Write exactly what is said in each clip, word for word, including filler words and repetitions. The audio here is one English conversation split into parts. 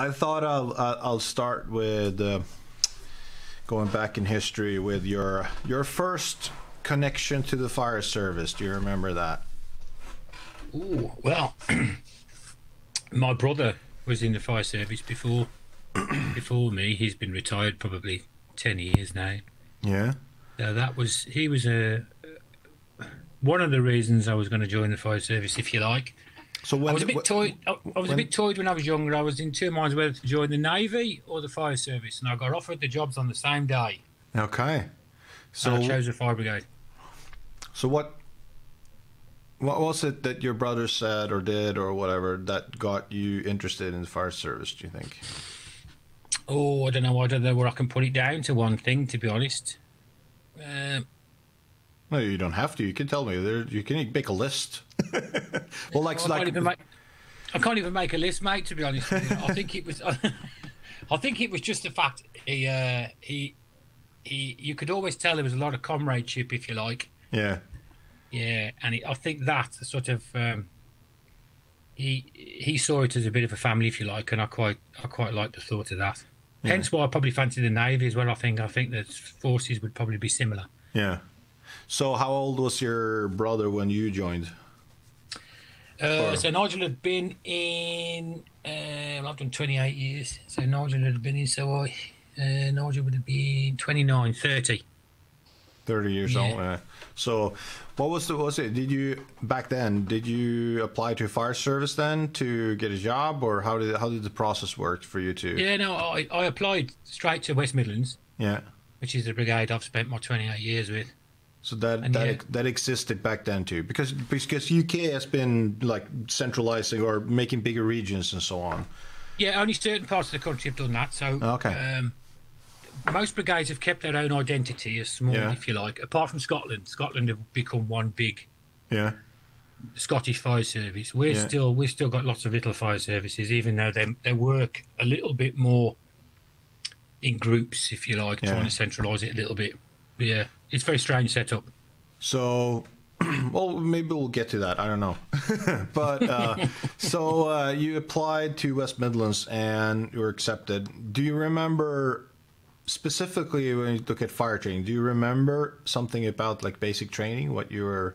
I thought I'll uh, I'll start with uh, going back in history with your your first connection to the fire service. Do you remember that? Oh well, my brother was in the fire service before before me. He's been retired probably ten years now. Yeah. So that was he was a one of the reasons I was going to join the fire service, if you like. So when I was a bit toyed. I was when, a bit toyed when I was younger. I was in two minds whether to join the Navy or the fire service, and I got offered the jobs on the same day. Okay. So and I chose the fire brigade. So what? What was it that your brother said or did or whatever that got you interested in the fire service? Do you think? Oh, I don't know. I don't know where I can put it down to one thing, to be honest. Um, no, you don't have to. You can tell me. There, you can make a list. well, like, well, I, like can't make, I can't even make a list, mate. To be honest, with you. I think it was. I think it was just the fact he, uh, he, he. You could always tell there was a lot of comradeship, if you like. Yeah. Yeah, and it, I think that sort of um, he he saw it as a bit of a family, if you like, and I quite I quite like the thought of that. Yeah. Hence why I probably fancy the Navy as well. I think I think the forces would probably be similar. Yeah. So how old was your brother when you joined? Uh, so Nigel had been in. Um, I've done twenty-eight years. So Nigel had been in. So I uh, Nigel would have been twenty-nine, thirty. thirty years yeah. old. Uh, so, what was the what was it? Did you back then? Did you apply to fire service then to get a job, or how did how did the process work for you to? Yeah, no, I I applied straight to West Midlands. Yeah. Which is the brigade I've spent my twenty-eight years with. So that and that yeah. that existed back then too, because because U K has been like centralizing or making bigger regions and so on. Yeah, only certain parts of the country have done that. So okay. Um, most brigades have kept their own identity as small, yeah. if you like. Apart from Scotland, Scotland have become one big. Yeah. Scottish fire service. We're yeah. still we've still got lots of little fire services, even though they they work a little bit more in groups, if you like, yeah. trying to centralise it a little bit. But yeah, it's a very strange setup. So, well, maybe we'll get to that. I don't know. but uh, so uh, you applied to West Midlands and you were accepted. Do you remember specifically when you look at fire training? Do you remember something about like basic training? What you were?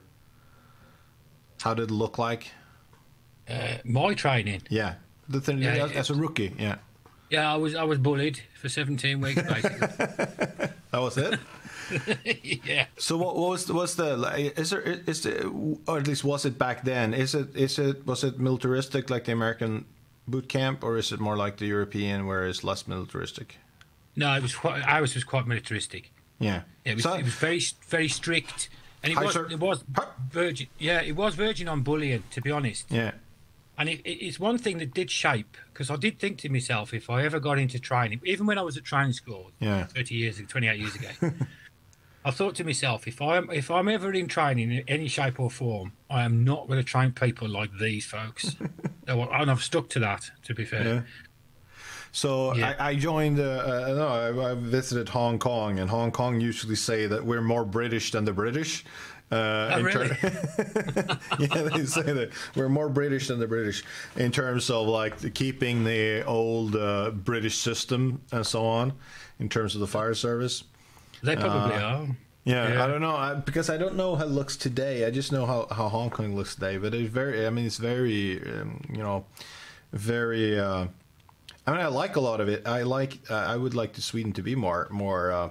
How did it look like? Uh, my training. Yeah, the thing yeah, as, as a rookie. Yeah. Yeah, I was I was bullied for seventeen weeks basically. That was it. yeah. So what, what was what's the is there is there, or at least was it back then? Is it is it was it militaristic like the American boot camp, or is it more like the European where it's less militaristic? No, it was quite. Ours was quite militaristic. Yeah. It was. So, it was very very strict, and it was sir. it was virgin. Yeah, it was virgin on bullying, to be honest. Yeah. And it, it, it's one thing that did shape, because I did think to myself, if I ever got into training, even when I was at training school, yeah. thirty years, twenty-eight years ago, I thought to myself, if I'm if I'm ever in training in any shape or form, I am not going to train people like these folks. And I've stuck to that, to be fair. Yeah. So yeah. I, I joined. Uh, uh, no, I, I visited Hong Kong, and Hong Kong usually say that we're more British than the British. Uh, oh, really? yeah, they say that we're more British than the British in terms of like keeping the old uh, British system and so on, in terms of the fire service. They probably uh, are. Yeah, yeah, I don't know I, because I don't know how it looks today. I just know how, how Hong Kong looks today. But it's very. I mean, it's very. Um, you know, very. Uh, I mean, I like a lot of it. I like. Uh, I would like to Sweden to be more more. Uh,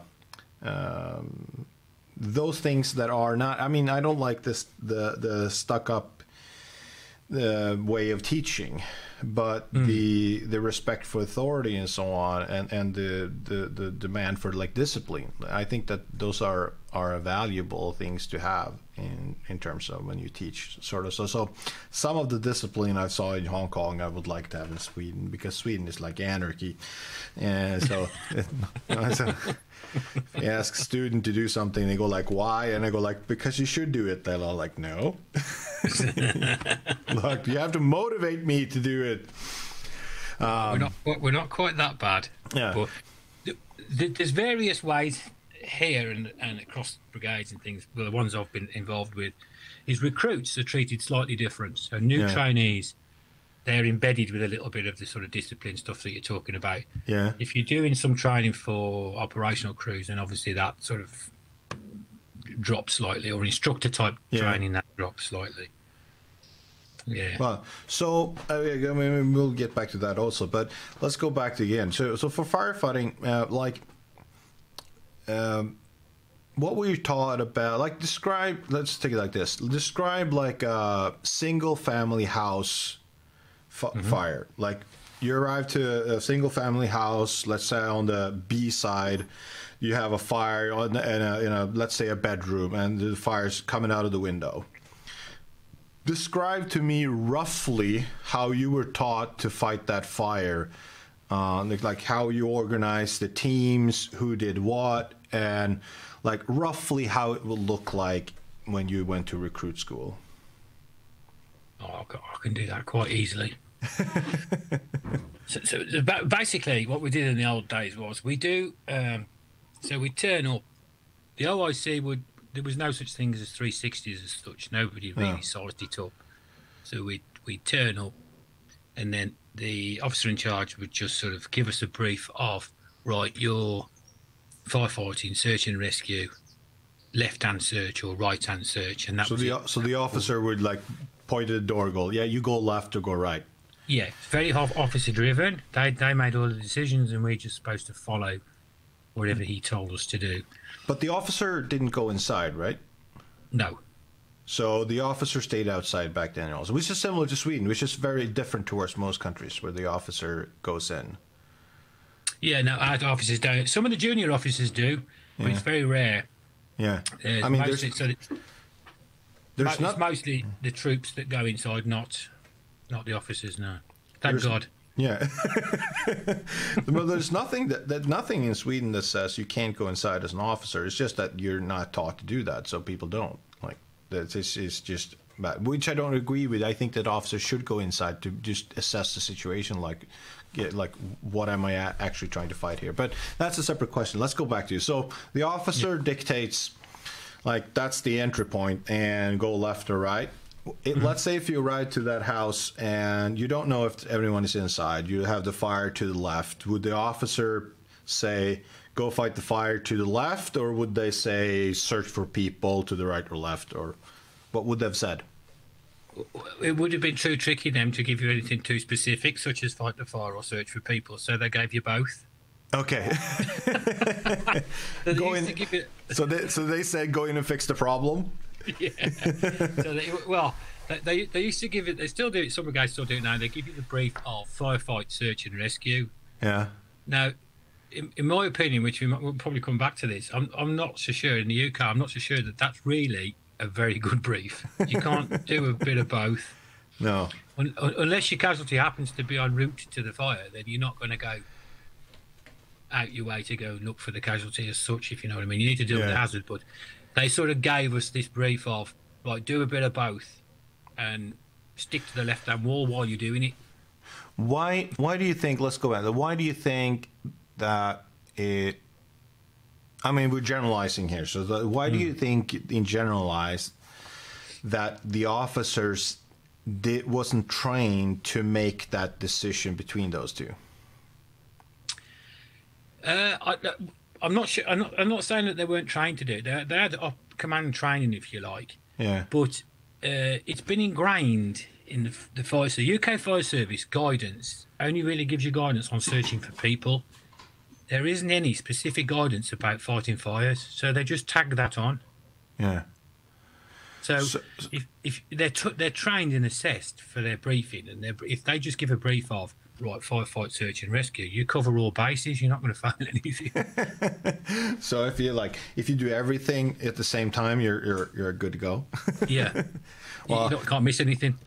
um, those things that are not. I mean, I don't like this the the stuck up uh, way of teaching, but mm. the the respect for authority and so on, and and the, the the demand for like discipline. I think that those are are valuable things to have in in terms of when you teach, sort of. So so some of the discipline I saw in Hong Kong, I would like to have in Sweden, because Sweden is like anarchy, and so. you know, so if you ask a student to do something, they go like, why? And I go like, because you should do it. They're all like, no. Look, you have to motivate me to do it. Um, we're not we're not quite that bad. Yeah. But th th there's various ways here and, and across brigades and things. Well, the ones I've been involved with, is recruits are treated slightly different. So new yeah. trainees they're embedded with a little bit of the sort of discipline stuff that you're talking about. Yeah. If you're doing some training for operational crews, then obviously that sort of drops slightly, or instructor type Yeah. training that drops slightly. Yeah. Well, so uh, I mean, we'll get back to that also, but let's go back to again. So, so for firefighting, uh, like, um, what were you taught about? Like, describe. Let's take it like this. Describe like a single family house f- mm-hmm. fire. Like, you arrive to a single family house. Let's say on the B side, you have a fire on, in a, in a let's say a bedroom, and the fire's coming out of the window. Describe to me roughly how you were taught to fight that fire, uh, like, like how you organized the teams, who did what, and like roughly how it will look like when you went to recruit school. Oh, I can do that quite easily. so, so basically, what we did in the old days was we do. Um, so we turn up. The O I C would. There was no such thing as three sixties as such. Nobody really No. sized it up. So we we turn up, and then the officer in charge would just sort of give us a brief of, right, your firefighting, search and rescue, left-hand search or right-hand search, and that So was the it. so the officer would like point at the door, go, yeah, you go left or go right. Yeah, it's very officer driven. They they made all the decisions, and we're just supposed to follow whatever he told us to do. But the officer didn't go inside, right? No. So the officer stayed outside back then also, which is similar to Sweden, which is very different towards most countries where the officer goes in. Yeah, no, our officers don't. Some of the junior officers do, but Yeah. it's very rare. Yeah. Uh, I mean, mostly, there's, so it's, there's it's not... mostly the troops that go inside, not not the officers, no. Thank There's- God. Yeah. Well, there's nothing that, that nothing in Sweden that says you can't go inside as an officer. It's just that you're not taught to do that, so people don't. Like, that's it's, it's just bad. Which I don't agree with. I think that officers should go inside to just assess the situation, like, get, like what am I a- actually trying to fight here? But that's a separate question. Let's go back to you. So the officer yeah. dictates, like, that's the entry point, and go left or right. It, let's say if you arrive to that house and you don't know if everyone is inside, you have the fire to the left. Would the officer say, go fight the fire to the left, or would they say, search for people to the right or left, or what would they have said? It would have been too tricky them to give you anything too specific, such as fight the fire or search for people, so they gave you both. Okay. so, go in, it... so, they, so they said, go in and fix the problem? Yeah. So they, well, they they used to give it. They still do it. Some guys still do it now. They give you the brief of firefight, search, and rescue. Yeah. Now, in, in my opinion, which we might, we'll probably come back to this, I'm I'm not so sure in the U K. I'm not so sure that that's really a very good brief. You can't do a bit of both. No. Un, unless your casualty happens to be en route to the fire, then you're not going to go out your way to go look for the casualty as such. If you know what I mean, you need to deal yeah. with the hazard, but. They sort of gave us this brief of, like, do a bit of both and stick to the left-hand wall while you're doing it. Why Why do you think, let's go back, why do you think that it, I mean, we're generalizing here, so the, why mm. do you think, in generalized, that the officers did, wasn't trained to make that decision between those two? Uh, I... I'm not sure. I'm not, I'm not saying that they weren't trained to do it. They, they had up command training, if you like. Yeah. But uh, it's been ingrained in the, the fire. So U K Fire Service guidance only really gives you guidance on searching for people. There isn't any specific guidance about fighting fires, so they just tag that on. Yeah. So, so if if they're t- they're trained and assessed for their briefing, and they're, if they just give a brief of. Right, firefight, search and rescue. You cover all bases. You're not going to fail anything. So if you like, if you do everything at the same time, you're you're you're good to go. Yeah, well, you can't miss anything.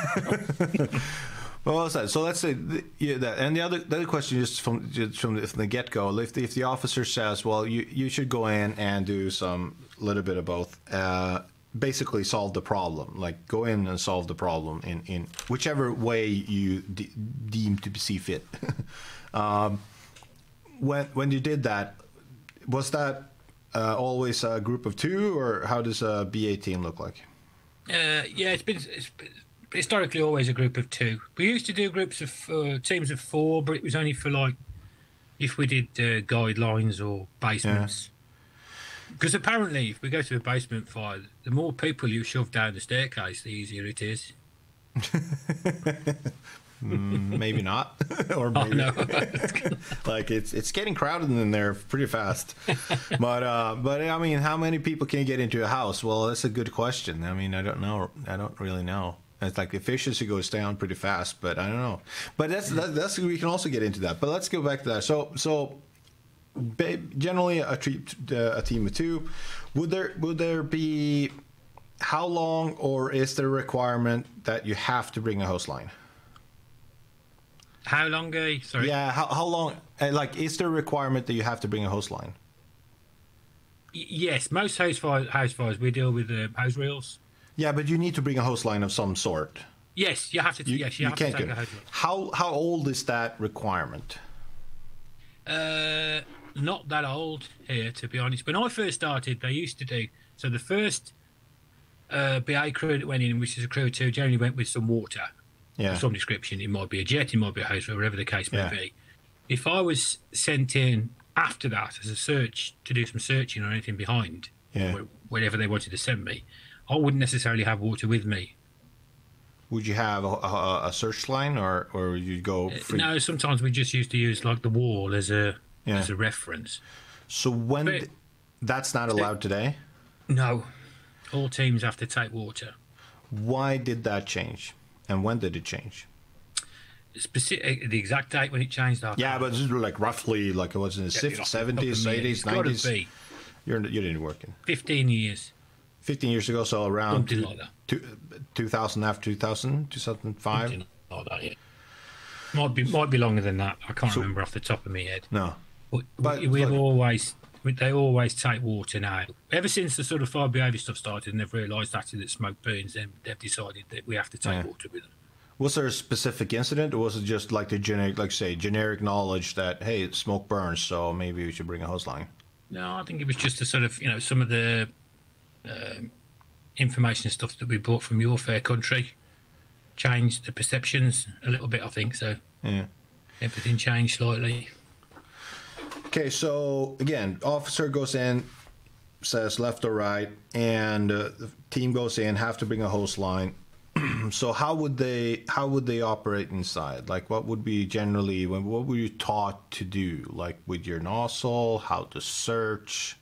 Well, what's that? So let's say the, yeah, that. And the other the other question is from just from the, from the get go. If the, if the officer says, well, you you should go in and do some little bit of both. Uh, basically solve the problem, like go in and solve the problem in, in whichever way you de- deem to see fit. um, when when you did that, was that uh, always a group of two, or how does a B A team look like? Uh, yeah, it's been it's historically always a group of two. We used to do groups of uh, teams of four, but it was only for like if we did uh, guidelines or basements. Because yeah. apparently, if we go to a basement fire, the more people you shove down the staircase, the easier it is. mm, maybe not, or maybe oh, no. like it's it's getting crowded in there pretty fast. but uh, but I mean, how many people can get into a house? Well, that's a good question. I mean, I don't know. I don't really know. It's like the efficiency goes down pretty fast, but I don't know. But that's that, that's we can also get into that. But let's go back to that. So so generally a, tre- uh, a team of two. Would there would there be how long, or is there a requirement that you have to bring a hose line? How long? Uh, sorry. Yeah. How how long? Uh, like, is there a requirement that you have to bring a hose line? Y- yes, most house fires, house fires we deal with uh, hose reels. Yeah, but you need to bring a hose line of some sort. Yes, you have to. You, yes, you, you have can't to take go. a hose reel. How how old is that requirement? Uh, not that old here, to be honest. When I first started, they used to do so. The first uh, B A crew that went in, which is a crew of two, generally went with some water. Yeah. Of some description. It might be a jet, it might be a hose reel, whatever the case may yeah. be. If I was sent in after that as a search to do some searching or anything behind, yeah. wherever they wanted to send me, I wouldn't necessarily have water with me. Would you have a, a, a search line, or or would you go free? Uh, no, sometimes we just used to use like the wall as a yeah. as a reference. So when but, th- that's not allowed today? No, all teams have to take water. Why did that change, and when did it change? Specific, the exact date when it changed. I Yeah, but this is like roughly like it was in the yeah, seventies, eighties, nineties. You're you didn't work in fifteen years. Fifteen years ago, so around something two, like that. Two, two thousand after two thousand, two thousand five. Something like that, yeah. Might be might be longer than that. I can't so, remember off the top of my head. No, but, but we, we've but, always they always take water now. Ever since the sort of fire behaviour stuff started, and they've realised actually that smoke burns, then they've decided that we have to take yeah. water with them. Was there a specific incident, or was it just like the generic, like say, generic knowledge that hey, smoke burns, so maybe we should bring a hose line? No, I think it was just a sort of you know some of the uh, information and stuff that we brought from your fair country changed the perceptions a little bit. I think so. Yeah, everything changed slightly. Okay, so again, officer goes in, says left or right, and uh, the team goes in, have to bring a hose line. So how would they how would they operate inside? Like, what would be generally what were you taught to do? Like with your nozzle, how to search?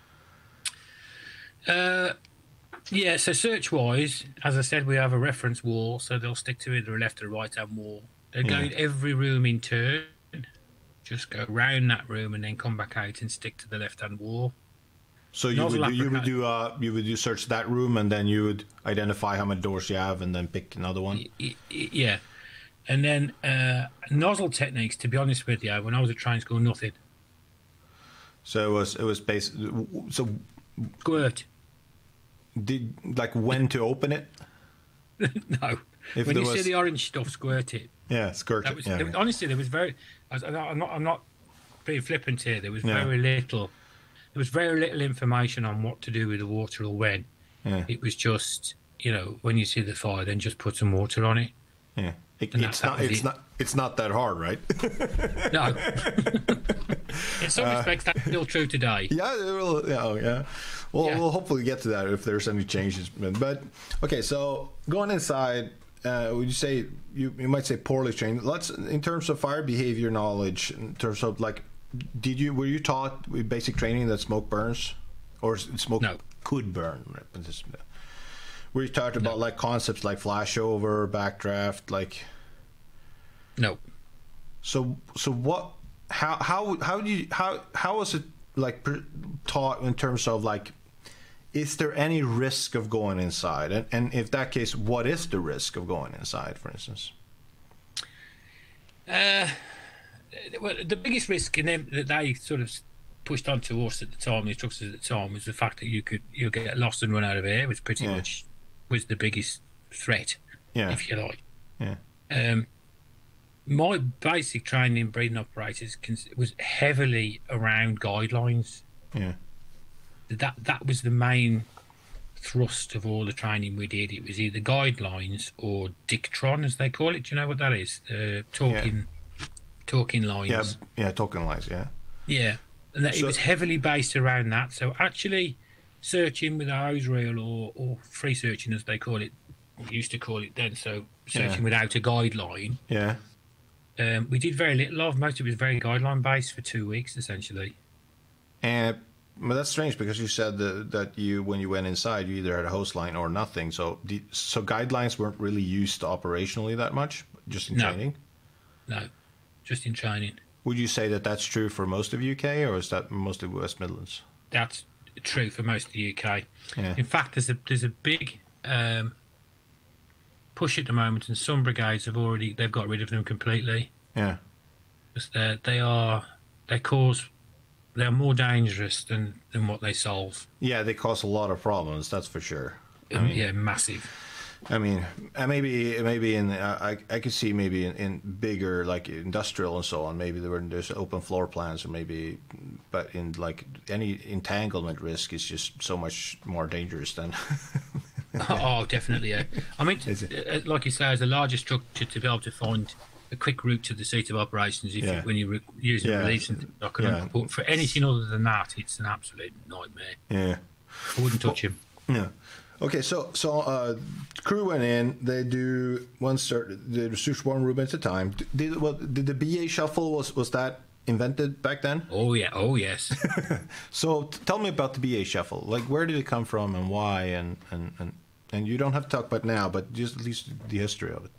Uh, yeah. So search wise, as I said, we have a reference wall, so they'll stick to either a left or right hand wall. They go in every room in turn. Just go round that room and then come back out and stick to the left hand wall. So you would, do, you would do uh you would do search that room, and then you would identify how many doors you have, and then pick another one. Yeah, and then uh, nozzle techniques. To be honest with you, when I was at training school, nothing. So it was it was based. So squirt. Did like when to open it? No. If when you was... see the orange stuff, squirt it. Yeah, squirt that it. Was, yeah, there, yeah. Honestly, there was very. I'm not. I'm not being flippant here. There was yeah. very little. There was very little information on what to do with the water or when. Yeah. It was just, you know, when you see the fire, then just put some water on it. Yeah. It, it's that, not. that It's it. not. It's not that hard, right? No. In some uh, respects, that's still true today. Yeah. Well, yeah. Oh, yeah. Well, yeah. we'll hopefully get to that if there's any changes. But okay, so going inside, uh, would you say you you might say poorly trained? Let's in terms of fire behavior knowledge, in terms of like. Did you were you taught with basic training that smoke burns, or smoke no. could burn? Were you taught about no. like concepts like flashover, backdraft, like? No. So so what? How how how do you how how was it like taught in terms of like? Is there any risk of going inside, and and if that case, what is the risk of going inside, for instance? Uh. Well, the biggest risk in them that they sort of pushed onto us at the time, the instructors at the time, was the fact that you could you get lost and run out of air. Was pretty yeah. much was the biggest threat, yeah. if you like. Yeah. Um, my basic training in breathing apparatus was heavily around guidelines. Yeah. That that was the main thrust of all the training we did. It was either guidelines or Dictron, as they call it. Do you know what that is? Uh, talking, yeah. talking lines. Yeah, yeah, talking lines. Yeah. Yeah, and that, So, it was heavily based around that. So actually, searching with a hose reel or or free searching, as they call it, we used to call it then. So searching yeah. without a guideline. Yeah. Um, we did very little of. Most of it was very guideline based for two weeks, essentially. And but that's strange because you said that, that you, when you went inside, you either had a hose line or nothing. So, the, so guidelines weren't really used operationally that much, just in No. training. No, just in training. Would you say that that's true for most of U K, or is that mostly West Midlands? That's true for most of the U K. Yeah. In fact, there's a there's a big um, push at the moment, and some brigades have already they've got rid of them completely. Yeah. Because they are they cause they're more dangerous than, than what they solve. Yeah, they cause a lot of problems. That's for sure. I Um, mean, yeah, massive. I mean, uh, maybe maybe in uh, I I could see maybe in, in bigger like industrial and so on. Maybe there were there's open floor plans, or maybe, but in like any entanglement risk is just so much more dangerous than. Oh, definitely. Yeah. I mean, uh, like you say, as a larger structure to be able to find a quick route to the seat of operations if Yeah. you, when you're re- using Yeah. release and dock Yeah. But for anything other than that, it's an absolute nightmare. Yeah. I wouldn't touch him. Yeah. Okay, so so uh, crew went in. They do one start. They search one room at a time. Did well, did the B A shuffle was was that invented back then? Oh yeah. Oh yes. So t- tell me about the B A shuffle. Like, where did it come from and why? And and and and you don't have to talk about now, but just at least the history of it.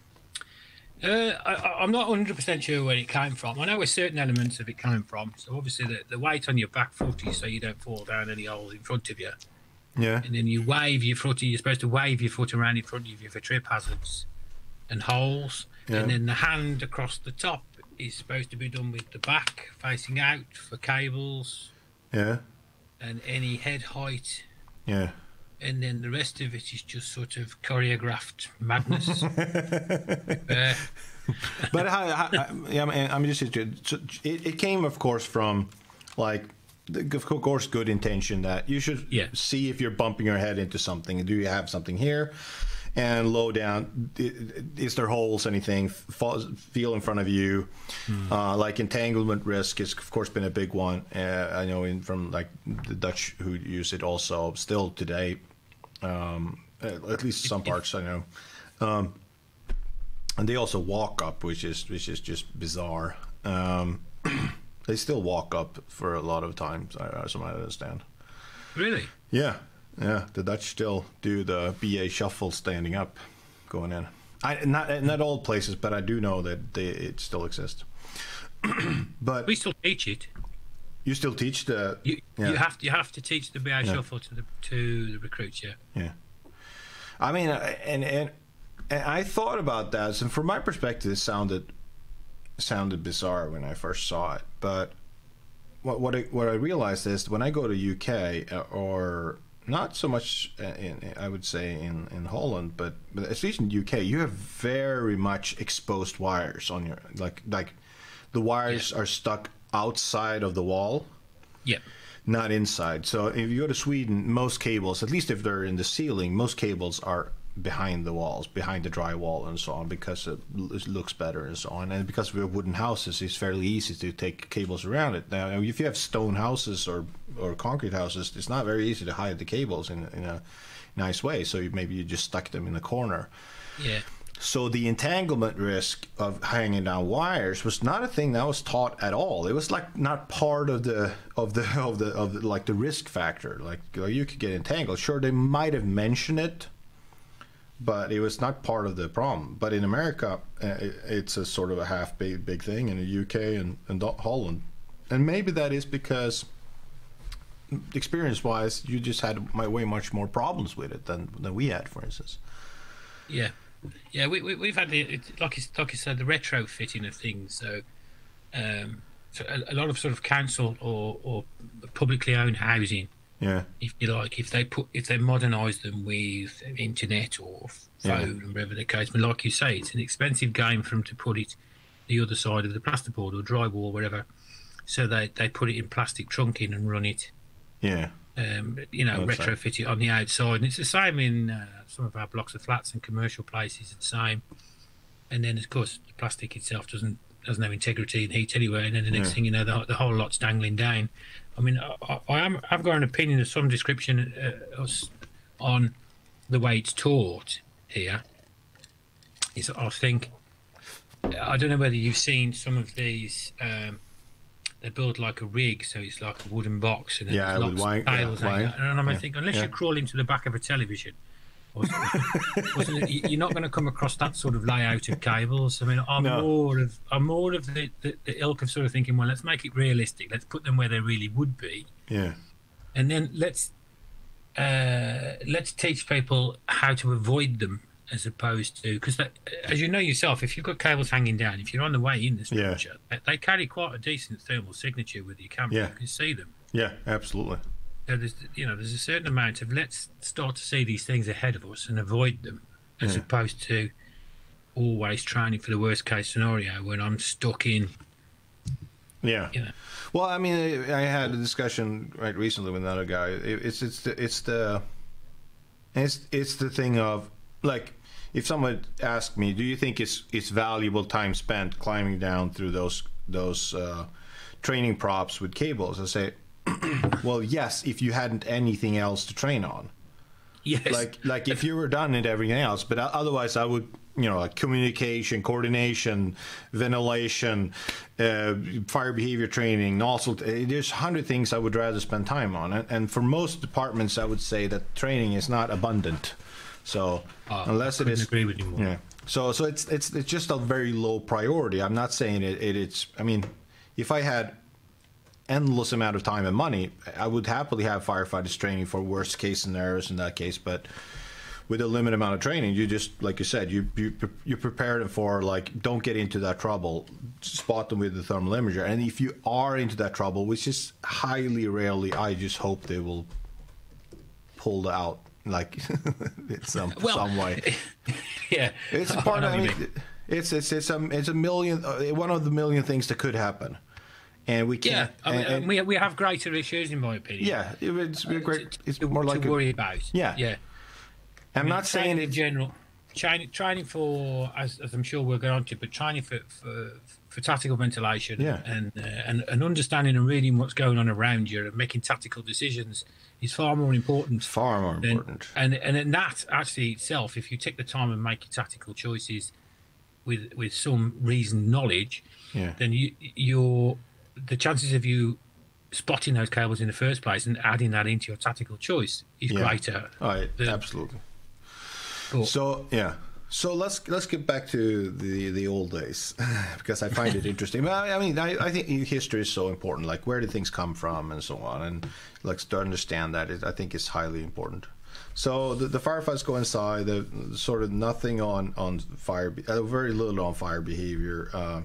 Uh, I, I'm not one hundred percent sure where it came from. I know where certain elements of it came from. So obviously the, the weight on your back footy so you don't fall down any holes in front of you. Yeah. And then you wave your footy. You're supposed to wave your foot around in front of you for trip hazards and holes. Yeah. And then the hand across the top is supposed to be done with the back facing out for cables Yeah. and any head height. Yeah. And then the rest of it is just sort of choreographed madness. uh, But how, how, yeah, I mean, I'm just interested. So it, it came, of course, from like, the- of course, good intention that you should Yeah. see if you're bumping your head into something. Do you have something here? And low down, i- is there holes? Anything? Fall, feel in front of you. Hmm. Uh, like entanglement risk has, of course, been a big one. Uh, I know in from like the Dutch who use it also still today. Um, at least some parts I know. Um, and they also walk up, which is which is just bizarre. Um, they still walk up for a lot of times, I, as I understand. really? Yeah, yeah. The Dutch still do the B A shuffle standing up, going in. I not not all places, but I do know that they, it still exists. But We still teach it. you still teach the You yeah. you have to you have to teach the B A Yeah. shuffle to the to the recruits. Yeah. Yeah, I mean, uh, and and and I thought about that, and from my perspective, it sounded sounded bizarre when I first saw it. But what what I, what I realized is when I go to U K, uh, or not so much in, I would say in in Holland, but but at least in U K, you have very much exposed wires on your like like the wires Yeah. are stuck outside of the wall. Yeah. Not inside. So if you go to Sweden, most cables, at least if they're in the ceiling, most cables are behind the walls, behind the drywall and so on, because it l- looks better and so on. And because we have wooden houses, it's fairly easy to take cables around it. Now, if you have stone houses or, or concrete houses, it's not very easy to hide the cables in, in a nice way. So you, maybe you just stuck them in a corner. Yeah. So the entanglement risk of hanging down wires was not a thing that was taught at all. It was like not part of the of the of the of the, like the risk factor. Like, you know, you could get entangled. Sure, they might have mentioned it, but it was not part of the problem. But in America, uh, it, it's a sort of a half big big thing in the U K and, and Holland, and maybe that is because experience-wise, you just had my way much more problems with it than than we had, for instance. Yeah. Yeah, we, we, we've had the, it, like, you, like you said, the retrofitting of things. So, um, so a, a lot of sort of council or, or publicly owned housing, Yeah. if you like, if they put if they modernise them with internet or phone Yeah. and whatever the case, but like you say, it's an expensive game for them to put it the other side of the plasterboard or drywall, whatever. So they, they put it in plastic trunking and run it. Yeah. um, you know, Outside. retrofit it on the outside. And it's the same in uh, some of our blocks of flats and commercial places. It's the same. And then, of course, the plastic itself doesn't has no integrity and heat anyway. And then the next Yeah. thing you know, the, the whole lot's dangling down. I mean, I, I am, I've got an opinion of some description uh, on the way it's taught here. Is I think, I don't know whether you've seen some of these. Um, they build like a rig, so it's like a wooden box, and then Yeah, there's with lots wire- of cables. yeah, wire. And I Yeah, think, unless yeah. you crawl into the back of a television, or something, you're not going to come across that sort of layout of cables. I mean, I'm No. more of I'm more of the, the, the ilk of sort of thinking, well, let's make it realistic. Let's put them where they really would be, Yeah. and then let's uh, let's teach people how to avoid them, as opposed to, because as you know yourself, if you've got cables hanging down, if you're on the way in the Yeah. structure, they, they carry quite a decent thermal signature with your camera. Yeah. You can see them. Yeah, absolutely. So there's, you know, there's a certain amount of let's start to see these things ahead of us and avoid them, as Yeah. opposed to always training for the worst case scenario when I'm stuck in. Yeah. You know. Well, I mean, I I had a discussion right recently with another guy. It- It's it's the it's the it's it's the thing of, like, if someone asked me, do you think it's it's valuable time spent climbing down through those those uh, training props with cables? I say, well, yes, if you hadn't anything else to train on. Yes. Like like if you were done and everything else, but o- otherwise I would, you know, like communication, coordination, ventilation, uh, fire behavior training, nozzle. uh, There's a hundred things I would rather spend time on, and, and for most departments, I would say that training is not abundant. So Uh, unless I it couldn't is, agree with you more. yeah. So so it's it's it's just a very low priority. I'm not saying it, it it's. I mean, if I had endless amount of time and money, I would happily have firefighters training for worst case scenarios in that case. But with a limited amount of training, you just, like you said, you you you prepare them for, like, don't get into that trouble. Spot them with the thermal imager, and if you are into that trouble, which is highly rarely, I just hope they will pull it out, like in some Well, some way. Yeah. It's I part know of. I what you mean, mean. it's it's it's a it's a million, uh, one of the million things that could happen, and we Yeah, can't. I mean, and- and- we we have greater issues, in my opinion. yeah, it- it's uh, great. to- It's to, more like to a- worry about. Yeah. yeah. I'm I mean, not saying training it. in general. Training, training for, as, as I'm sure we'll get on to, but training for for, for tactical ventilation, Yeah. and, uh, and and understanding and reading what's going on around you and making tactical decisions is far more important. Far more than- important. And and in that actually itself, if you take the time and make your tactical choices with with some reasoned knowledge, Yeah. then you you're the chances of you spotting those cables in the first place and adding that into your tactical choice is Yeah. greater. All right. The- Absolutely. But- So yeah. So let's let's get back to the the old days, because I find it interesting. But I, I mean, I, I think history is so important. Like, where did things come from, and so on, and like to understand that, is, I think, is highly important. So the, the firefighters go inside. The sort of nothing on on fire, be- uh, very little on fire behavior. Uh,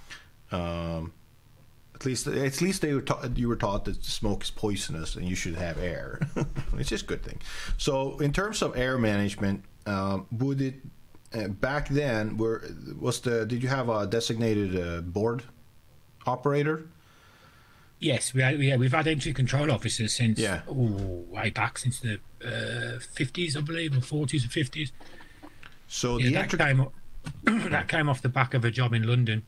um, at least at least they were taught, you were taught that smoke is poisonous and you should have air, which is a good thing. So in terms of air management, um, would it uh, back then were was the did you have a designated uh, board operator? Yes, we had, we had, we've had entry control officers since Yeah. oh, way back since the uh, fifties, I believe, or forties or fifties. So Yeah, the that entry- came o- that came off the back of a job in London,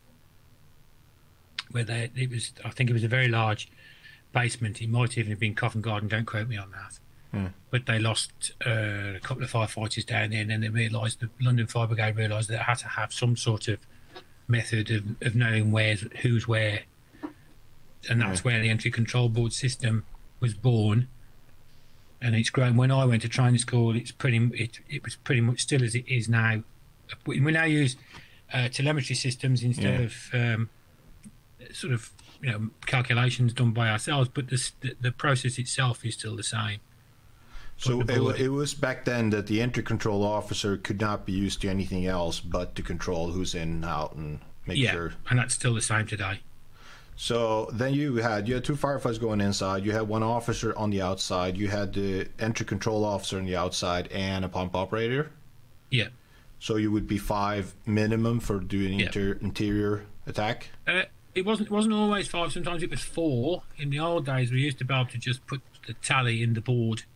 where they it was I think it was a very large basement. It might even have been Covent Garden. Don't quote me on that. Hmm. But they lost uh, a couple of firefighters down there, and then they realised the London Fire Brigade realised that it had to have some sort of method of, of knowing where's who's where, and that's Yeah. where the entry control board system was born. And it's grown. When I went to training school, it's pretty. It, it was pretty much still as it is now. We we now use uh, telemetry systems instead Yeah. of um, sort of you know calculations done by ourselves, but the the, the process itself is still the same. So Put the it, wa- board- it was back then that the entry control officer could not be used to anything else but to control who's in and out and make yeah, sure. and that's still the same today. So then you had you had two firefighters going inside. You had one officer on the outside. You had the entry control officer on the outside and a pump operator. Yeah. So you would be five minimum for doing Yeah. inter- interior attack. Uh, it wasn't it wasn't always five. Sometimes it was four. In the old days, we used to be able to just put the tally in the board.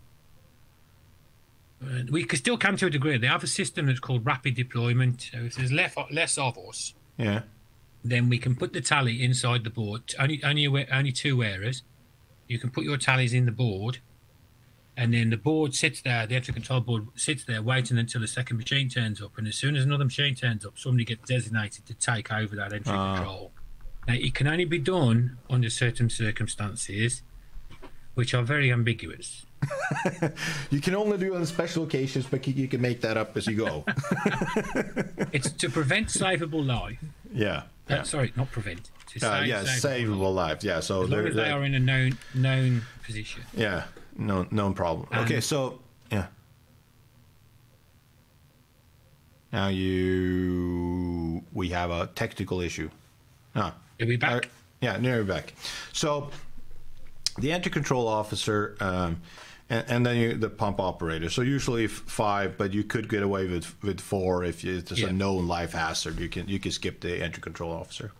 Uh, we could still can to a degree. They have a system that's called rapid deployment. So if there's less less of us, yeah, then we can put the tally inside the board. Only only only two wearers. You can put your tallies in the board, and then the board sits there. The entry control board sits there waiting until the second machine turns up. And as soon as another machine turns up, somebody gets designated to take over that entry uh. control. Now, it can only be done under certain circumstances, which are very ambiguous. You can only do it on special occasions, but you, you can make that up as you go. It's to prevent savable life. Yeah. Uh, yeah. Sorry, not prevent. To Uh, save yeah, savable savable life. lives. Yeah, so As long as they are in a known known position. Yeah, no, no problem. And okay, so yeah. Now you, we have a technical issue. Ah, Are we back? uh, yeah, now we're back. So the entry control officer, um, and, and then you, the pump operator. So usually f- five, but you could get away with with four if you, it's Yeah. a known life hazard. You can you can skip the entry control officer.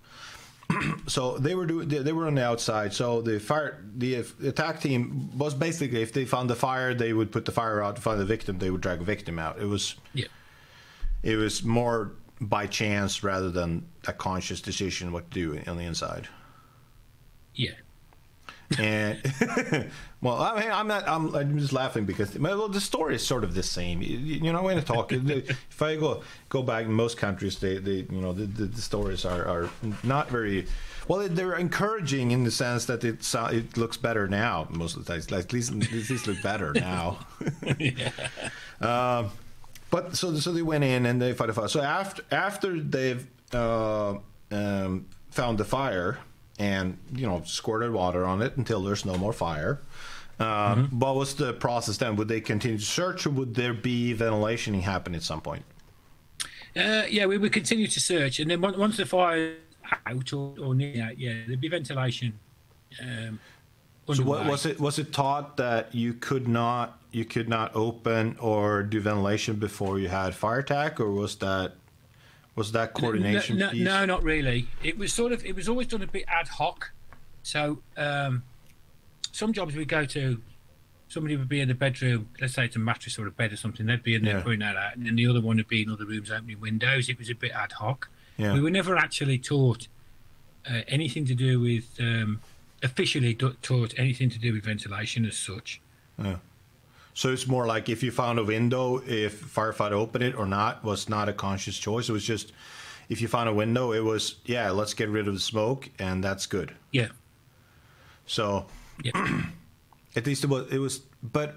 So they were doing. They were on the outside. So the fire, the attack team was basically, if they found the fire, they would put the fire out. To find the victim, they would drag the victim out. It was, Yeah. it was more by chance rather than a conscious decision what to do on the inside. Yeah. And well, I mean, I'm not. I'm, I'm just laughing because well, the story is sort of the same. You, you know, when I talk, if I go go back in most countries, they, they you know, the, the, the stories are, are not very well. They're encouraging in the sense that it uh, it looks better now most of the times. Like, at least at least look better now. Yeah. um, but so so they went in and they fight a fire. So after after they've uh, um, found the fire. And, you know, squirted water on it until there's no more fire. Uh, mm-hmm. What was the process then? Would they continue to search, or would there be ventilation happen at some point? Uh, yeah, we would continue to search, and then once the fire out or, or near out, yeah, there'd be ventilation. Um, so what was it? Was it taught that you could not you could not open or do ventilation before you had fire attack, or was that? Was that coordination no, no, piece? no, not really. It was sort of. It was always done a bit ad hoc. So um, some jobs we go to, somebody would be in the bedroom. Let's say it's a mattress or a bed or something. They'd be in there yeah. putting that out, and then the other one would be in other rooms opening windows. It was a bit ad hoc. Yeah. We were never actually taught uh, anything to do with um, officially taught anything to do with ventilation as such. Yeah. So it's more like if you found a window, if firefighter opened it or not, was not a conscious choice. It was just, if you found a window, it was, yeah, let's get rid of the smoke, and that's good. Yeah. So, yeah. at least it was, it was, but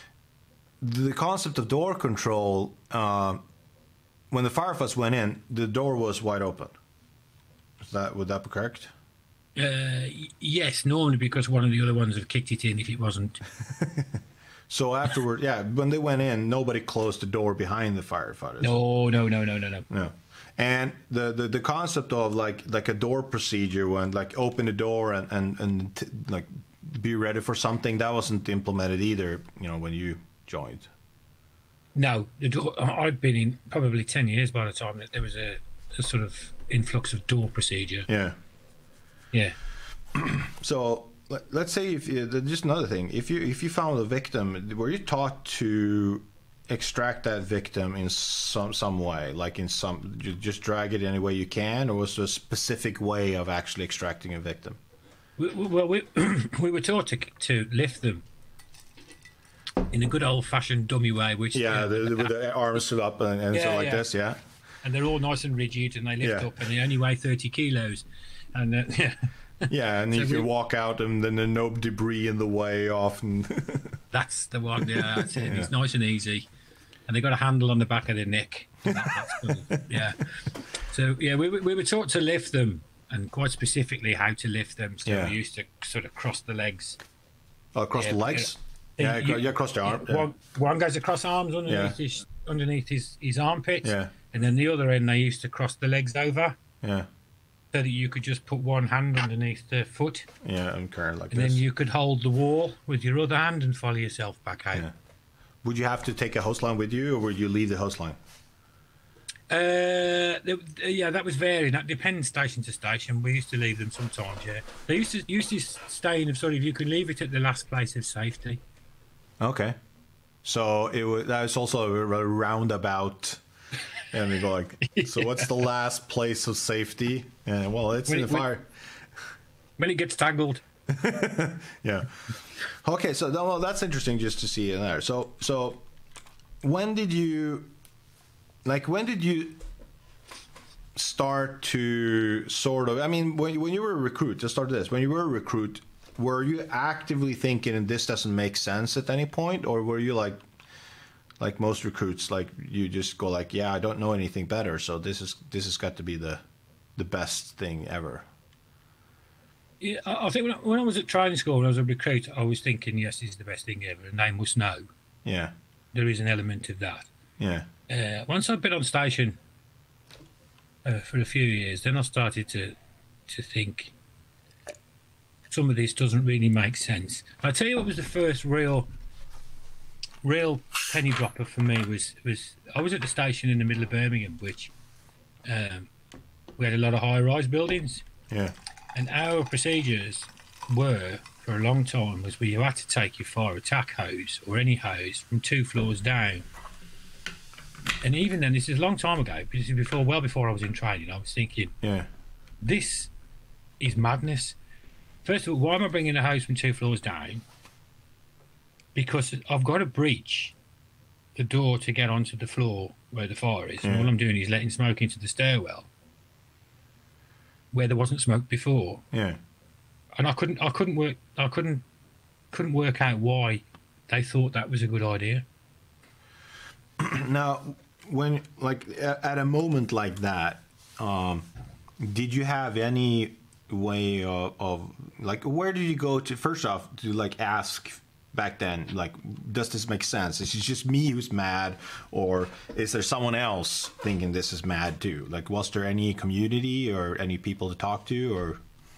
the concept of door control, uh, when the firefighters went in, the door was wide open. Is that, would that be correct? Uh, yes, normally because one of the other ones have kicked it in if it wasn't. So afterward, yeah, when they went in, nobody closed the door behind the firefighters. No, no, no, no, no, no. No. And the, the, the concept of like like a door procedure, when like open the door and and, and t- like be ready for something, that wasn't implemented either. You know, when you joined. No, the door, I'd been in probably ten years by the time that there was a, a sort of influx of door procedure. Yeah. Yeah. So. Let's say if you, just another thing, if you if you found a victim, were you taught to extract that victim in some some way, like in some you just drag it any way you can, or was there a specific way of actually extracting a victim? We, we, well, we we were taught to to lift them in a good old fashioned dummy way, which yeah, uh, the, with the arms up and, and yeah, so like yeah. this, yeah. And they're all nice and rigid, and they lift Yeah. up, and they only weigh thirty kilos, and uh, yeah. Yeah, and So you can we- walk out and then there's no debris in the way often. That's the one. Yeah, that's it. Yeah. It's nice and easy, and they got a handle on the back of their neck. That, that's good. Yeah. So yeah, we we were taught to lift them, and quite specifically how to lift them. So Yeah. we used to sort of cross the legs. Oh, across Yeah, the legs? yeah. Yeah, You- yeah, across the arm. Yeah. One one goes across arms underneath Yeah. his underneath his, his armpit, Yeah. and then the other end they used to cross the legs over, Yeah, so that you could just put one hand underneath the foot, yeah, I'm kind of like and this. then you could hold the wall with your other hand and follow yourself back out. Yeah. Would you have to take a hose line with you, or would you leave the hose line? Uh, they- yeah, that was varying. That depends station to station. We used to leave them sometimes. Yeah, they used to used to stay in sort of you could leave it at the last place of safety. Okay. So it was that was also a roundabout, and we go like, so what's the last place of safety? And well, it's When in the it- when- fire. When it gets tangled. Yeah. Okay, so well, that's interesting just to see it there. So so when did you like when did you start to sort of I mean when when you were a recruit, just start this. When you were a recruit, were you actively thinking this doesn't make sense at any point, or were you like like most recruits, like you just go like, yeah, I don't know anything better, so this is this has got to be the the best thing ever? Yeah, I I think when I, when I was at training school, when I was a recruit, I was thinking, yes, this is the best thing ever, and they must know. Yeah. There is an element of that. Yeah. Uh, once I'd been on station uh, for a few years, then I started to to think some of this doesn't really make sense. I'll tell you what was the first real real penny dropper for me was was I was at the station in the middle of Birmingham, which um, we had a lot of high-rise buildings. Yeah. And our procedures were, for a long time, was where you had to take your fire attack hose or any hose from two floors down. And even then, this is a long time ago, this is before, well before I was in training, I was thinking, Yeah. this is madness. First of all, why am I bringing a hose from two floors down? Because I've got to breach the door to get onto the floor where the fire is. Yeah. And all I'm doing is letting smoke into the stairwell where there wasn't smoke before. Yeah. And I couldn't, I couldn't work, I couldn't, couldn't work out why they thought that was a good idea. Now, when like a- at a moment like that, um, did you have any way of, of like where did you go to first off to like ask back then, like, does this make sense? Is it just me who's mad, or is there someone else thinking this is mad too? Like, was there any community or any people to talk to, or?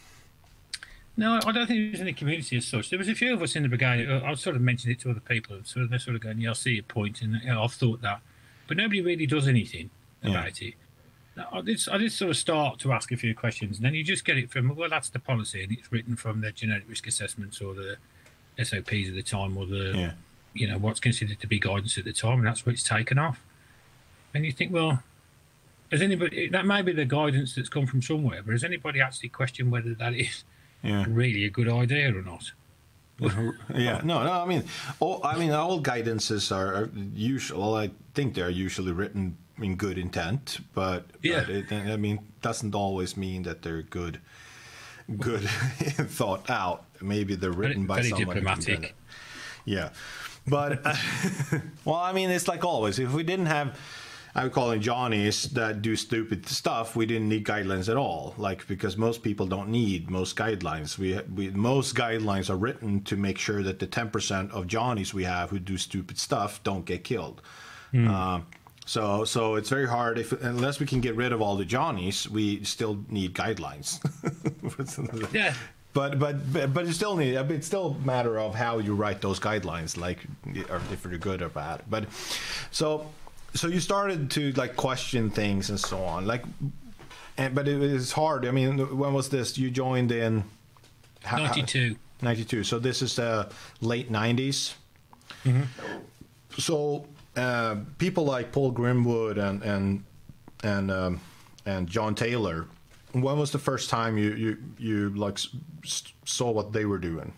No, I don't think there was any community as such. There was a few of us in the brigade. I I sort of mentioned it to other people, so they're sort of going, "Yeah, I see your point," and you know, I've thought that, but nobody really does anything about Yeah. it. Now, I did, I did sort of start to ask a few questions, and then you just get it from, well, that's the policy, and it's written from the genetic risk assessments or the S O Ps at the time, or the, Yeah. you know, what's considered to be guidance at the time, and that's what it's taken off. And you think, well, has anybody, that may be the guidance that's come from somewhere, but has anybody actually questioned whether that is Yeah. really a good idea or not? Yeah, no, no. I mean, all I mean, all guidances are, are usual. Well, I think they're usually written in good intent, but Yeah. but it, I mean, doesn't always mean that they're good, good thought out. Maybe they're written by Very someone who can diplomatic. do it. Yeah, but uh, well, I mean, it's like always. If we didn't have, I would call it Johnnies that do stupid stuff, we didn't need guidelines at all. Like, because most people don't need most guidelines. We, we most guidelines are written to make sure that the ten percent of Johnnies we have who do stupid stuff don't get killed. Hmm. Uh, so so it's very hard if unless we can get rid of all the Johnnies, we still need guidelines. Yeah. But but but but it still need it's still a matter of how you write those guidelines, like, or if they're good or bad. But so. So you started to like question things and so on, like, and but it was hard. I mean, when was this? You joined in ninety-two. ninety-two. So this is the late nineties. Mm-hmm. So uh, people like Paul Grimwood and and and um, and John Taylor. When was the first time you you you like s- saw what they were doing?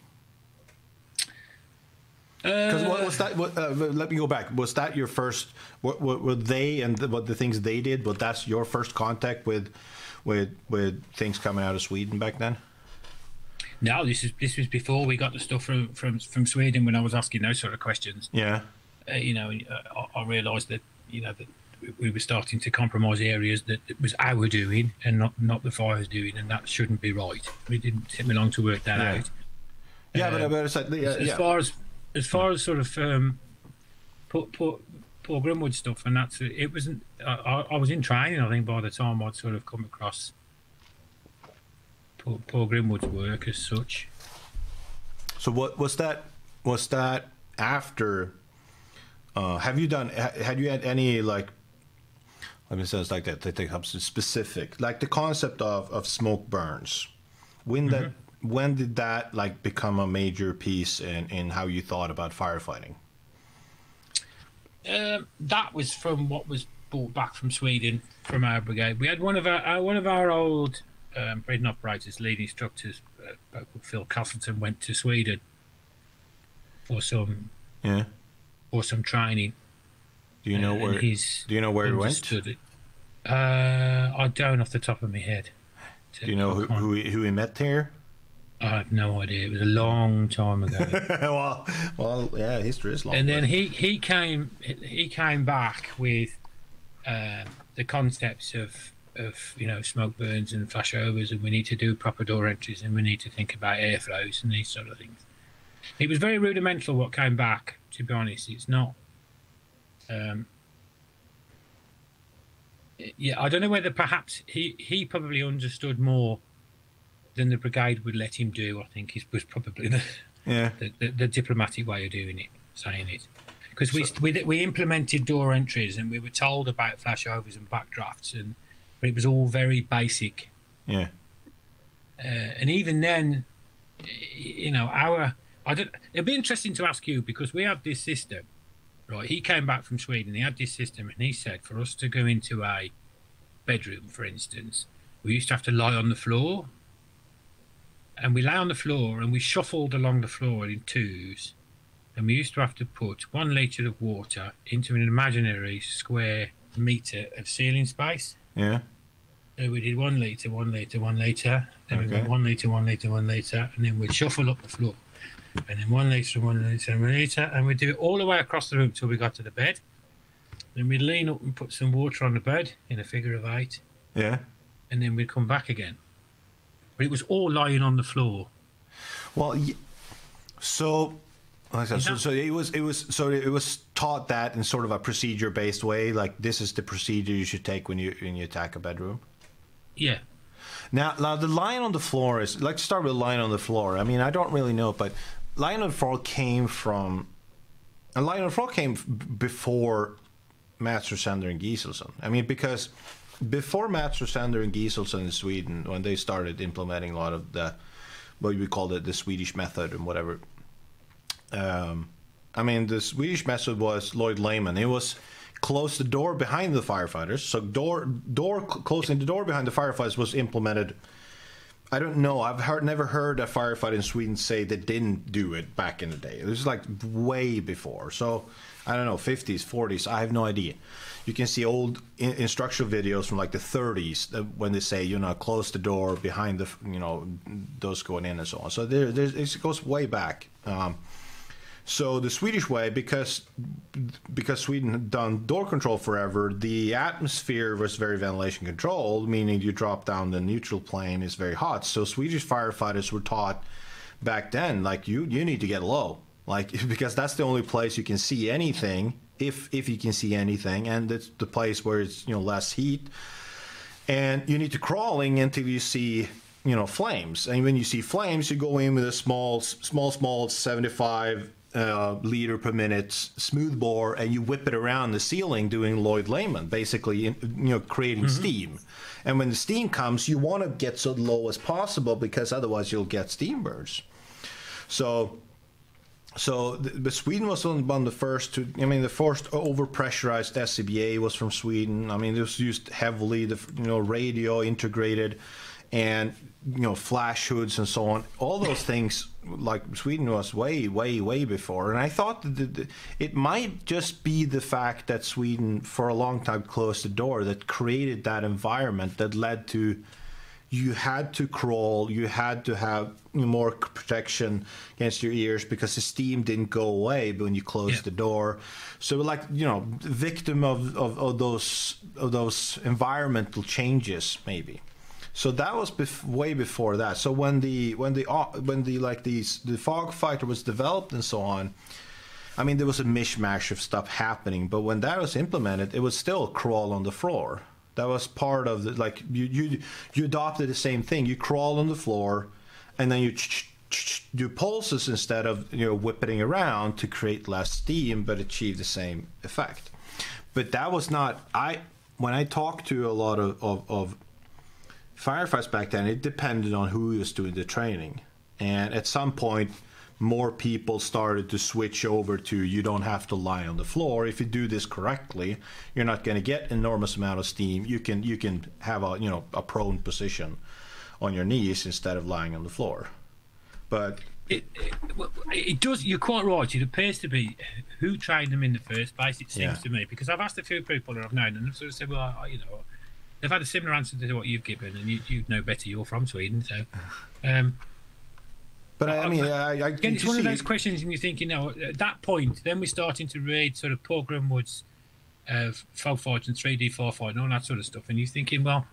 Because what was that? What, uh, let me go back. Was that your first? What, what were they and the, what the things they did? But that's your first contact with, with with things coming out of Sweden back then. No, this is this was before we got the stuff from from, from Sweden. When I was asking those sort of questions, Yeah. uh, you know, uh, I, I realised that you know that we were starting to compromise areas that it was our doing and not not the fire's doing, and that shouldn't be right. It didn't take me long to work that Yeah. out. Yeah, Uh, but, but it's like, yeah, as yeah. far as as far as sort of um, Paul, Paul, Paul Grimwood stuff, and that's it wasn't. I, I was in training, I think, by the time I'd sort of come across Paul, Paul Grimwood's work as such. So what was that? Was that after? Uh, have you done? ha- Had you had any like Let me say it's like that. They take something specific, like the concept of, of smoke burns. When that mm-hmm. when did that like become a major piece in, in how you thought about firefighting? Um, that was from what was brought back from Sweden from our brigade. We had one of our, our one of our old um, breathing operators, lead instructors, uh, Phil Axelsson, went to Sweden for some yeah for some training. Do you know uh, where? He's do you know where he went? It. Uh, I don't off the top of my head. Do you know who who he, who he met here? I have no idea. It was a long time ago. well, well, yeah, history is long. And then he, he came he came back with uh, the concepts of of you know smoke burns and flashovers, and we need to do proper door entries, and we need to think about airflows and these sort of things. It was very rudimental what came back. To be honest, it's not. Um, yeah, I don't know whether perhaps he, he probably understood more than the brigade would let him do. I think it was probably the, yeah. the, the, the diplomatic way of doing it, saying it. Because we, so, we we implemented door entries and we were told about flashovers and backdrafts, and but it was all very basic. Yeah. Uh, and even then, you know, our I don't. It'd be interesting to ask you, because we have this system. Right, he came back from Sweden, he had this system, and he said for us to go into a bedroom, for instance, we used to have to lie on the floor. And we lay on the floor and we shuffled along the floor in twos. And we used to have to put one litre of water into an imaginary square metre of ceiling space. Yeah. So we did one litre, one litre, one litre, then okay. we went one litre, one litre, one litre, and then we'd shuffle up the floor. And then one litre, one litre, one litre, and we'd do it all the way across the room till we got to the bed. Then we'd lean up and put some water on the bed in a figure of eight. Yeah. And then we'd come back again. But it was all lying on the floor. Well, so, like I said, so, so it was it was so it was taught that in sort of a procedure-based way. Like this is the procedure you should take when you when you attack a bedroom. Yeah. Now, now the lying on the floor is. Let's start with lying on the floor. I mean, I don't really know, but lying on the floor came from. And lying on the floor came before Master Sander and Axelsson. I mean, because. Before Master Sander and Axelsson in Sweden, when they started implementing a lot of the, what we call it, the Swedish method and whatever. Um, I mean, the Swedish method was Lloyd Layman. It was close the door behind the firefighters. So door, door closing the door behind the firefighters was implemented. I don't know. I've heard, never heard a firefighter in Sweden say they didn't do it back in the day. It was like way before. So I don't know, fifties, forties. I have no idea. You can see old in instructional videos from like the thirties when they say, you know, close the door behind the, you know, those going in and so on. So there, there's, it goes way back. Um, so the Swedish way, because because Sweden had done door control forever, the atmosphere was very ventilation controlled, meaning you drop down the neutral plane is very hot. So Swedish firefighters were taught back then, like you, you need to get low, like because that's the only place you can see anything. If if you can see anything, and it's the place where it's, you know, less heat, and you need to crawling until you see, you know, flames. And when you see flames, you go in with a small small small seventy-five uh, liter per minute smooth bore, and you whip it around the ceiling doing Lloyd Layman, basically, you know, creating mm-hmm. steam. And when the steam comes, you want to get so low as possible, because otherwise you'll get steam burns. So. So, but Sweden was one of the first to. I mean, the first overpressurized S C B A was from Sweden. I mean, it was used heavily. The you know radio integrated, and you know flash hoods and so on. All those things, like Sweden was way, way, way before. And I thought that the, the, it might just be the fact that Sweden, for a long time, closed the door that created that environment that led to. You had to crawl, you had to have more protection against your ears because the steam didn't go away when you closed yeah. the door. So, like, you know, victim of, of, of those of those environmental changes, maybe. So that was bef way before that. So when the when the uh, when the like these the fog fighter was developed and so on, I mean, there was a mishmash of stuff happening. But when that was implemented, it was still crawl on the floor. That was part of the, like, you, you you adopted the same thing. You crawl on the floor, and then you ch ch ch do pulses instead of, you know, whipping around to create less steam, but achieve the same effect. But that was not, I when I talked to a lot of, of, of firefighters back then, it depended on who was doing the training. And at some point, more people started to switch over to you don't have to lie on the floor. If you do this correctly, you're not going to get enormous amount of steam. You can you can have a you know a prone position on your knees instead of lying on the floor. But it, it, it does. You're quite right. It appears to be who trained them in the first place. It seems Yeah. to me, because I've asked a few people that I've known, and they've sort of said, "Well, I, you know, they've had a similar answer to what you've given, and you you know better. You're from Sweden, so." Um, but I, I mean, I, I Again, it's you one of see- those questions, and you're thinking, no, at that point, then we're starting to read sort of Paul Grimwood's uh, folk fight and three D firefighting and all that sort of stuff, and you're thinking, well,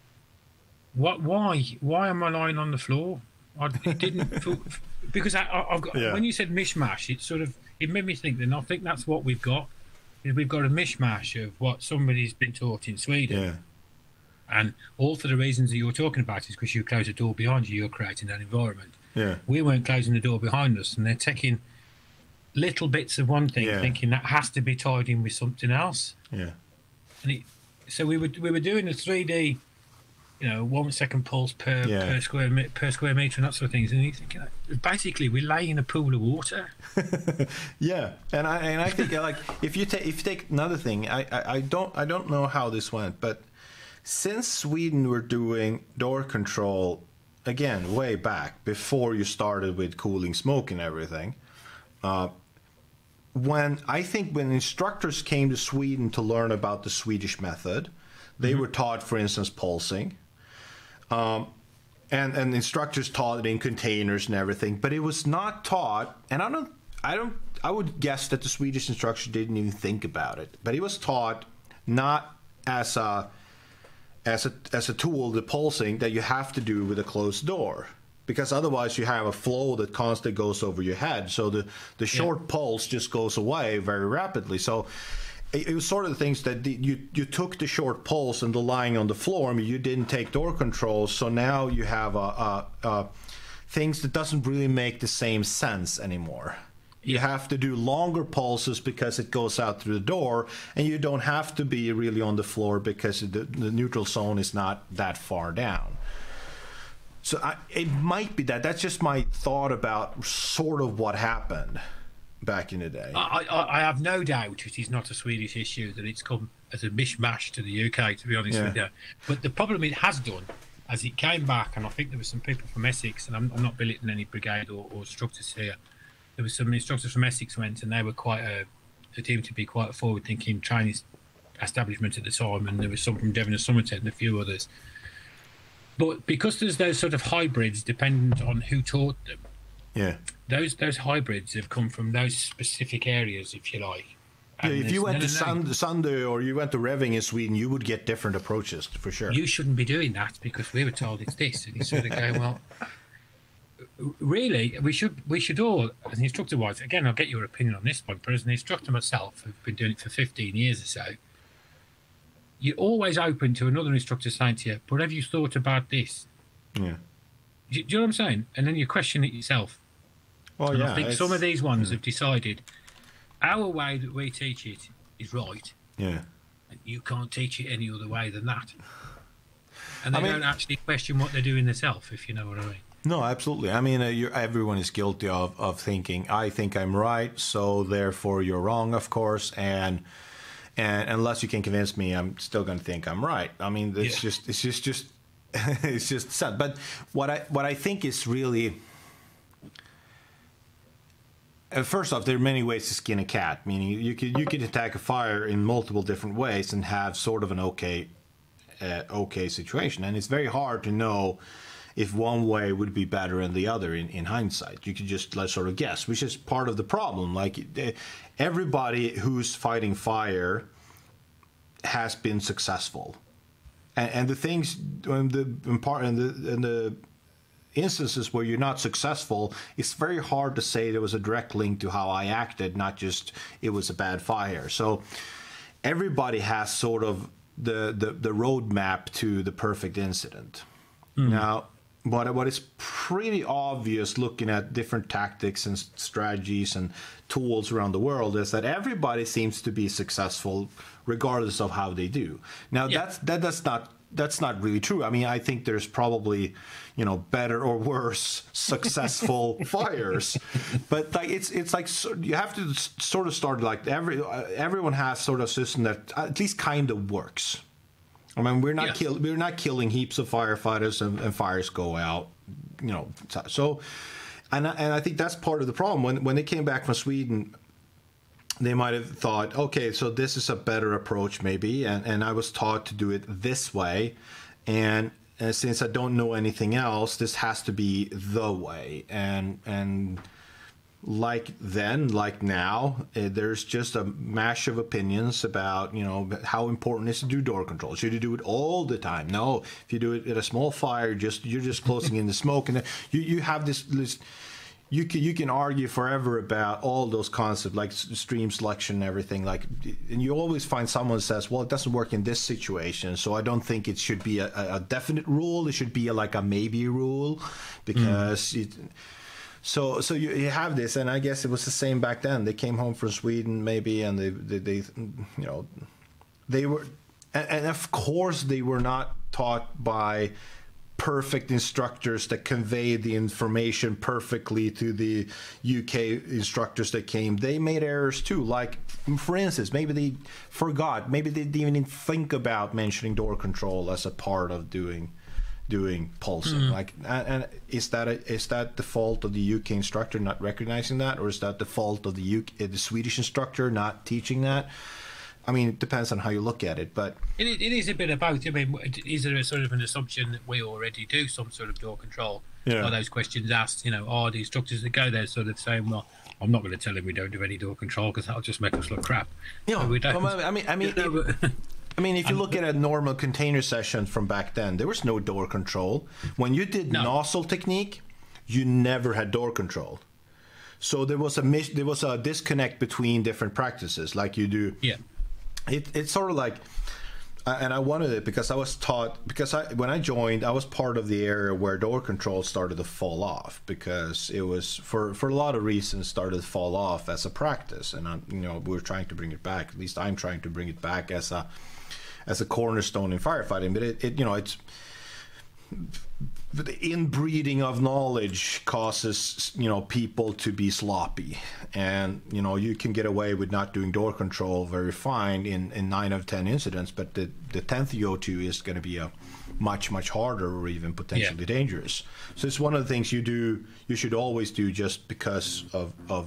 what? Why? Why am I lying on the floor? I it didn't because I, I, I've got Yeah. when you said mishmash, it sort of it made me think. Then I think that's what we've got. Is we've got a mishmash of what somebody's been taught in Sweden, Yeah. and all for the reasons that you're talking about is because you close the door behind you, you're creating that environment. Yeah. We weren't closing the door behind us, and they're taking little bits of one thing, Yeah. thinking that has to be tied in with something else. Yeah. And it, so we were we were doing a three D, you know, one second pulse per Yeah. per square me- per square meter and that sort of things. And you think, you know, basically, we lay in a pool of water. Yeah, and I and I think like if you take if you take another thing, I, I I don't I don't know how this went, but since Sweden were doing door control again way back before you started with cooling smoke and everything, uh, when I think when instructors came to Sweden to learn about the Swedish method, they were taught, for instance, pulsing. Um, and and instructors taught it in containers and everything, but it was not taught. And I don't, I don't, I would guess that the Swedish instructor didn't even think about it. But it was taught not as a as a as a tool, the pulsing that you have to do with a closed door, because otherwise you have a flow that constantly goes over your head. So the the short Yeah. pulse just goes away very rapidly. So it, it was sort of the things that the, you you took the short pulse and the lying on the floor. I mean, you didn't take door control, so now you have a, a, a things that doesn't really make the same sense anymore. You have to do longer pulses because it goes out through the door, and you don't have to be really on the floor because the, the neutral zone is not that far down. So I, it might be that. That's just my thought about sort of what happened back in the day. I, I, I have no doubt it is not a Swedish issue, that it's come as a mishmash to the U K, to be honest Yeah. with you. But the problem it has done, as it came back, and I think there were some people from Essex, and I'm, I'm not belittling any brigade or, or instructors here, there were some instructors from Essex went, and they were quite a, they seemed to be quite a forward-thinking training establishment at the time, and there was some from Devon and Somerset and a few others. But because there's those sort of hybrids, dependent on who taught them, Yeah. those those hybrids have come from those specific areas, if you like. Yeah, And if there's- you went no, to no, no, Sund- Sunday or you went to Reving in Sweden, you would get different approaches for sure. you shouldn't be doing that because we were told it's this, and you sort of go, well, really, we should we should all, as an instructor wise, again, I'll get your opinion on this one, but as an instructor myself, who've been doing it for fifteen years or so, you're always open to another instructor saying to you, but have you thought about this? Yeah. Do you, do you know what I'm saying? And then you question it yourself. Well, And yeah. I think it's- some of these ones have decided our way that we teach it is right, Yeah. and you can't teach it any other way than that. And they I mean- don't actually question what they're doing themselves, if you know what I mean. No, absolutely. I mean, uh, you're, everyone is guilty of, of thinking, I think I'm right, so therefore you're wrong, of course. And and unless you can convince me, I'm still going to think I'm right. I mean, it's Yeah. just, it's just, just, it's just sad. But what I, what I think is really, uh, first off, there are many ways to skin a cat. Meaning, you could you could attack a fire in multiple different ways and have sort of an okay, uh, okay situation. And it's very hard to know if one way would be better than the other in, in hindsight. You could just like, sort of guess, which is part of the problem. Like uh, everybody who's fighting fire has been successful, and, and the things in the in part in the in the instances where you're not successful, it's very hard to say there was a direct link to how I acted, not just it was a bad fire. So everybody has sort of the the, the roadmap to the perfect incident. Mm. Now, but what is pretty obvious looking at different tactics and strategies and tools around the world is that everybody seems to be successful regardless of how they do. Now, yeah. that's that that's not that's not really true. I mean, I think there's probably, you know, better or worse successful fires, but like it's it's like you have to sort of start like every everyone has sort of a system that at least kind of works. I mean, we're not yeah. kill we're not killing heaps of firefighters and, and fires go out, you know. So, and and I think that's part of the problem. When when they came back from Sweden, they might have thought, okay, so this is a better approach maybe, and and I was taught to do it this way, and, and since I don't know anything else, this has to be the way, and and. Like then, like now, uh, there's just a mash of opinions about, you know, how important it is to do door control. Should you do it all the time? No. If you do it at a small fire, just you're just closing in the smoke, and you you have this this. You can you can argue forever about all those concepts like stream selection and everything, like, and you always find someone who says, well, it doesn't work in this situation, so I don't think it should be a, a definite rule. It should be a, like a maybe rule, because. Mm. It, So, so you, you have this, and I guess it was the same back then. They came home from Sweden, maybe, and they, they, they you know, they were, and, and of course, they were not taught by perfect instructors that conveyed the information perfectly to the U K instructors that came. They made errors too. Like, for instance, maybe they forgot, maybe they didn't even think about mentioning door control as a part of doing. doing pulsing. Mm. Like, and, and is that a, is that the fault of the U K instructor not recognizing that, or is that the fault of the U K, the Swedish instructor not teaching that? I mean, it depends on how you look at it, but it, it is a bit of both. I mean, is there a sort of an assumption that we already do some sort of door control? Yeah. Are those questions asked? You know, are the instructors that go there sort of saying, "Well, I'm not going to tell him we don't do any door control because that'll just make us look crap." Yeah, so we don't. Well, I mean, I mean. It, I mean, if you look at a normal container session from back then, there was no door control. When you did no. nozzle technique, you never had door control. So there was a mis- there was a disconnect between different practices, like you do. Yeah. It it's sort of like, and I wanted it because I was taught, because I when I joined, I was part of the area where door control started to fall off, because it was for for a lot of reasons started to fall off as a practice, and I, you know, we're trying to bring it back. At least I'm trying to bring it back as a as a cornerstone in firefighting, but it, it you know, it's the inbreeding of knowledge causes, you know, people to be sloppy, and you know, you can get away with not doing door control very fine in in nine of ten incidents, but the the tenth you go to is going to be a much much harder, or even potentially yeah. dangerous. So it's one of the things you do you should always do, just because of of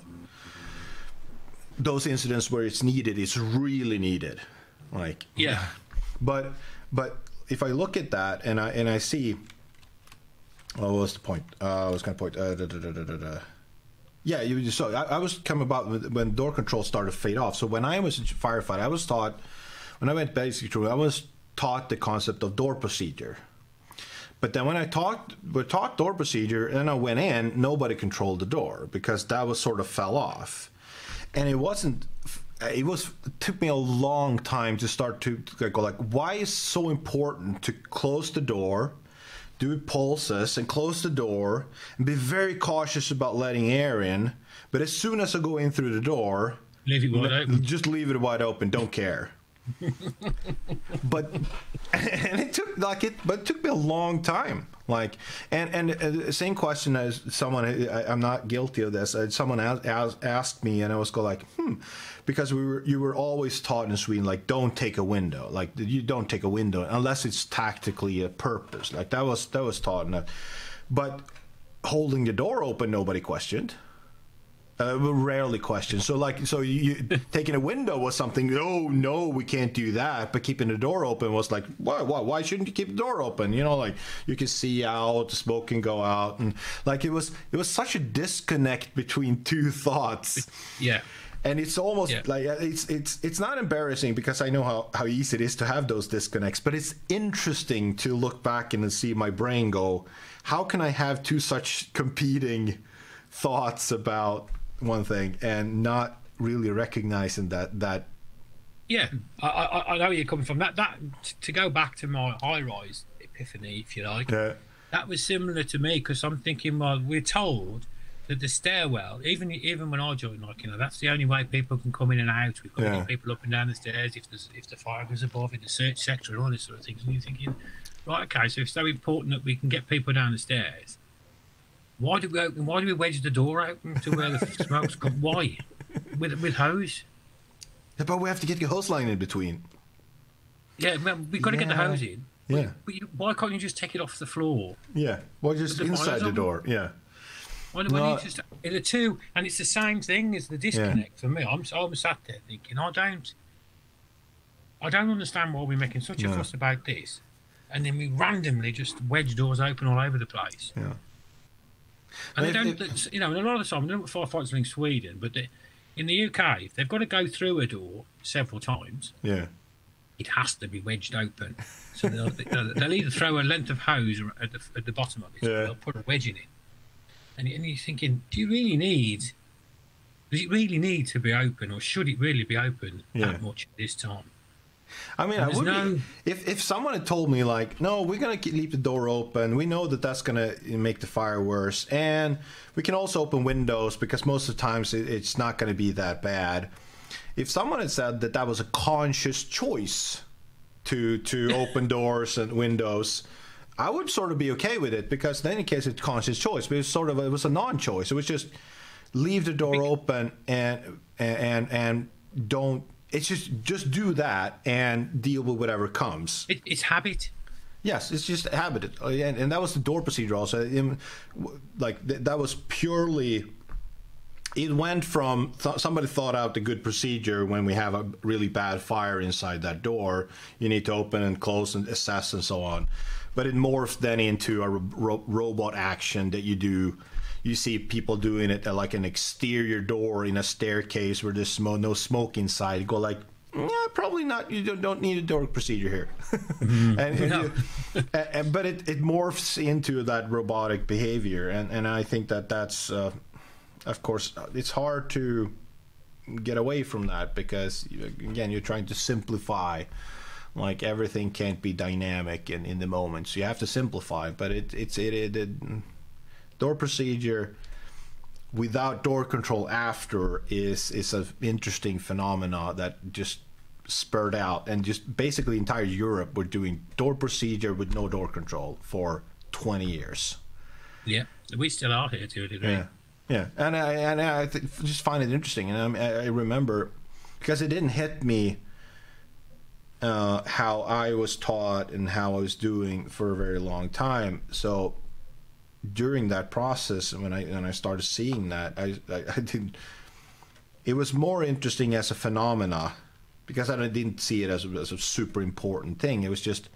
those incidents where it's needed. It's really needed, like yeah. But but if I look at that and I and I see, well, what was the point? Uh, I was going to point. Uh, da, da, da, da, da, da. Yeah, you so I, I was coming about when door control started to fade off. So when I was a firefighter, I was taught, when I went basic training, I was taught the concept of door procedure. But then when I taught were taught door procedure, and I went in, nobody controlled the door, because that was sort of fell off, and it wasn't. It was it took me a long time to start to, to go like, why is it so important to close the door, do pulses, and close the door, and be very cautious about letting air in. But as soon as I go in through the door, leave it wide open. Just leave it wide open. Don't care. But and it took like it, but it took me a long time. Like and and uh, same question as someone. I, I'm not guilty of this. Uh, someone asked, asked me, and I was go like, hmm, because we were you were always taught in Sweden, like, don't take a window. Like, you don't take a window unless it's tactically a purpose. Like that was that was taught in that. But holding the door open, nobody questioned. Uh, rarely questioned. So like, so you taking a window was something. Oh no, we can't do that. But keeping the door open was like, why? Why? Why shouldn't you keep the door open? You know, like you can see out, the smoke can go out, and like it was, it was such a disconnect between two thoughts. Yeah. And it's almost yeah. like it's it's it's not embarrassing, because I know how how easy it is to have those disconnects. But it's interesting to look back and see my brain go, how can I have two such competing thoughts about one thing and not really recognizing that that yeah I, I I know where you're coming from. That that to go back to my high rise epiphany, if you like, yeah. that was similar to me, because I'm thinking, well, we're told that the stairwell, even even when I joined, like, you know, that's the only way people can come in and out. We've got to Yeah. get people up and down the stairs if there's if the fire goes above in the search sector and all this sort of things. And you're thinking, right, okay, so it's so important that we can get people down the stairs. Why do we open, why do we wedge the door open to where the smoke's come? Why? With with hose? Yeah, but we have to get your hose line in between. Yeah, well, we've got to get the Yeah. hose in. Yeah. But you, why can't you just take it off the floor? Yeah. Well, just With the inside fires the on? door. Yeah. Why do No, you just the two? And it's the same thing as the disconnect for me. I'm I'm sat there thinking, I don't, I don't understand why we're making such a No. fuss about this, and then we randomly just wedge doors open all over the place. Yeah. And they If- don't, if- you know, and a lot of the time, I don't know what firefighters are in Sweden, but they, in the U K, if they've got to go through a door several times, Yeah. it has to be wedged open. So they'll, they'll, they'll either throw a length of hose at the, at the bottom of it, Yeah. or they'll put a wedge in it. And, and you're thinking, do you really need, does it really need to be open, or should it really be open Yeah. that much at this time? I mean, I There's would no- be, if if someone had told me like, no, we're gonna keep, leave the door open. We know that that's gonna make the fire worse, and we can also open windows because most of the times it, it's not gonna be that bad. If someone had said that that was a conscious choice to to open doors and windows, I would sort of be okay with it, because then in case it's conscious choice, but it's sort of a, it was a non-choice. It was just leave the door open and and and don't. It's just just do that and deal with whatever comes. It, it's habit. Yes, it's just a habit, and, and that was the door procedure also. In, like th- that was purely. It went from th- somebody thought out the good procedure when we have a really bad fire inside that door. You need to open and close and assess and so on, but it morphed then into a ro- robot action that you do. You see people doing it at like an exterior door in a staircase where there's smoke, no smoke inside. You go like, yeah, probably not. You don't, don't need a door procedure here. Mm-hmm. and, and No. you, and, but it, it morphs into that robotic behavior, and, and I think that that's, uh, of course, it's hard to get away from that, because again, you're trying to simplify. Like everything can't be dynamic in, in the moment, so you have to simplify. But it it's it, it, it door procedure without door control after is is an interesting phenomena that just spurred out, and just basically entire Europe were doing door procedure with no door control for twenty years. Yeah, we still are here to a degree. Yeah, yeah, and I and I th- just find it interesting, and I, I remember because it didn't hit me uh, how I was taught and how I was doing for a very long time. So during that process, when I when I started seeing that, I I, I didn't. It was more interesting as a phenomena, because I didn't see it as a, as a super important thing. It was just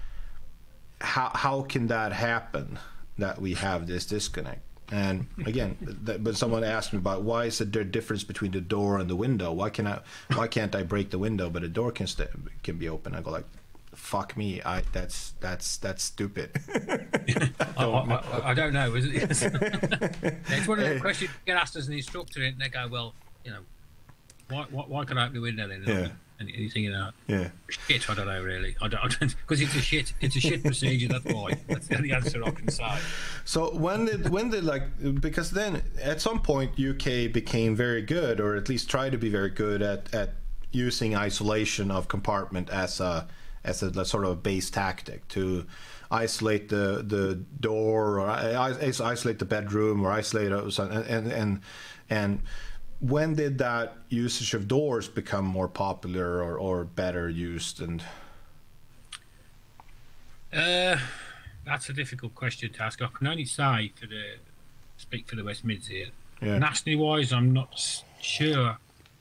how how can that happen, that we have this disconnect? And again, that, but someone asked me about why is there a difference between the door and the window? Why can I why can't I break the window but the door can st- can be open? I go like, fuck me, I that's that's that's stupid. I, I, I, I don't know. Is it? It's one of the questions you get asked as an instructor, and they go, "Well, you know, why why, why can I open the window then?" Yeah. And you think, you know, Yeah. shit, I don't know really. I don't because it's a shit. It's a shit procedure. That's why. That's the only answer I can say. So when did when did like because then at some point U K became very good, or at least tried to be very good at at using isolation of compartment as a as a sort of a base tactic to isolate the the door, or isolate the bedroom, or isolate and and and, and when did that usage of doors become more popular or, or better used? And uh, that's a difficult question to ask. I can only say for the speak for the West Mids here. Yeah. Nationally wise, I'm not s- sure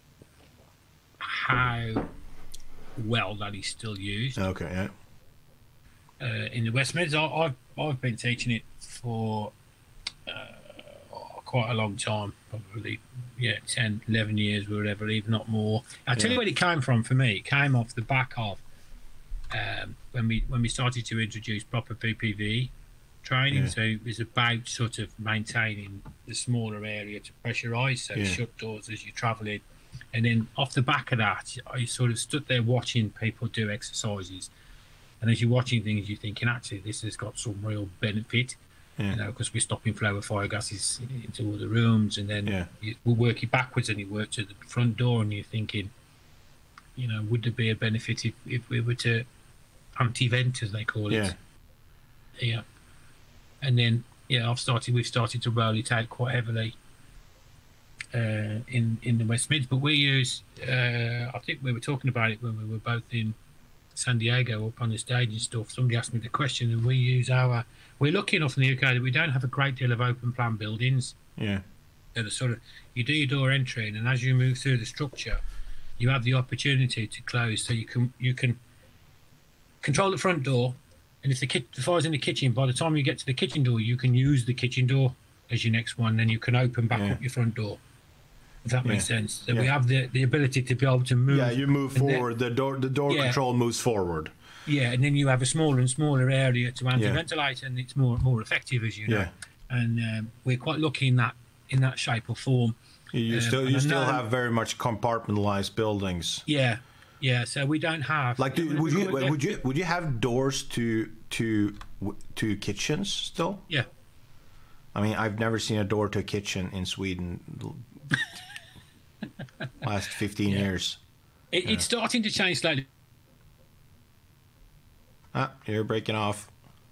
how well that is still used. okay, yeah, Uh, in the West Mids, I, I've I've been teaching it for uh, quite a long time, probably yeah, ten, eleven years, whatever, if not more. I'll tell Yeah. you where it came from for me. It came off the back of um, when we when we started to introduce proper P P V training. Yeah. So it was about sort of maintaining the smaller area to pressurise, so Yeah. shut doors as you're travelling. And then off the back of that, I sort of stood there watching people do exercises. And as you're watching things, you're thinking, actually, this has got some real benefit, yeah. you know, because we're stopping flow of fire gases into all the rooms, and then yeah. you, we're working backwards, and you work to the front door, and you're thinking, you know, would there be a benefit if, if we were to anti-vent, as they call it? Yeah. Yeah. And then, yeah, I've started. We've started to roll it out quite heavily uh, in in the West Mids, but we use. Uh, I think we were talking about it when we were both in San Diego up on the stage and stuff. Somebody asked me the question, and we use our. We're lucky enough in the U K that we don't have a great deal of open plan buildings. Yeah. They're the sort of, you do your door entry, and as you move through the structure, you have the opportunity to close, so you can you can control the front door. And if the, ki the fire's in the kitchen, by the time you get to the kitchen door, you can use the kitchen door as your next one. Then you can open back yeah. up your front door. If that makes yeah. sense. So yeah. we have the, the ability to be able to move. Yeah, you move forward. Then, the door the door yeah. control moves forward. Yeah, and then you have a smaller and smaller area to anti-ventilate, yeah. and it's more more effective, as you know. Yeah. And um, we're quite lucky in that in that shape or form. You um, still you still know, have very much compartmentalized buildings. Yeah. Yeah, so we don't have like. Do, would you would you would you have doors to to to kitchens still? Yeah. I mean, I've never seen a door to a kitchen in Sweden. Last fifteen yeah. years. It, yeah. It's starting to change slightly. Ah, you're breaking off.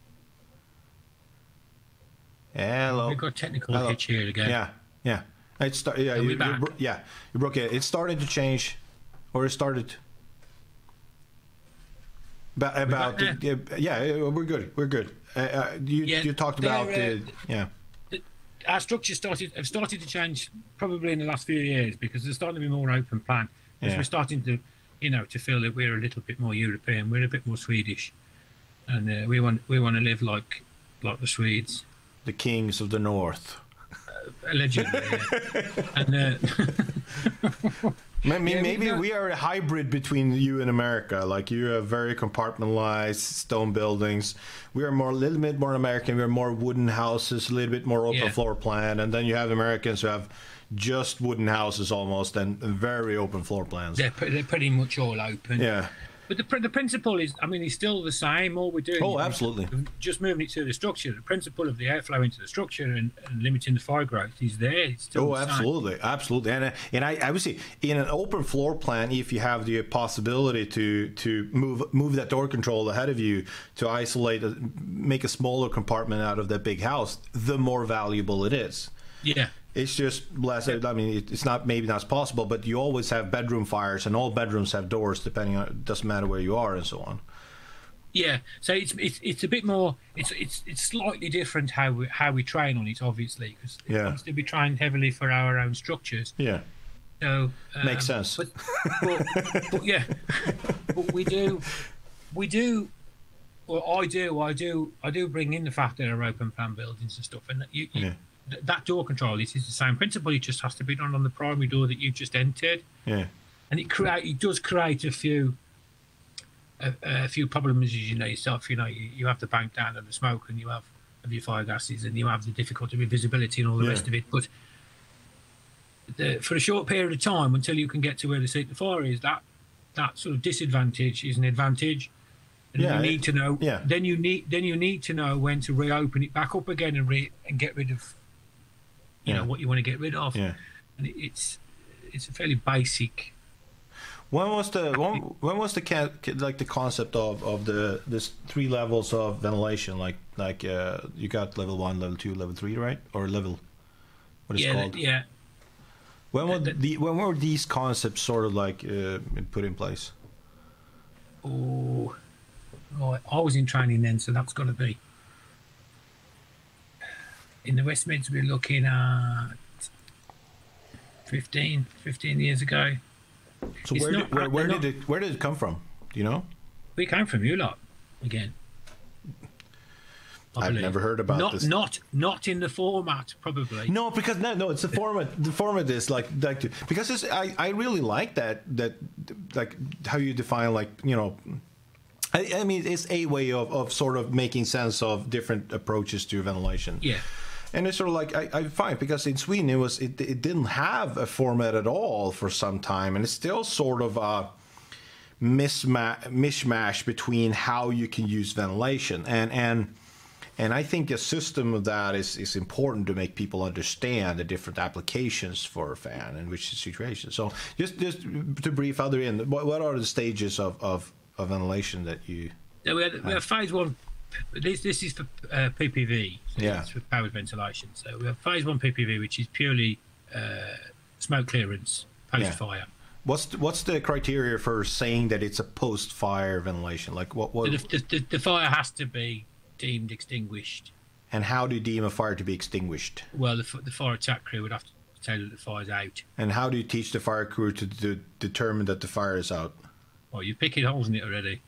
Hello. We've got technical Hello. hitch here again. Yeah, yeah. It's start. Yeah, you, you, yeah. You broke it. It started to change, or it started. About, about the, yeah, yeah, we're good. We're good. Uh, uh, you yeah, you talked about uh, the yeah. Our structure started have started to change probably in the last few years because there's starting to be more open plan. Because yeah. we're starting to, you know, to feel that we're a little bit more European. We're a bit more Swedish, and uh, we want we want to live like like the Swedes, the kings of the north. Uh, allegedly, yeah. and. Uh, Maybe, yeah, maybe we, we are a hybrid between you and America. Like you have very compartmentalized stone buildings. We are more a little bit more American. We're more wooden houses, a little bit more open yeah. floor plan, and then you have Americans who have just wooden houses almost and very open floor plans. They're, they're pretty much all open. Yeah. But the, the principle is, I mean, it's still the same. All we're doing oh, is absolutely. just moving it to the structure. The principle of the airflow into the structure and, and limiting the fire growth is there. It's still oh, the absolutely, same. absolutely. And and I, I would say in an open floor plan, if you have the possibility to to move move that door control ahead of you to isolate, make a smaller compartment out of that big house, the more valuable it is. Yeah. It's just less. I mean, it's not maybe not possible, but you always have bedroom fires, and all bedrooms have doors, depending on. It doesn't matter where you are, and so on. Yeah, so it's it's it's a bit more. It's it's it's slightly different how we how we train on it, obviously, because yeah. obviously we train heavily for our own structures. Yeah. So um, makes sense. But, but, but yeah, but we do, we do. Well, I do, I do, I do bring in the fact that there are open plan buildings and stuff, and that you. you yeah. That door control it is the same principle. It just has to be done on the primary door that you've just entered. Yeah, and it create it does create a few a, a few problems as you know yourself. You know, you, you have the bank down and the smoke, and you have of your fire gases, and you have the difficulty with visibility and all the yeah. rest of it. But the, for a short period of time, until you can get to where the seat of fire is, that that sort of disadvantage is an advantage. And yeah, you need it, to know. Yeah. Then you need then you need to know when to reopen it back up again and re and get rid of. You yeah. know what you want to get rid of, yeah. and it's it's a fairly basic. When was the when, when was the like the concept of of the this three levels of ventilation? Like like uh, you got level one, level two, level three, right? Or level what is yeah, called? Yeah. When were the, the when were these concepts sort of like uh, put in place? Oh, oh, I was in training then, so that's got to be. In the West Mids, we're looking at fifteen, fifteen years ago. So where, not, did, where, where did it where did it come from? Do you know? We came from you lot again. I've never heard about not, this. Not not in the format, probably. No, because no, no, it's the format. The format is like like because it's, I I really like that that like how you define like you know. I, I mean, it's a way of, of sort of making sense of different approaches to ventilation. Yeah. And it's sort of like, I, I find, because in Sweden, it was it, it didn't have a format at all for some time. And it's still sort of, uh, misma- mishmash between how you can use ventilation, and and and I think a system of that is is important to make people understand the different applications for a fan and which situation. So just just to brief other in, what, what are the stages of, of, of ventilation that you? Yeah, we, had, we have phase one. This this is for uh, P P V. So yeah. It's for powered ventilation. So we have phase one P P V, which is purely uh, smoke clearance post fire. Yeah. What's the, what's the criteria for saying that it's a post fire ventilation? Like what? what... So the, the, the, the fire has to be deemed extinguished. And how do you deem a fire to be extinguished? Well, the, the fire attack crew would have to tell you that the fire's out. And how do you teach the fire crew to, to determine that the fire is out? Well, you're picking holes in it already.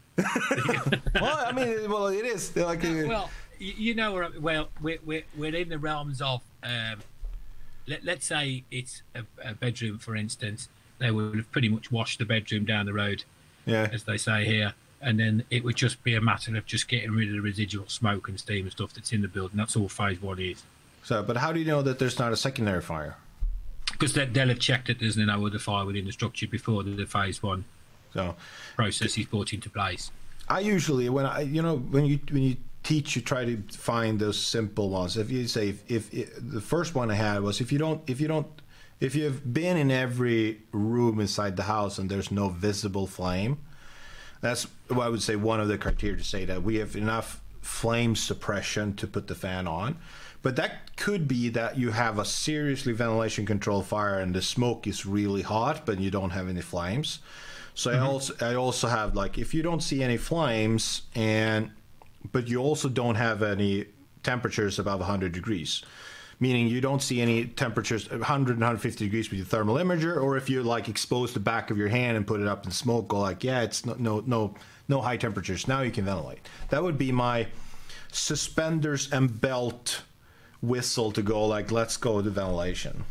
Well, I mean, well, it is like. No, well, you, you know, we're, well, we're, we're we're in the realms of. Um, let, let's say it's a, a bedroom, for instance. They would have pretty much washed the bedroom down the road, yeah, as they say here, and then it would just be a matter of just getting rid of the residual smoke and steam and stuff that's in the building. That's all phase one is. So, but how do you know that there's not a secondary fire? Because they, they'll have checked that there's no other fire within the structure before the, the phase one so process is brought into place. I usually, when I, you know, when you when you teach, you try to find those simple ones. If you say, if, if, if the first one I had was, if you don't, if you don't, if you've been in every room inside the house and there's no visible flame, that's what I would say one of the criteria to say that we have enough flame suppression to put the fan on. But that could be that you have a seriously ventilation controlled fire and the smoke is really hot, but you don't have any flames. So mm-hmm. I also I also have, like, if you don't see any flames and but you also don't have any temperatures above one hundred degrees, meaning you don't see any temperatures one hundred and one hundred fifty degrees with your thermal imager, or if you like expose the back of your hand and put it up in smoke, go like, yeah, it's no no no no high temperatures. Now you can ventilate. That would be my suspenders and belt whistle to go like, let's go to ventilation.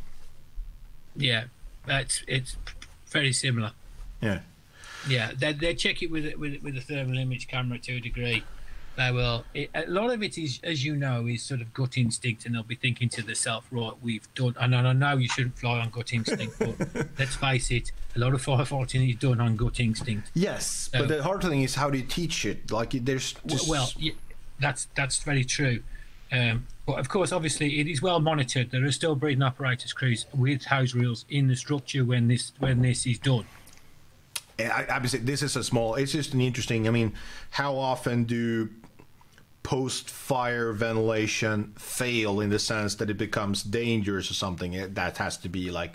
Yeah, that's it's very similar. Yeah. Yeah, they they check it with with with a thermal image camera to a degree. They will. It, a lot of it is, as you know, is sort of gut instinct, and they'll be thinking to themselves, right, we've done. And I know you shouldn't fly on gut instinct, but let's face it, a lot of firefighting is done on gut instinct. Yes, so, but the hard thing is how do you teach it? Like, there's just... well, yeah, that's that's very true. Um, but of course, obviously, it is well monitored. There are still breathing apparatus crews with house reels in the structure when this when this is done. I, I would say this is a small. It's just an interesting. I mean, how often do post-fire ventilation fail in the sense that it becomes dangerous or something? That has to be like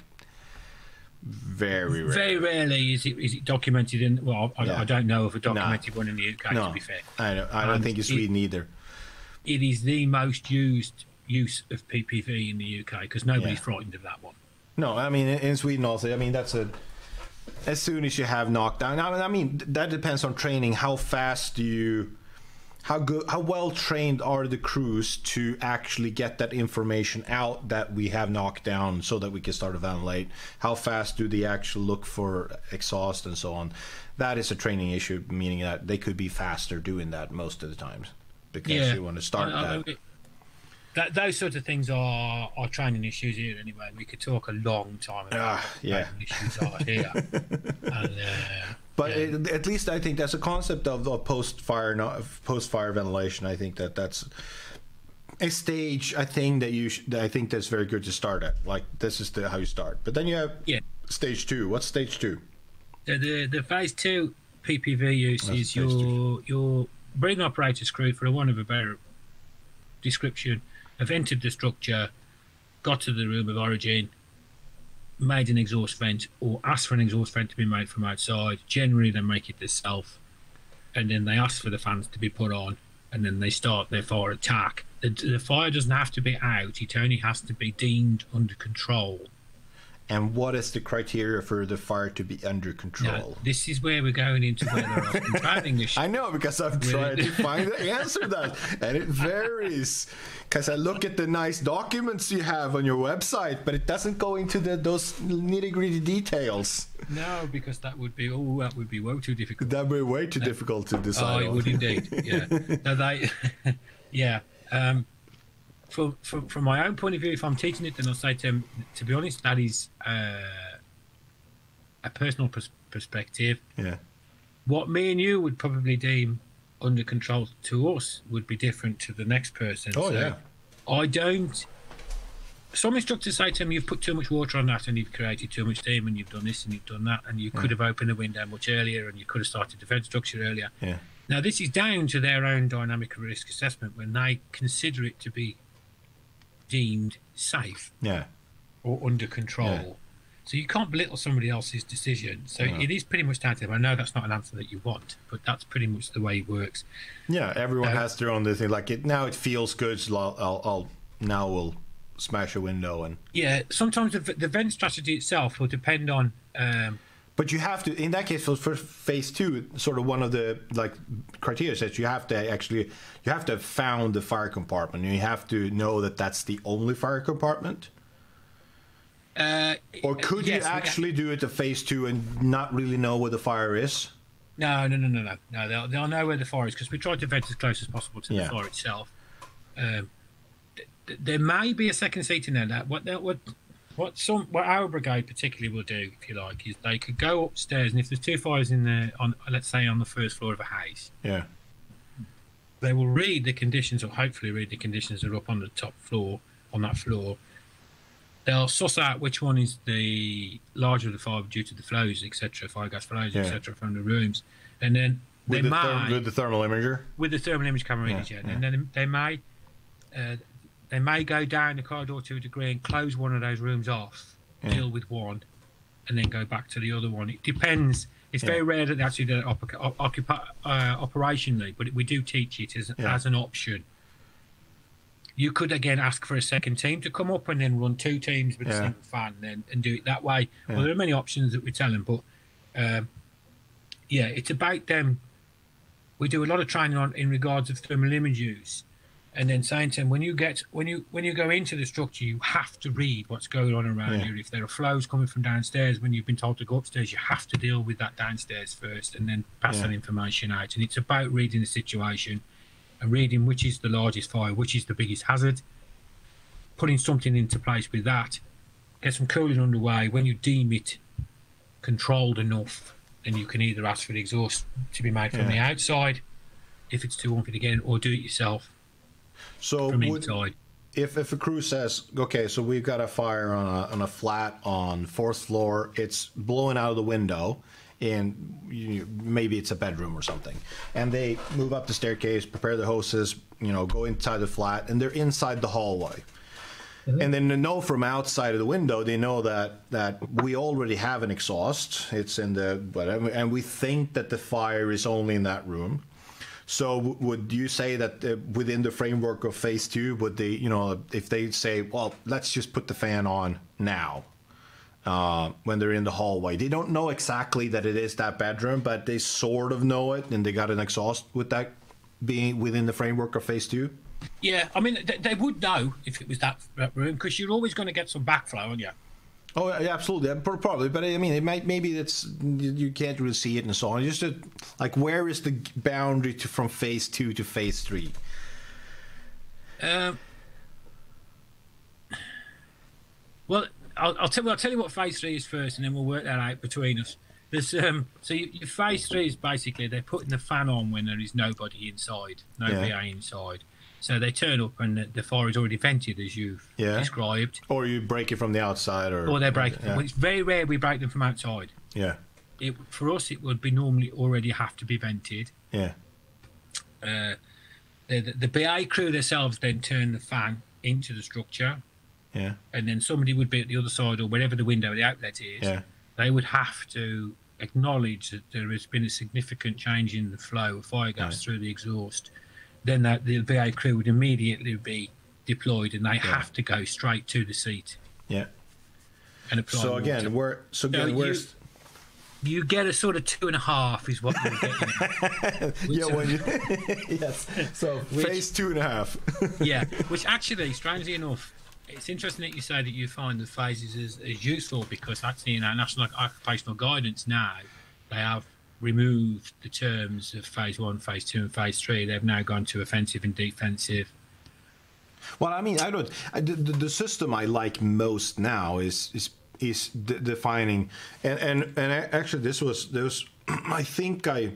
very rare. Very rarely is it is it documented in. Well, I, yeah. I don't know of a documented no. one in the U K. No. To be fair, I don't. I don't and think in Sweden it, either. It is the most used use of P P V in the U K because nobody's yeah. frightened of that one. No, I mean in, in Sweden also. I mean that's a. As soon as you have knockdown, I mean that depends on training. How fast do you, how good, how well trained are the crews to actually get that information out that we have knocked down, so that we can start to ventilate? How fast do they actually look for exhaust and so on? That is a training issue, meaning that they could be faster doing that most of the times because yeah. you want to start I, I, that. I, That, those sort of things are, are training issues here anyway. We could talk a long time about uh, yeah. what issues are here. and, uh, but yeah. it, at least I think that's a concept of, of post-fire post-fire ventilation. I think that that's a stage, I think, that you sh that I think that's very good to start at. Like, this is the, how you start. But then you have yeah. stage two. What's stage two? The, the, the phase two P P V use that's is your, your breathing apparatus crew, for want of a better description, have entered the structure, got to the room of origin, made an exhaust vent or asked for an exhaust vent to be made from outside. Generally, they make it themselves, and then they ask for the fans to be put on, and then they start their fire attack. The, the fire doesn't have to be out, it only has to be deemed under control. And what is the criteria for the fire to be under control? Now, this is where we're going into where there are often training issues. I know, because I've tried to find the answer to that, and it varies. Because I look at the nice documents you have on your website, but it doesn't go into the, those nitty-gritty details. No, because that would be oh, that would be way too difficult. That would be way too no. difficult to decide. Oh, it on. would indeed. Yeah. No, they, yeah. Um, From, from, from my own point of view, if I'm teaching it, then I'll say to them, to be honest, that is uh, a personal pers perspective. Yeah. what me and you would probably deem under control to us would be different to the next person. Oh, so yeah. I don't. Some instructors say to me, you've put too much water on that and you've created too much steam and you've done this and you've done that and you could Yeah. have opened the window much earlier and you could have started the vent structure earlier. Yeah. Now, this is down to their own dynamic risk assessment when they consider it to be deemed safe Yeah. or under control. Yeah. So you can't belittle somebody else's decision. So No. it is pretty much down to them. I know that's not an answer that you want, but that's pretty much the way it works. Yeah, everyone Uh, has their own thing. Like it now, it feels good. So I'll, I'll, I'll now we'll smash a window and. Yeah, sometimes the, the vent strategy itself will depend on. Um, But you have to, in that case, for, for phase two, sort of one of the like criteria says you have to actually, you have to have found the fire compartment. You have to know that that's the only fire compartment. uh, Or could yes, you actually do it at phase two and not really know where the fire is? No, no, no, no, no. No, they'll, they'll know where the fire is because we tried to vent as close as possible to Yeah. the fire itself. Um, th- th- there may be a second seat in there. That what that what what some what our brigade particularly will do, if you like, is they could go upstairs and if there's two fires in there on, let's say, on the first floor of a house, Yeah. they will read the conditions, or hopefully read the conditions that are up on the top floor, on that floor. They'll suss out which one is the larger of the fire due to the flows, et cetera, fire gas flows, Yeah. et cetera, from the rooms. And then they With the, may, therm- with the thermal imager? with the thermal image camera Yeah, readers, yeah. yeah. And then they may, uh, they may go down the corridor to a degree and close one of those rooms off, Yeah. deal with one, and then go back to the other one. It depends. It's Yeah. very rare that they actually do it op- op- occupy, uh, operationally, but we do teach it as, Yeah. as an option. You could again ask for a second team to come up and then run two teams with a Yeah. single fan and, and do it that way. Yeah. Well, there are many options that we tell them, but um, yeah, it's about them. We do a lot of training on in regards of thermal image use, and then saying to them when you get when you when you go into the structure, you have to read what's going on around Yeah. you. If there are flows coming from downstairs, when you've been told to go upstairs, you have to deal with that downstairs first, and then pass Yeah. that information out. And it's about reading the situation and reading which is the largest fire, which is the biggest hazard, putting something into place with that, get some cooling underway. When you deem it controlled enough, then you can either ask for the exhaust to be made from Yeah. the outside, if it's too unfit again, or do it yourself So from would, inside. if if a crew says, okay, so we've got a fire on a on a flat on fourth floor, it's blowing out of the window, and you, maybe it's a bedroom or something, and they move up the staircase, prepare the hoses, you know, go inside the flat, and they're inside the hallway. And then they know from outside of the window, they know that that we already have an exhaust. It's in the whatever, and we think that the fire is only in that room. So w- would you say that uh, within the framework of phase two, would they, you know, if they say, well, let's just put the fan on now, uh, when they're in the hallway, they don't know exactly that it is that bedroom, but they sort of know it, and they got an exhaust with that being within the framework of phase two? Yeah, I mean, they, they would know if it was that, that room, because you're always going to get some backflow, aren't you? Oh, yeah, absolutely, yeah, pro- probably. But I mean, it might maybe it's you you can't really see it and so on. Just to, like, where is the boundary to from phase two to phase three? Um, well, I'll, I'll tell. I'll tell you what phase three is first, and then we'll work that out between us. There's um. So you, your phase three is basically they're putting the fan on when there is nobody inside, no Yeah. V A inside. So they turn up and the, the fire is already vented, as you've Yeah. described, Or you break it from the outside, or or they're breaking. Yeah, Well, it's very rare we break them from outside. yeah, It, for us, it would be normally already have to be vented. yeah. Uh, the, the, the B A crew themselves then turn the fan into the structure, yeah. and then somebody would be at the other side or wherever the window of the outlet is. Yeah. They would have to acknowledge that there has been a significant change in the flow of fire gas Right. through the exhaust. Then that the B A crew would immediately be deployed, and they have to go straight to the seat Yeah. and apply. So water. again, where so again, So you- where's you get a sort of two and a half is what you're getting. yeah, which- when you, yes. So Which- phase two and a half. Yeah, which actually, strangely enough, it's interesting that you say that you find the phases as, as useful, because actually in our national occupational guidance now, they have removed the terms of phase one, phase two, and phase three. They've now gone to offensive and defensive. Well, I mean, I don't. I, the, the the system I like most now is is is de defining, and and and actually this was this. I think I.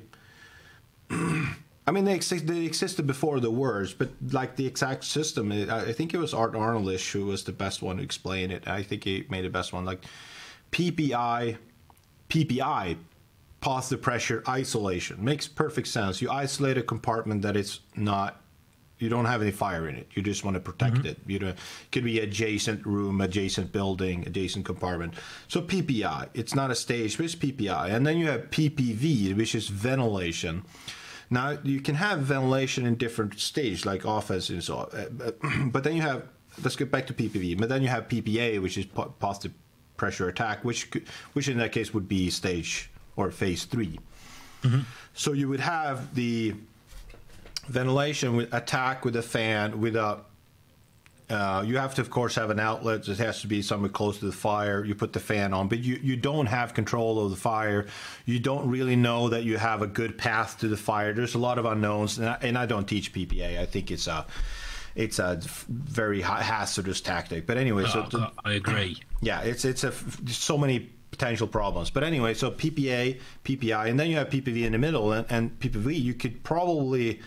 I mean, they, exist, they existed before the words, but like the exact system, I think it was Art Arnoldish who was the best one to explain it. I think he made the best one. Like P P I, P P I, positive pressure isolation, makes perfect sense. You isolate a compartment that it's not, you don't have any fire in it. You just want to protect mm-hmm. it. You know, it could be adjacent room, adjacent building, adjacent compartment. So P P I, it's not a stage, but it's P P I. And then you have P P V, which is ventilation. Now, you can have ventilation in different stages, like offense and so on. But then you have, let's get back to P P V, but then you have P P A, which is positive pressure attack, which could, which in that case would be stage or phase three. Mm-hmm. So you would have the ventilation with attack with a fan, with a, uh, you have to, of course, have an outlet. It has to be somewhere close to the fire. You put the fan on, but you, you don't have control of the fire. You don't really know that you have a good path to the fire. There's a lot of unknowns, and I, and I don't teach P P A. I think it's a, it's a very hazardous tactic. But anyway, oh, so the, I agree. Yeah, it's it's a so many potential problems. But anyway, so P P A, P P I, and then you have P P V in the middle, and, and P P V. You could probably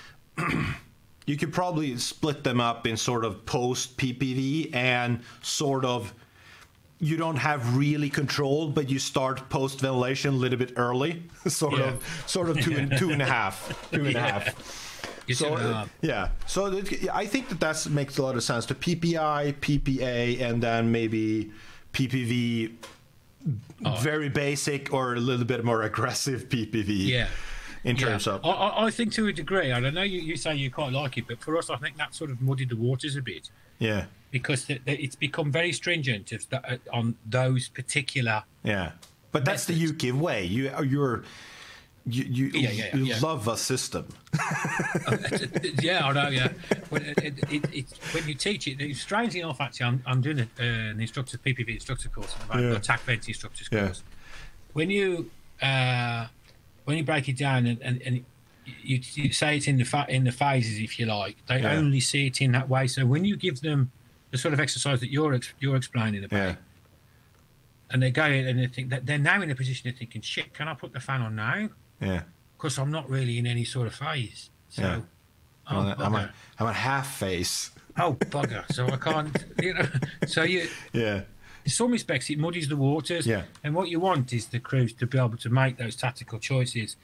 you could probably split them up in sort of post P P V and sort of, you don't have really control, but you start post ventilation a little bit early, sort yeah. of, sort of two and two and a half, two and yeah. a half. You so uh, yeah, so it, I think that that makes a lot of sense. To P P I, P P A, and then maybe P P V, oh. very basic or a little bit more aggressive P P V. Yeah. In terms yeah. of, I, I think to a degree, and I know you, you say you quite like it, but for us, I think that sort of muddied the waters a bit. Yeah. Because the, the, it's become very stringent of the, on those particular. Yeah, but that's methods. The U K way. You, you're, you, you, yeah, yeah, you yeah. love a system. Yeah, I know. Yeah, when it, it, it, it, when you teach it, strangely enough, actually, I'm, I'm doing a, uh, an instructor P P V instructor course, I've yeah. attack vent instructors course. Yeah. When you. Uh, When you break it down and, and, and you, you say it in the fa in the phases, if you like, they yeah. only see it in that way. So when you give them the sort of exercise that you're ex you're explaining about, yeah. and they go in and they think that they're now in a position of thinking, "Shit, can I put the fan on now?" Yeah, because I'm not really in any sort of phase. So yeah. oh, well, I'm a I'm a half phase. Oh bugger! So I can't, you know. So you yeah. In some respects, it muddies the waters. Yeah. And what you want is the crews to be able to make those tactical choices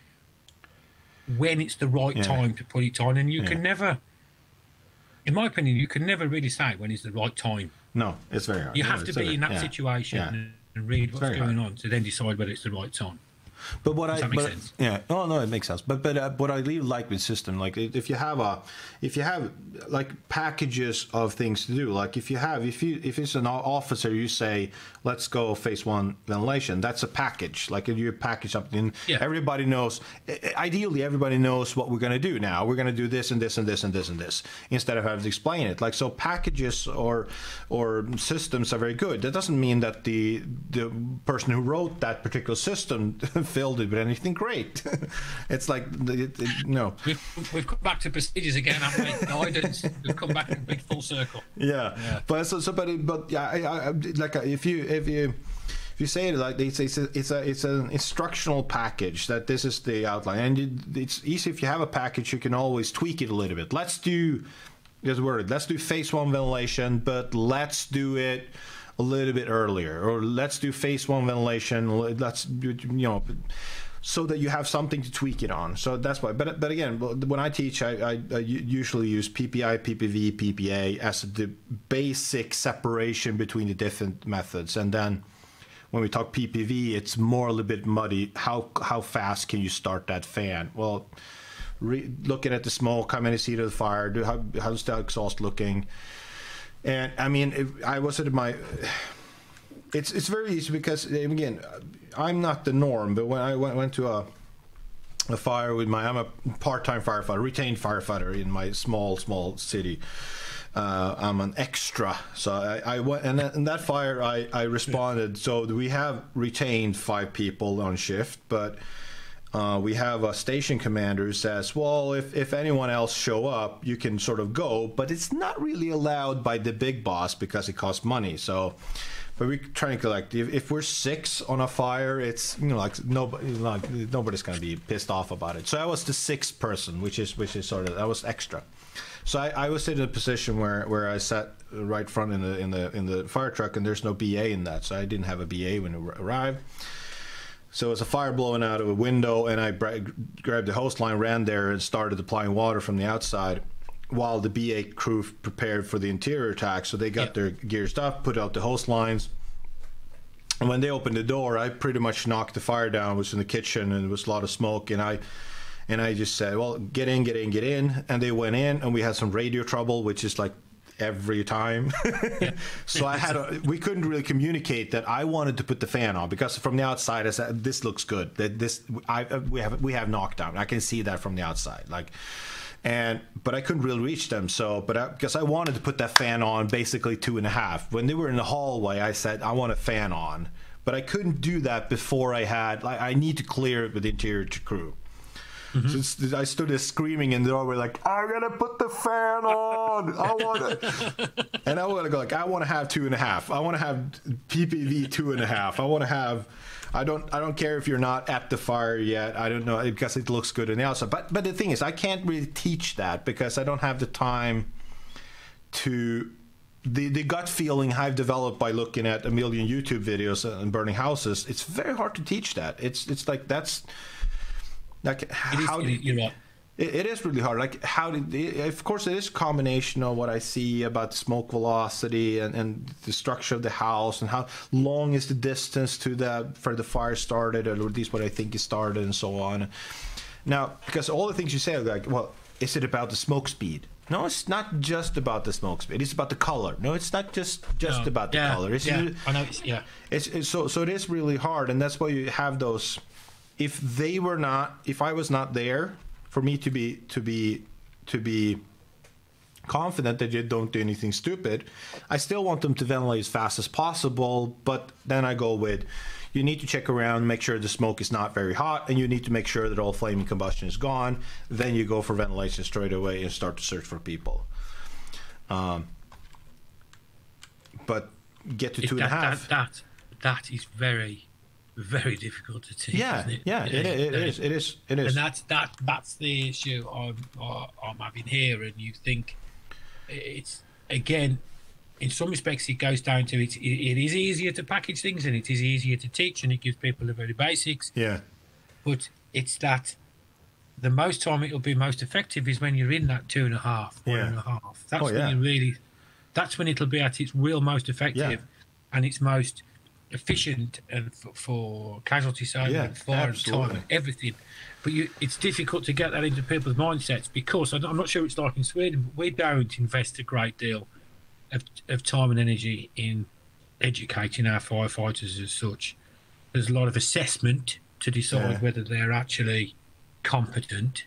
when it's the right yeah. time to put it on. And you yeah. can never, in my opinion, you can never really say when is the right time. No, it's very hard. You no, have to be very, in that yeah. situation yeah. and, and read what's going hard. on to then decide whether it's the right time. But what Does I that make but, sense? Yeah, oh no, it makes sense. But but uh, what I really like with system, like if you have a, if you have like packages of things to do, like if you have if you if it's an officer, you say let's go phase one ventilation. That's a package. Like if you package something, yeah. everybody knows. Ideally, everybody knows what we're going to do now. We're going to do this and this and this and this and this instead of having to explain it. Like so, packages or or systems are very good. That doesn't mean that the the person who wrote that particular system filled it with anything great. It's like it, it, no. We've, we've come back to procedures again, haven't we? Guidance. We've come back in a big full circle. Yeah, yeah. but so, so but but yeah, I, I, like if you if you if you say it like this, it's a, it's a it's an instructional package that this is the outline, and you, it's easy if you have a package, you can always tweak it a little bit. Let's do there's a word. Let's do phase one ventilation, but let's do it a little bit earlier, or let's do phase one ventilation. Let's do, you know, so that you have something to tweak it on. So that's why. But but again, when I teach, I, I, I usually use P P I, P P V, P P A as the basic separation between the different methods, and then when we talk P P V, it's more a little bit muddy. How how fast can you start that fan? Well, re, looking at the smoke, how many feet of the fire? Do how how's the exhaust looking? And I mean, if I was at my, it's it's very easy because again, I'm not the norm. But when I went, went to a a fire with my, I'm a part-time firefighter, retained firefighter in my small small city. Uh, I'm an extra, so I, I went, and in that fire I I responded. So we have retained five people on shift, but. Uh, we have a station commander who says, well, if, if anyone else show up, you can sort of go, but it's not really allowed by the big boss because it costs money. So but we try and collect. If, if we're six on a fire, it's you know like nobody like nobody's gonna be pissed off about it. So I was the sixth person, which is which is sort of that was extra. So I, I was in a position where, where I sat right front in the in the in the fire truck, and there's no B A in that, so I didn't have a B A when it arrived. So it was a fire blowing out of a window, and I grabbed the hose line, ran there, and started applying water from the outside, while the B A crew prepared for the interior attack. So they got yep. their gear stuff, put out the hose lines, and when they opened the door, I pretty much knocked the fire down. It was in the kitchen, and there was a lot of smoke, and I. And I just said, well, get in, get in, get in. And they went in, and we had some radio trouble, which is like every time. Yeah. So I had a, we couldn't really communicate that I wanted to put the fan on, because from the outside I said, this looks good. That this I we have we have knockdown. I can see that from the outside. Like, and but I couldn't really reach them. So, but I, because I wanted to put that fan on, basically two and a half. When they were in the hallway, I said I want a fan on, but I couldn't do that before I had. Like, I need to clear it with the interior crew. Mm-hmm. So I stood there screaming in the doorway like, I'm gonna put the fan on. I want to, and I want to go like, I want to have two and a half. I want to have P P V two and a half. I want to have. I don't. I don't care if you're not at the fire yet. I don't know, because it looks good on the outside. But but the thing is, I can't really teach that because I don't have the time to. The the gut feeling I've developed by looking at a million YouTube videos and burning houses. It's very hard to teach that. It's it's like that's. Like how it is, you're right. It, it is really hard. Like how did it, of course it is a combination of what I see about smoke velocity and, and the structure of the house and how long is the distance to the for the fire started, or at least what I think it started, and so on. Now, because all the things you say are like, well, is it about the smoke speed? No, it's not just about the smoke speed. It's about the color. No, it's not just just no. about the yeah. color. It's, yeah, I know. It's, yeah, it's, it's so so it is really hard, and that's why you have those. If they were not, if I was not there, for me to be to be to be confident that you don't do anything stupid, I still want them to ventilate as fast as possible. But then I go with, you need to check around, make sure the smoke is not very hot, and you need to make sure that all flaming combustion is gone. Then you go for ventilation straight away and start to search for people. Um, but get to two that, and a half. That that that is very. Very difficult to teach. Yeah, isn't it? yeah, it, it, it is. It is. It is. And that's that. That's the issue I'm I'm having here. And you think it's again, in some respects, it goes down to it. It is easier to package things, and it is easier to teach, and it gives people the very basics. Yeah. But it's that the most time it will be most effective is when you're in that two and a half, one yeah. and a half. That's oh, when yeah. you really. That's when it'll be at its real most effective, yeah. and its most efficient and for, for casualty side yeah, and fire time and everything. But you, it's difficult to get that into people's mindsets because I'm not sure it's like in Sweden, but we don't invest a great deal of, of time and energy in educating our firefighters as such. There's a lot of assessment to decide yeah. whether they're actually competent.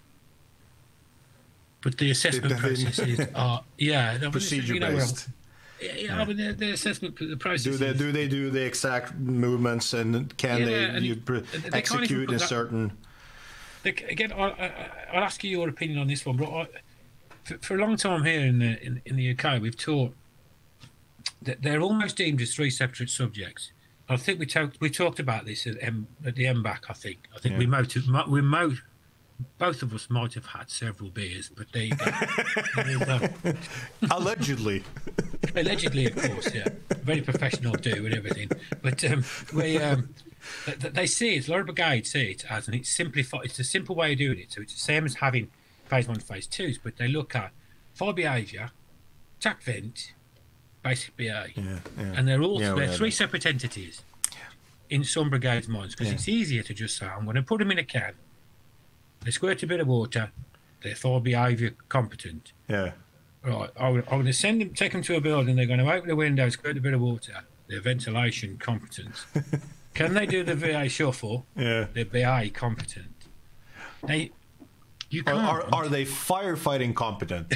But the assessment processes are, yeah, procedure you know, based. Yeah, yeah, I mean the, the assessment the process. Do they do they do the exact movements, and can yeah, they, and you they execute in that, certain? They, again, I, I, I'll ask you your opinion on this one, but I, for, for a long time here in the in, in the U K, we've taught that they're almost deemed as three separate subjects. I think we talked we talked about this at, M, at the M B A C. I think I think yeah. we motive, we mo both of us might have had several beers, but there you go. Allegedly. Allegedly, of course, yeah. Very professional do and everything. But um, we, um, they see it, a lot of brigades see it as, and it's simplified. It's a simple way of doing it. So it's the same as having phase one, phase twos, but they look at fire behaviour, attack vent, basic B A, yeah, yeah. and they're all yeah, they're yeah, three yeah. separate entities in some brigades' minds because yeah. it's easier to just say, I'm going to put them in a can. They squirt a bit of water. They're fire behaviour competent. Yeah. Right. I'm going to send them, take them to a building. They're going to open the window, squirt a bit of water. They're ventilation competent. Can they do the V A shuffle? Yeah. They're B A competent. They, you can't. Are, are, are they firefighting competent?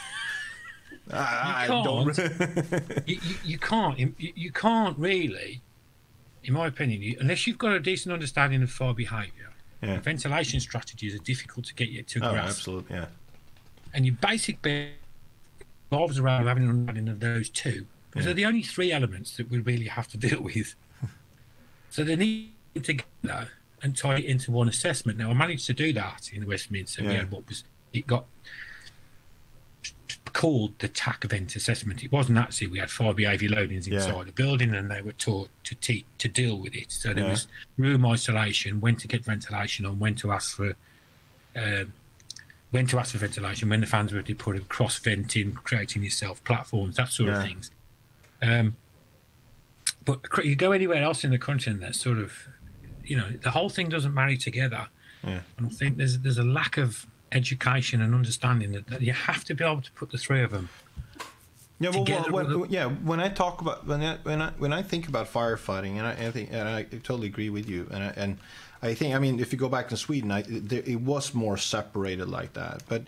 I, you can't. I don't. you, you, you can't. You, you can't really, in my opinion, you, unless you've got a decent understanding of fire behaviour. Yeah. Ventilation strategies are difficult to get you to oh, grasp. Absolutely, yeah. And your basic bit revolves around having an understanding of those two. Because they're the only three elements that we really have to deal with. So they need to get together and tie it into one assessment. Now, I managed to do that in the Westminster. Yeah. We had what was, it got called the T A C event assessment. It wasn't actually, we had five behaviour loadings inside yeah. the building, and they were taught to teach, to deal with it. So there yeah. was room isolation, when to get ventilation on, when to ask for um, when to ask for ventilation, when the fans were deployed, cross venting, creating yourself platforms, that sort yeah. of things. Um, but you go anywhere else in the country and that sort of, you know, the whole thing doesn't marry together. Yeah. And I think there's there's a lack of education and understanding that, that you have to be able to put the three of them. Yeah, well, well when, the... yeah. When I talk about when I when I when I think about firefighting, and I, I think and I totally agree with you, and I, and I think I mean if you go back to Sweden, I, there, it was more separated like that, but.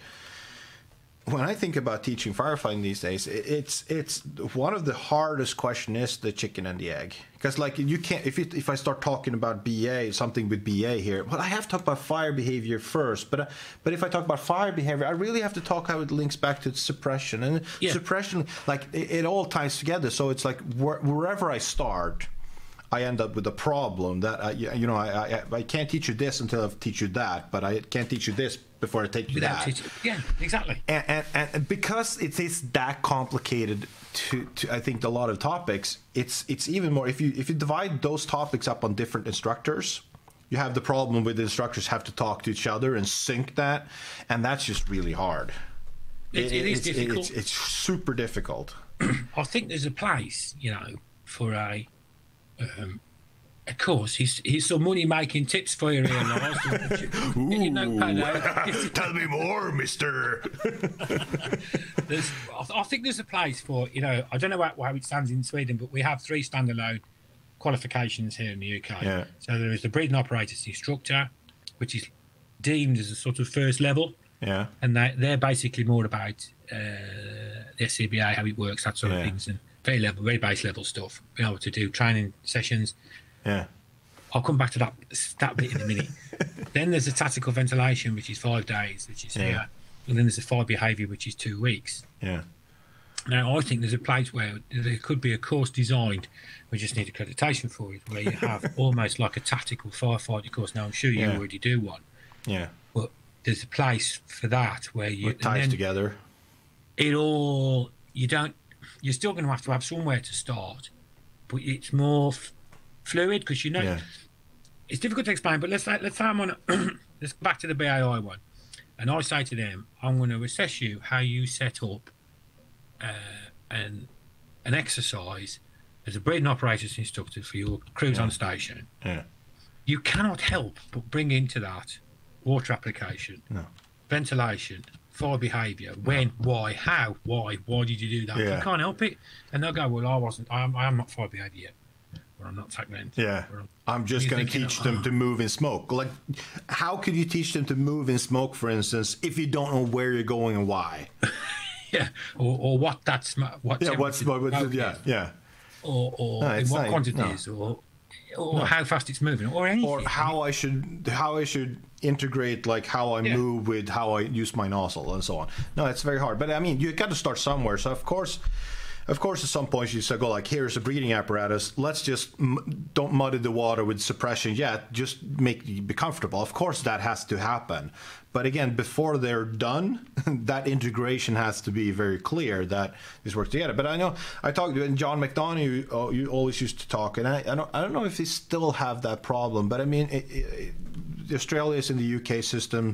When I think about teaching firefighting these days, it's it's one of the hardest question is the chicken and the egg, because like you can't if it, if I start talking about B A, something with B A here, well, I have to talk about fire behavior first, but uh, but if I talk about fire behavior, I really have to talk how it links back to suppression, and yeah. suppression, like it, it all ties together. So it's like wh wherever I start, I end up with a problem that I, you know I, I I can't teach you this until I teach you that, but I can't teach you this before I take you Without that. Teaching. Yeah, exactly. And, and and because it is that complicated to, to I think a lot of topics, it's it's even more if you if you divide those topics up on different instructors, you have the problem with the instructors have to talk to each other and sync that, and that's just really hard. It, it, it is it's, difficult. It's, it's super difficult. I think there's a place, you know, for a. Um, of course, he's he's some money making tips for you here, Lars. Ooh, you know, tell me more, Mister. there's, I think there's a place for, you know, I don't know how, how it stands in Sweden, but we have three standalone qualifications here in the U K. Yeah. So there is the breathing apparatus instructor, which is deemed as a sort of first level. Yeah. And they they're basically more about uh, the S C B A, how it works, that sort yeah. of things, and very level, very base level stuff. Being able to do training sessions. Yeah, I'll come back to that that bit in a minute. Then there's the tactical ventilation, which is five days, which is yeah. here, and then there's the fire behaviour, which is two weeks. Yeah. Now I think there's a place where there could be a course designed. We just need accreditation for it, where you have almost like a tactical firefighting course. Now I'm sure you yeah. already do one. Yeah. But there's a place for that where you it ties together. It all you don't. You're still going to have to have somewhere to start, but it's more fluid because you know yeah. it's difficult to explain. But let's say, let's say I'm on. A, let's go back to the B A I one, and I say to them, I'm going to assess you how you set up uh, an an exercise as a breathing apparatus instructor for your crews yeah. on station. Yeah. You cannot help but bring into that water application, no. ventilation, fire behaviour, when, why, how, why, why did you do that? Yeah. You can't help it. And they'll go, well, I wasn't, I am, I am not fire behaviour yet. Or I'm not segmented. Yeah. I'm, I'm just going to teach them oh. to move in smoke. Like, how could you teach them to move in smoke, for instance, if you don't know where you're going and why? yeah. Or, or what that's, what yeah, what's, what, yeah, yeah. Or, or no, in what not, quantities, no. or or no. how fast it's moving, or anything. Or how I should how I should integrate, like how I yeah. move with how I use my nozzle and so on. No, it's very hard. But I mean, you got to start somewhere. So of course, of course, at some point you say, go like, here's a breathing apparatus. Let's just m don't muddy the water with suppression yet. Just make you be comfortable. Of course, that has to happen. But again, before they're done, that integration has to be very clear that this works together. But I know I talked to John McDonough. You, oh, you always used to talk, and I, I don't I don't know if they still have that problem. But I mean, it, it, Australia is in the U K system,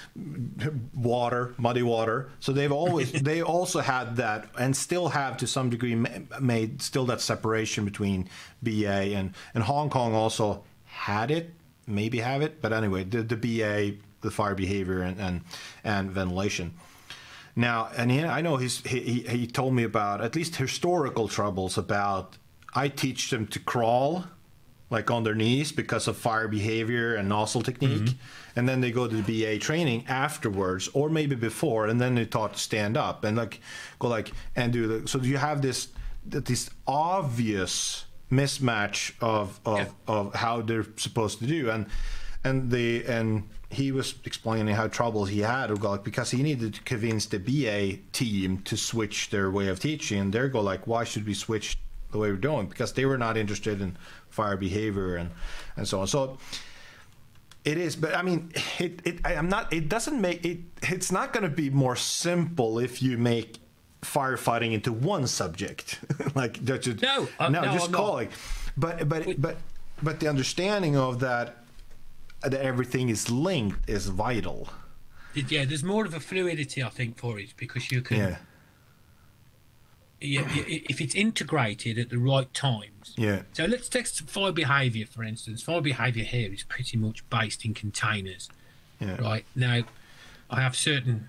water, muddy water. So they've always they also had that, and still have to some degree made still that separation between B A and and Hong Kong also had it, maybe have it. But anyway, the the B A. The fire behavior and, and and ventilation. Now, and he, I know he's, he he told me about at least historical troubles about. I teach them to crawl, like on their knees, because of fire behavior and nozzle technique, mm-hmm. and then they go to the B A training afterwards, or maybe before, and then they taught to stand up and like go like and do the. So you have this this obvious mismatch of of, yeah. of how they're supposed to do and. and the and he was explaining how troubles he had like because he needed to convince the B A team to switch their way of teaching, and they go like, why should we switch the way we're doing? Because they were not interested in fire behavior and and so on. So it is, but I mean, it, it I'm not. It doesn't make it. It's not going to be more simple if you make firefighting into one subject, like just, no, uh, no, no, just I'm calling. not. But but Wait. but but the understanding of that that everything is linked is vital. Yeah, there's more of a fluidity, I think, for it because you can. Yeah. Yeah, if it's integrated at the right times. Yeah. So let's take fire behaviour, for instance. Fire behaviour here is pretty much based in containers. Yeah. Right. Now, I have certain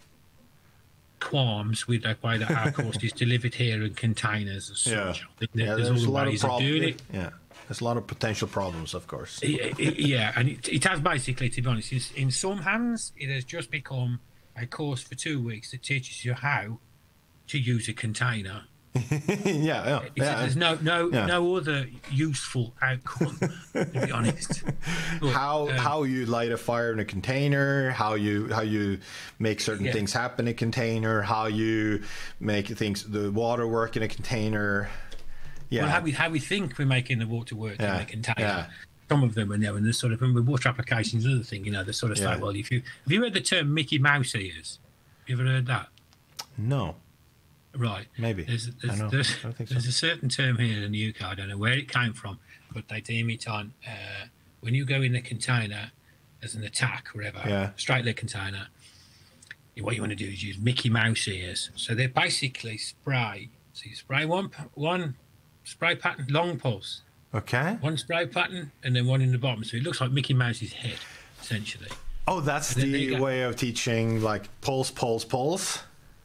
qualms with the way that our course is delivered here in containers as such. Yeah. I think Yeah, there's, there's all a lot of ways of problems. doing it. Yeah. There's a lot of potential problems, of course. Yeah, yeah, and it, it has basically, to be honest, is, in some hands, it has just become a course for two weeks that teaches you how to use a container. yeah, yeah, It's, yeah. There's no no Yeah. no other useful outcome, to be honest. But, how um, how you light a fire in a container, how you how you make certain Yeah. things happen in a container, how you make things the water work in a container. Yeah, well, how we how we think we're making the water work Yeah, in a container. yeah. Some of them are now, and there's sort of and with water applications, another thing, you know, they sort of Yeah. say, well, if you have you heard the term Mickey Mouse ears? Have you ever heard that? no, Right. maybe. There's, there's, I know. there's, I don't think so. there's a certain term here in the U K, I don't know where it came from, but they deem it on uh, when you go in the container as an attack, whatever, Yeah. straight leg container, what you want to do is use Mickey Mouse ears. So they're basically spray. So you spray one, one spray pattern, long pulse, Okay. one spray pattern, and then one in the bottom. So it looks like Mickey Mouse's head, essentially. Oh, that's And then the they got- way of teaching, like pulse, pulse, pulse.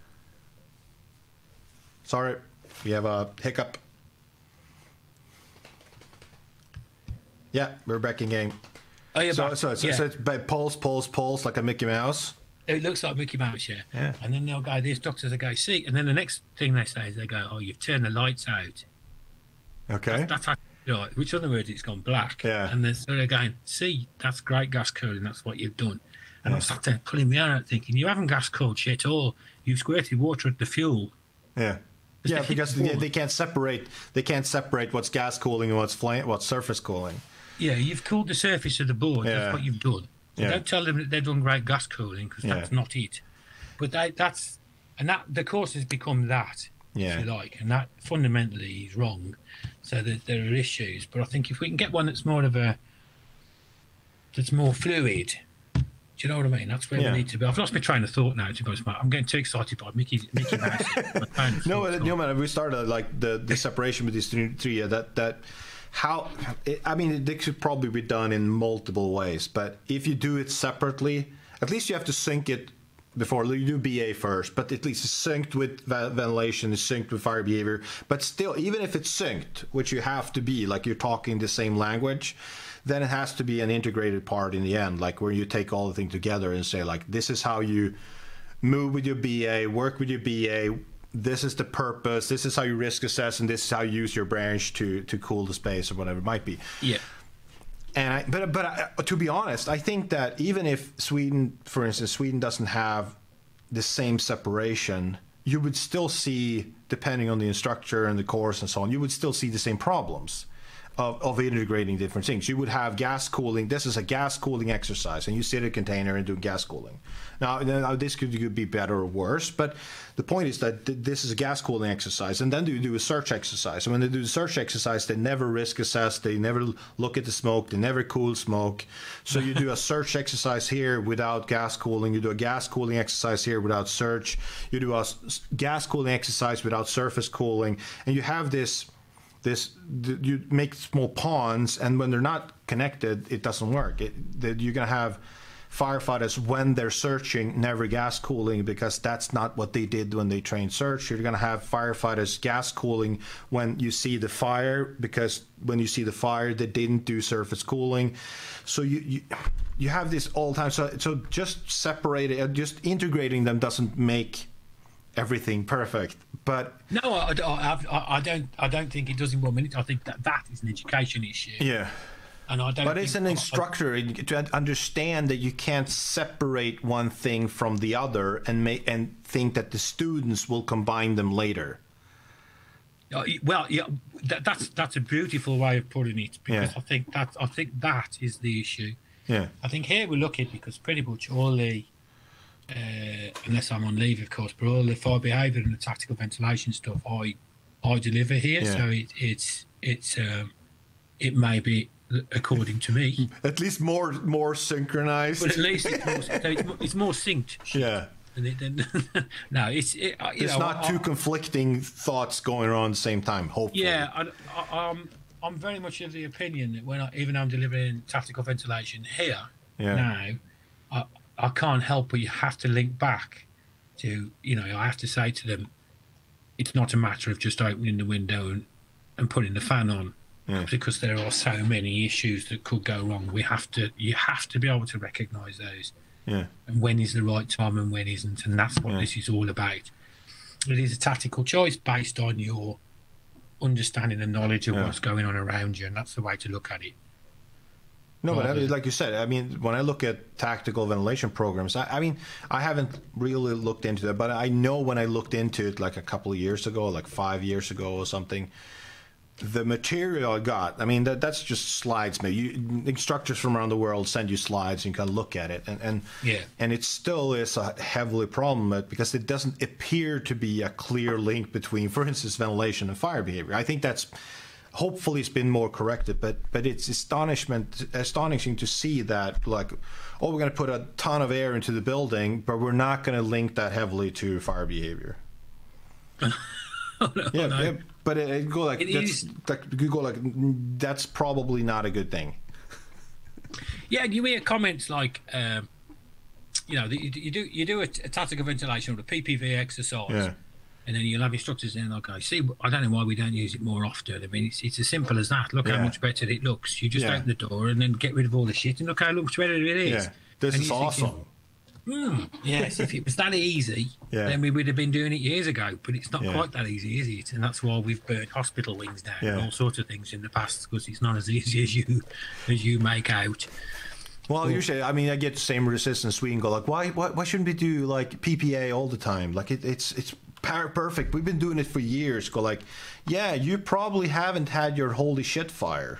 Sorry, we have a hiccup. Yeah, we're back in game. Oh, yeah, So, but- so, so, yeah. so it's by pulse, pulse, pulse, like a Mickey Mouse. It looks like Mickey Mouse, yeah. Yeah. And then they'll go, these doctors will go, see. And then the next thing they say is they go, oh, you've turned the lights out. Okay. That's how, right, which other words, it's gone black. Yeah. And then so they're going, see, that's great gas cooling. That's what you've done. And Yeah. I sat there pulling my hair out thinking, you haven't gas cooled shit at all. You've squirted water at the fuel. Yeah. Just Yeah, hit because the they, ball. they can't separate. They can't separate what's gas cooling and what's flame, what's surface cooling. Yeah, you've cooled the surface of the board. Yeah. That's what you've done. So Yeah. don't tell them that they've done great gas cooling because Yeah. that's not it. But they, that's, and that the course has become that, Yeah. if you like, and that fundamentally is wrong. So that there are issues. But I think if we can get one that's more of a, that's more fluid, do you know what I mean? That's where Yeah. we need to be. I've lost my train of thought now, to be honest, Mate. I'm getting too excited by Mickey, Mickey Mouse. My train of No, thought's but, gone. no, man. We started like the, the separation with these three. three uh, that that how it, I mean, it could probably be done in multiple ways. But if you do it separately, at least you have to sync it before you do B A first. But at least it's synced with va- ventilation, it's synced with fire behavior. But still, even if it's synced, which you have to be, like you're talking the same language, then it has to be an integrated part in the end, like where you take all the things together and say, like, this is how you move with your B A, work with your B A. This is the purpose. This is how you risk assess, and this is how you use your branch to to cool the space or whatever it might be. Yeah. And I, but but I, to be honest, I think that even if Sweden, for instance, Sweden doesn't have the same separation, you would still see, depending on the instructor and the course and so on, you would still see the same problems of, of integrating different things. You would have gas cooling. This is a gas cooling exercise, and you sit in a container and do gas cooling. Now, now this could, could be better or worse, but the point is that th- this is a gas cooling exercise, and then you do a search exercise. And when they do the search exercise, they never risk assess, they never look at the smoke, they never cool smoke. So you do a search exercise here without gas cooling, you do a gas cooling exercise here without search, you do a s- gas cooling exercise without surface cooling, and you have this this th- you make small ponds, and when they're not connected, it doesn't work. It, that you're gonna have firefighters, when they're searching, never gas cooling, because that's not what they did when they trained search. You're gonna have firefighters gas cooling when you see the fire, because when you see the fire, they didn't do surface cooling. So you you, you have this all the time. So so just separating, just integrating them doesn't make everything perfect. But No, I, I, I, I don't. I don't think it does in one minute. I think that that is an education issue. yeah, And I don't. But it's an I, instructor I, to understand that you can't separate one thing from the other and make and think that the students will combine them later. Uh, well, yeah, that, that's that's a beautiful way of putting it, because Yeah. I think that I think that is the issue. Yeah. I think here we look at, because pretty much all the, uh, unless I'm on leave, of course, but all the fire behaviour and the tactical ventilation stuff I I deliver here. Yeah. So it, it's it's um, it may be, according to me, At least more more synchronized. but at least it's more, so it's, more- it's more synced. Yeah. And it, then, no, it's it, uh, you It's know, not I- two conflicting thoughts going on at the same time, hopefully. Yeah, I, I, I'm I'm very much of the opinion that when I, even though I'm delivering tactical ventilation here Yeah. now, I I can't help but you have to link back to, you know, I have to say to them, it's not a matter of just opening the window and, and putting the fan on, Yeah. because there are so many issues that could go wrong. We have to you have to be able to recognise those. Yeah. And when is the right time and when isn't, and that's what Yeah. this is all about. It is a tactical choice based on your understanding and knowledge of Yeah. what's going on around you, and that's the way to look at it. No, but I Rather- mean, like you said, I mean, when I look at tactical ventilation programs, I, I mean, I haven't really looked into that, but I know when I looked into it like a couple of years ago, like five years ago or something, the material I got, I mean, that that's just slides. Maybe you, instructors from around the world send you slides, and you can look at it, and and Yeah. and it still is a heavily problem uh, because it doesn't appear to be a clear link between, for instance, ventilation and fire behavior. I think that's hopefully it's been more corrected, but but it's astonishment astonishing to see that, like, oh, we're going to put a ton of air into the building, but we're not going to link that heavily to fire behavior. Oh, no, Yeah, no. yeah, but it, it go like It that's is- like you go like mm, that's probably not a good thing. Yeah, and you hear comments like, um, you know, that you, you do you do a, a tactical ventilation or a P P V exercise, Yeah. and then you'll have instructors in and they'll go, see, I don't know why we don't use it more often. I mean, it's, it's as simple as that. Look Yeah. how much better it looks. You just Yeah. open the door and then get rid of all the shit, and look how much better it is. Yeah, this And is you're thinking, awesome. Hmm, yes, if it was that easy, Yeah. then we would have been doing it years ago. But it's not Yeah. quite that easy, is it? And that's why we've burnt hospital wings down and Yeah. all sorts of things in the past, because it's not as easy as you as you make out. Well, usually, I mean, I get the same resistance. Sweden go like, why, why, why shouldn't we do like P P A all the time? Like it, it's it's par- perfect. We've been doing it for years. Go like, yeah, you probably haven't had your holy shit fire.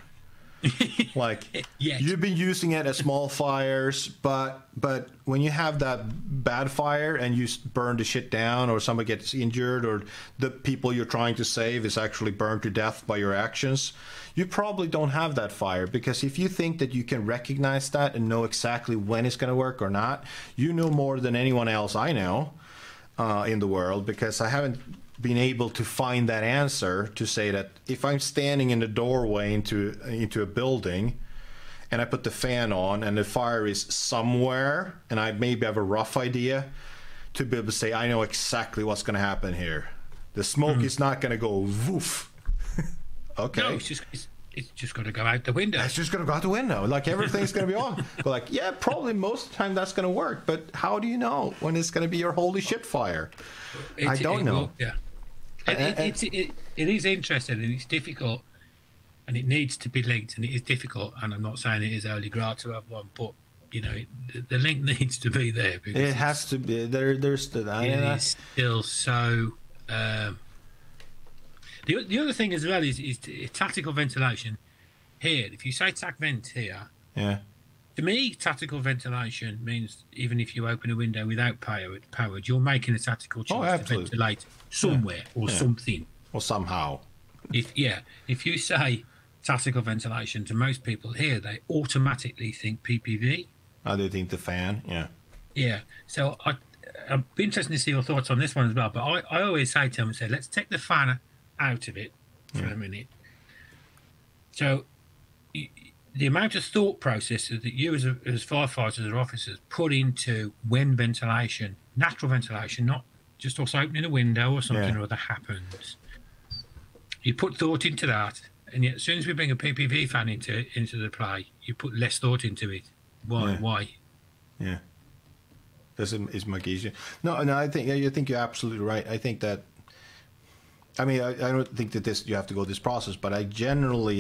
Like Yet. you've been using it at small fires, but but when you have that bad fire and you s- burn the shit down, or somebody gets injured, or the people you're trying to save is actually burned to death by your actions, you probably don't have that fire. Because if you think that you can recognize that and know exactly when it's going to work or not, you know more than anyone else I know uh, in the world, because I haven't been able to find that answer to say that if I'm standing in the doorway into into a building and I put the fan on and the fire is somewhere and I maybe have a rough idea, to be able to say I know exactly what's going to happen here. The smoke is not going to go woof. Okay. No, it's just it's, it's just got to go out the window. It's just going to go out the window. Like everything's going to be on. Go like, yeah, probably most of the time that's going to work. But how do you know when it's going to be your holy shit fire? It- I don't it know. will- yeah. It, it, it's, it, it is interesting and it's difficult, and it needs to be linked, and it is difficult. And I'm not saying it is holy grail to have one, but you know, it, the, the link needs to be there, because It has to be there. There's the. I it mean, is still so. Um, the the other thing as well is is t- tactical ventilation. Here, if you say tac vent here, yeah. to me, tactical ventilation means even if you open a window without power, powered, you're making a tactical choice to absolutely. ventilate somewhere or Yeah. something. Or somehow. If yeah, if you say tactical ventilation to most people here, they automatically think P P V. I do think the fan. Yeah. Yeah. So I, I'd be interested to see your thoughts on this one as well. But I, I always say to them, say, let's take the fan out of it for Yeah. a minute. So y- the amount of thought process that you as, a, as firefighters or officers put into when ventilation, natural ventilation, not just us opening a window or something Yeah. or other happens. You put thought into that, and yet as soon as we bring a P P V fan into into the play, you put less thought into it. Why? Yeah. Why? Yeah. This is, is my easier. No, no. I think I think you're absolutely right. I think that. I mean, I, I don't think that this you have to go this process, but I generally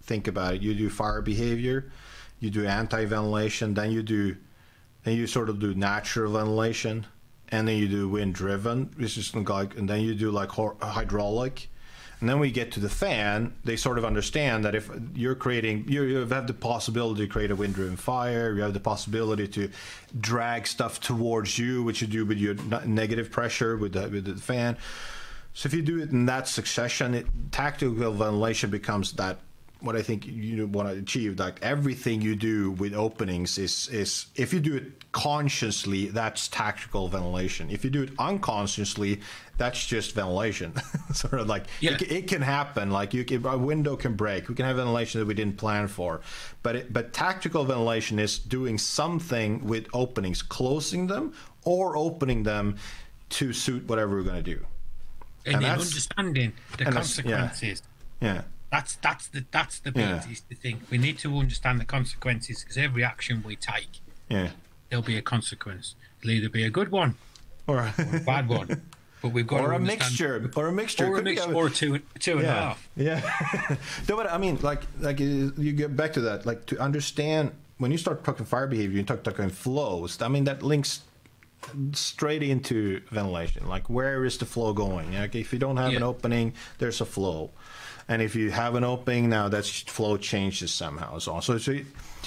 think about it, you do fire behavior, you do anti-ventilation, then you do, then you sort of do natural ventilation, and then you do wind-driven, which is like, and then you do like hydraulic. And then we get to the fan, they sort of understand that if you're creating, you, you have the possibility to create a wind-driven fire, you have the possibility to drag stuff towards you, which you do with your negative pressure with the, with the fan. So if you do it in that succession, it, tactical ventilation becomes that, what I think you want to achieve, like everything you do with openings is, is if you do it consciously, that's tactical ventilation. If you do it unconsciously, that's just ventilation. Sort of like, yeah. it, it can happen, like you can, a window can break, we can have ventilation that we didn't plan for. But, it, but tactical ventilation is doing something with openings, closing them or opening them to suit whatever we're going to do. And, and then understanding the consequences. Yeah. yeah. That's that's the that's the bit Yeah. is the thing. We need to understand the consequences, because every action we take, yeah, there'll be a consequence. It'll either be a good one or, or a bad one. But we've got or to a mixture, or a mixture, or a mixture, or a two two and yeah. a half. Yeah. No, but I mean, like like you get back to that, like to understand when you start talking fire behavior, you talk talking flows. I mean, that links straight into ventilation. Like, where is the flow going? Like, if you don't have yeah. an opening, there's a flow. And if you have an opening, now that flow changes somehow. So, so, so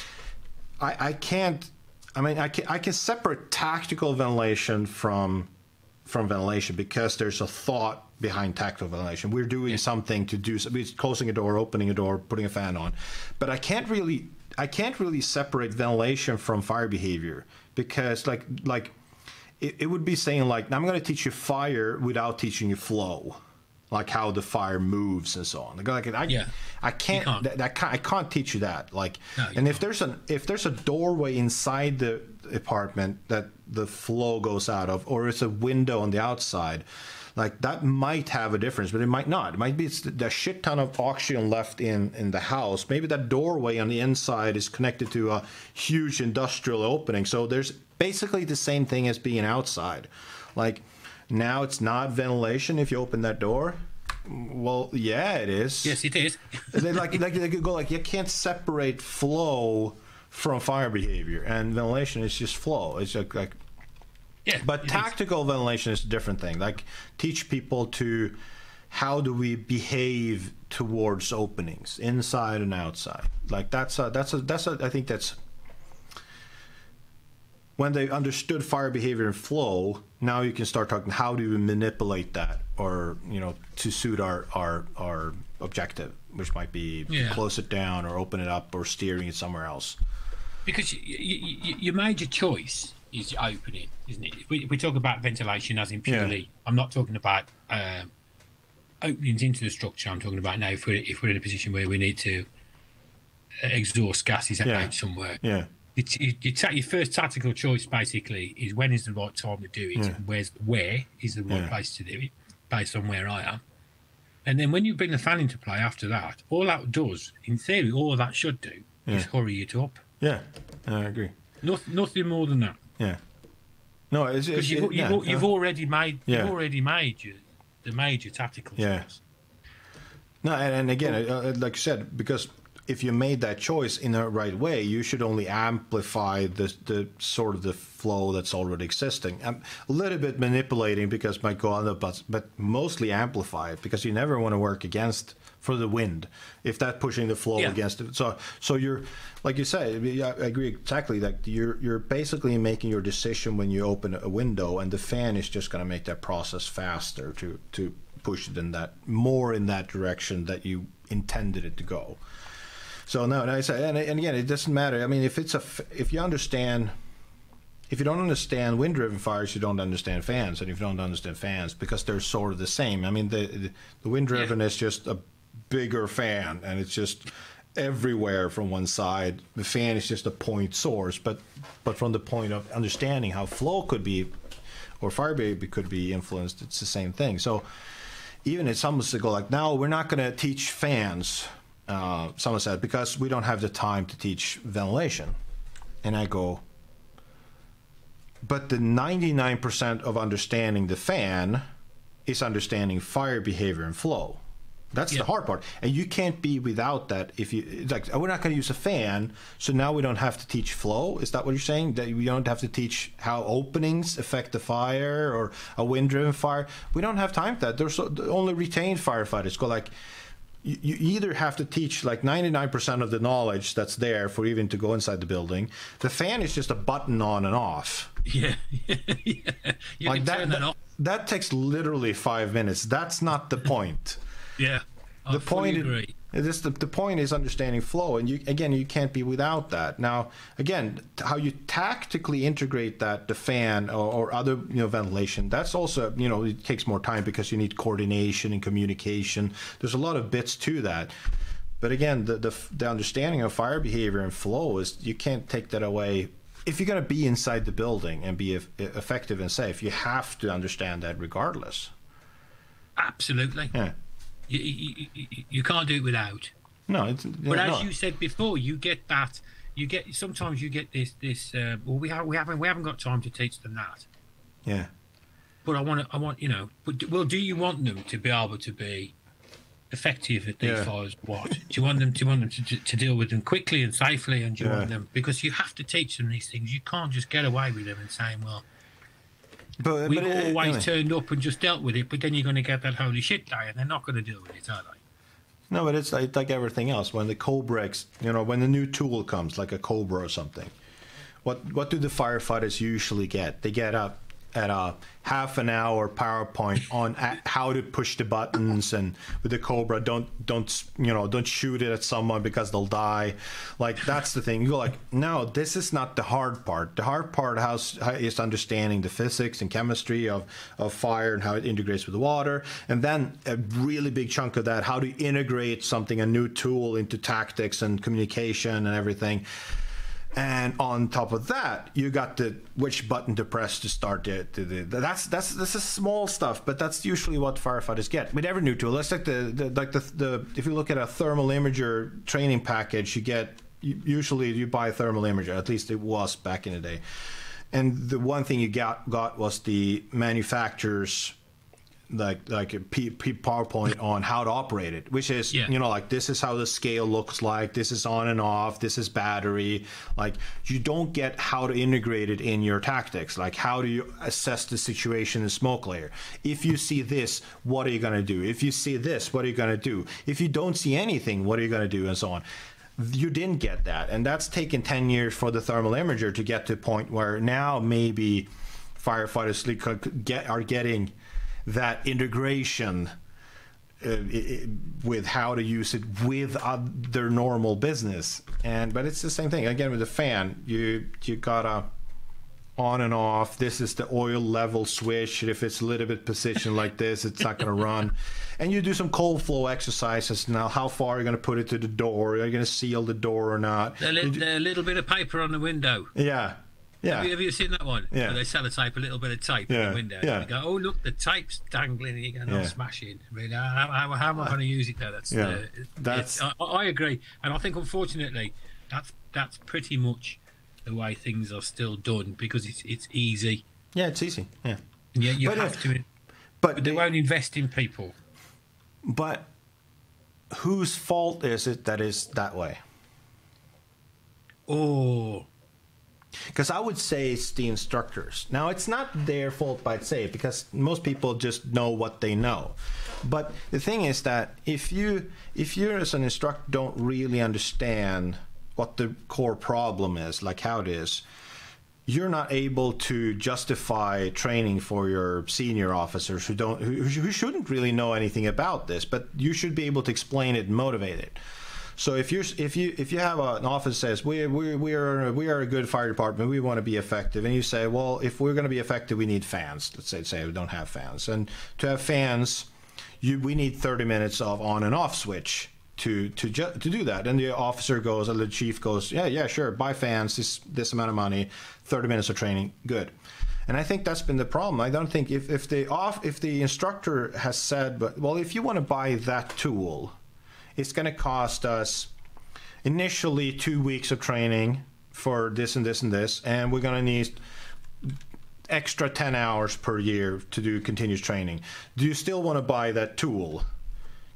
I, I can't, I mean, I can, I can separate tactical ventilation from, from ventilation, because there's a thought behind tactical ventilation. We're doing yeah. something to do, we're closing a door, opening a door, putting a fan on. But I can't really, I can't really separate ventilation from fire behavior, because like, like it, it would be saying like, I'm going to teach you fire without teaching you flow. Like how the fire moves and so on. Like I, yeah. I can't, can't. That, that can't, I can't teach you that. Like, no, and if can't. there's an if there's a doorway inside the apartment that the flow goes out of, or it's a window on the outside, like that might have a difference, but it might not. It might be it's the shit ton of oxygen left in in the house. Maybe that doorway on the inside is connected to a huge industrial opening. So there's basically the same thing as being outside. Like, now it's not ventilation if you open that door. Well, yeah, it is. Yes, it is. they like, like they could go like, you can't separate flow from fire behavior, and ventilation is just flow. It's like, like yeah. But tactical is. ventilation is a different thing. Like, teach people to how do we behave towards openings, inside and outside. Like that's a, that's a, that's a, I think that's. When they understood fire behavior and flow, now you can start talking, how do we manipulate that, or, you know, to suit our our, our objective, which might be yeah. close it down or open it up or steering it somewhere else. Because you, you, your major choice is your opening, isn't it? We, we talk about ventilation as in purely, yeah. I'm not talking about um, openings into the structure. I'm talking about now if we're, if we're in a position where we need to exhaust gases yeah. out somewhere. Yeah. It's, you, you ta your first tactical choice basically is when is the right time to do it, yeah. and where's where is the right yeah. place to do it, based on where I am. And then when you bring the fan into play after that, all that does, in theory, all that should do yeah. is hurry it up. Yeah, I agree. No, nothing more than that. Yeah. No, it's because you've, it, you've, yeah, you've uh, already made yeah. you've already made your, the major tactical yeah. choice. No, and, and again, uh, like you said, because if you made that choice in the right way, you should only amplify the the sort of the flow that's already existing. Um, a little bit manipulating, because might go on the bus, but mostly amplify it, because you never want to work against for the wind if that pushing the flow yeah. against it. So so you're, like you say, I agree exactly, that you're you're basically making your decision when you open a window, and the fan is just going to make that process faster to to push it in that more in that direction that you intended it to go. So no, and I say, and, and again, it doesn't matter. I mean, if it's a, if you understand, if you don't understand wind-driven fires, you don't understand fans, and if you don't understand fans, because they're sort of the same. I mean, the the, the wind-driven yeah. is just a bigger fan, and it's just everywhere from one side. The fan is just a point source, but but from the point of understanding how flow could be, or fire behavior could be influenced, it's the same thing. So even if someone to go like, no, we're not going to teach fans. Uh, someone said, because we don't have the time to teach ventilation. And I go, but the ninety-nine percent of understanding the fan is understanding fire behavior and flow. That's Yeah. the hard part, and you can't be without that. If you it's like, oh, we're not going to use a fan, so now we don't have to teach flow. Is that what you're saying? That we don't have to teach how openings affect the fire or a wind-driven fire? We don't have time for that. There's so, only retained firefighters go like. You, you either have to teach like ninety-nine percent of the knowledge that's there for even to go inside the building. The fan is just a button on and off. Yeah, yeah. You Like can that, turn that that, off. that takes literally five minutes. That's not the point. Yeah, I The fully point agree. is, is the, the point is understanding flow, and you again you can't be without that. Now again, how you tactically integrate that, the fan or, or other you know ventilation, that's also you know it takes more time because you need coordination and communication. There's a lot of bits to that. But again, the the, the understanding of fire behavior and flow is you can't take that away. If you're going to be inside the building and be e- effective and safe, you have to understand that regardless. Absolutely. Yeah. You, you, you, you can't do it without. No, it's, But as no. you said before, you get that. You get sometimes you get this this. Uh, well, we have we haven't we haven't got time to teach them that. Yeah. But I want to. I want you know. But do- well, do you want them to be able to be effective at these Yeah. fires? What do you want them? Do you want them to, to deal with them quickly and safely? And do you Yeah. want them because you have to teach them these things. You can't just get away with them and saying, "Well, But, we've but it- always anyway. turned up and just dealt with it." But then you're going to get that holy shit day, and they're not going to deal with it, are they? No, but it's like, like everything else. When the Cobra, ex- you know, when the new tool comes, like a Cobra or something, what what do the firefighters usually get? They get up at a half an hour PowerPoint on a- how to push the buttons, and with the Cobra, don't don't you know, don't shoot it at someone because they'll die. Like that's the thing. You go like, no, this is not the hard part. The hard part has, is understanding the physics and chemistry of of fire and how it integrates with the water, and then a really big chunk of that, how to integrate something, a new tool, into tactics and communication and everything. And on top of that, you got the which button to press to start the, the, the that's that's this is small stuff, but that's usually what firefighters get with every new tool. Let's like the, the like the the if you look at a thermal imager training package, you get usually you buy a thermal imager. At least it was back in the day. And the one thing you got got was the manufacturer's like like a P, P PowerPoint on how to operate it, which is Yeah. you know like this is how the scale looks like, this is on and off, this is battery. Like you don't get how to integrate it in your tactics, like how do you assess the situation in smoke layer. If you see this, what are you going to do? If you see this, what are you going to do? If you don't see anything, what are you going to do, and so on. You didn't get that, and that's taken ten years for the thermal imager to get to a point where now maybe firefighters could get are getting that integration uh, it, with how to use it with uh, their normal business. And but it's the same thing again with the fan. You you gotta on and off. This is the oil level switch. If it's a little bit positioned like this, it's not going to run. And you do some cold flow exercises. Now, how far are you going to put it to the door? Are you going to seal the door or not? A little, a little bit of paper on the window. Yeah. Yeah. Have you, have you seen that one? Yeah. Where they sellotape a little bit of tape Yeah, in the window. yeah. And you go, oh, look, the tape's dangling. And you go, no, Yeah. smashing. Really, how, how, how am I going to use it now? That's, Yeah, uh, that's- it's- I, I agree. And I think, unfortunately, that's that's pretty much the way things are still done because it's it's easy. Yeah, it's easy. Yeah. And yet you But, have uh, to. But, But they won't invest in people. But whose fault is it that is that way? Oh, Because I would say it's the instructors. Now, it's not their fault by say because most people just know what they know. But the thing is that if you, if you as an instructor don't really understand what the core problem is, like how it is, you're not able to justify training for your senior officers who don't, who, who shouldn't really know anything about this, but you should be able to explain it and motivate it. So if you if you if you have a, an office that says we we we are we are a good fire department, we want to be effective, and you say, well, if we're going to be effective, we need fans. Let's say say we don't have fans, and to have fans, you we need thirty minutes of on and off switch to to ju- to do that. And the officer goes, or the chief goes, yeah yeah sure, buy fans, this this amount of money, thirty minutes of training, good. And I think that's been the problem. I don't think if if the off if the instructor has said, but well, if you want to buy that tool, it's going to cost us initially two weeks of training for this and this and this, and we're going to need extra ten hours per year to do continuous training. Do you still want to buy that tool?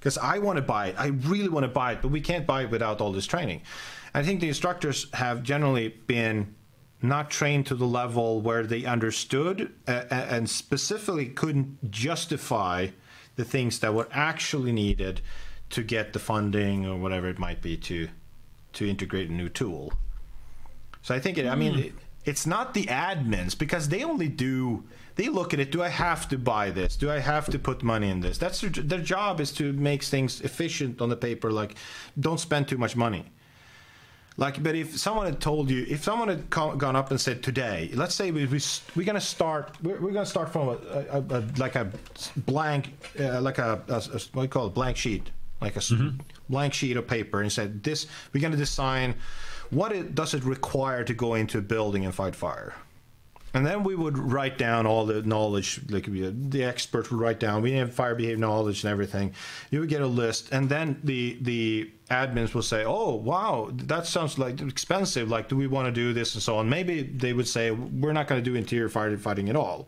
because I want to buy it. I really want to buy it, but we can't buy it without all this training. I think the instructors have generally been not trained to the level where they understood uh, and specifically couldn't justify the things that were actually needed to get the funding or whatever it might be to to integrate a new tool. So I think it, I mean, it, it's not the admins, because they only do, they look at it, do I have to buy this? Do I have to put money in this? That's their, their job, is to make things efficient on the paper, like don't spend too much money. Like, but if someone had told you, if someone had come, gone up and said today, let's say we, we, we're going to start, we're, we're going to start from a, a, a, like a blank, uh, like a, a, a, what do you call it, blank sheet, like a mm-hmm. blank sheet of paper, and said this, we're going to design, what it, does it require to go into a building and fight fire? And then we would write down all the knowledge, like the experts would write down, we have fire behavior knowledge and everything. You would get a list, and then the the admins will say, oh, wow, that sounds like expensive. Like, do we want to do this and so on? Maybe they would say, we're not going to do interior firefighting at all.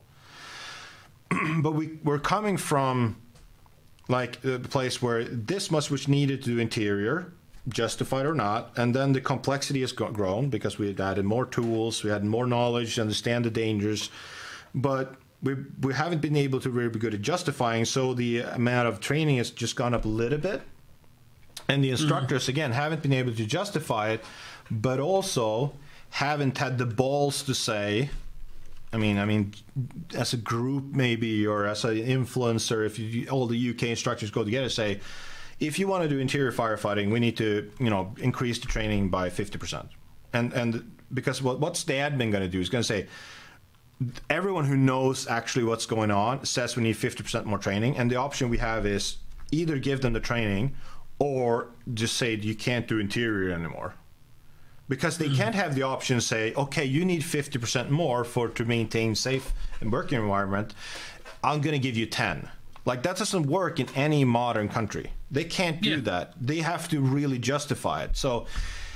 But we, we're coming from like a place where this much was needed to do interior, justified or not, and then the complexity has grown because we had added more tools, we had more knowledge, understand the dangers, but we we haven't been able to really be good at justifying, so the amount of training has just gone up a little bit, and the instructors mm-hmm. again haven't been able to justify it, but also haven't had the balls to say, I mean, I mean, as a group maybe, or as an influencer, if you, all the U K instructors go together, say, if you want to do interior firefighting, we need to, you know, increase the training by fifty percent. And and because what, what's the admin going to do? Is going to say, everyone who knows actually what's going on says we need fifty percent more training. And the option we have is either give them the training or just say you can't do interior anymore. Because they mm-hmm. can't have the option say, okay, you need fifty percent more for to maintain safe and working environment. I'm going to give you ten. Like, that doesn't work in any modern country. They can't do yeah. that. They have to really justify it. So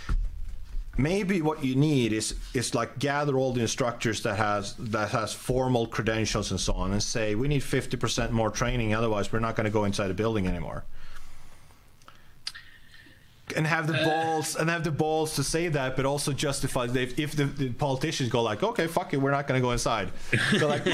maybe what you need is is like gather all the instructors that has that has formal credentials and so on, and say we need fifty percent more training, otherwise we're not going to go inside a building anymore. And have the uh, balls and have the balls to say that, but also justify if, if the, the politicians go like, okay, fuck it, we're not going to go inside. They're like, no.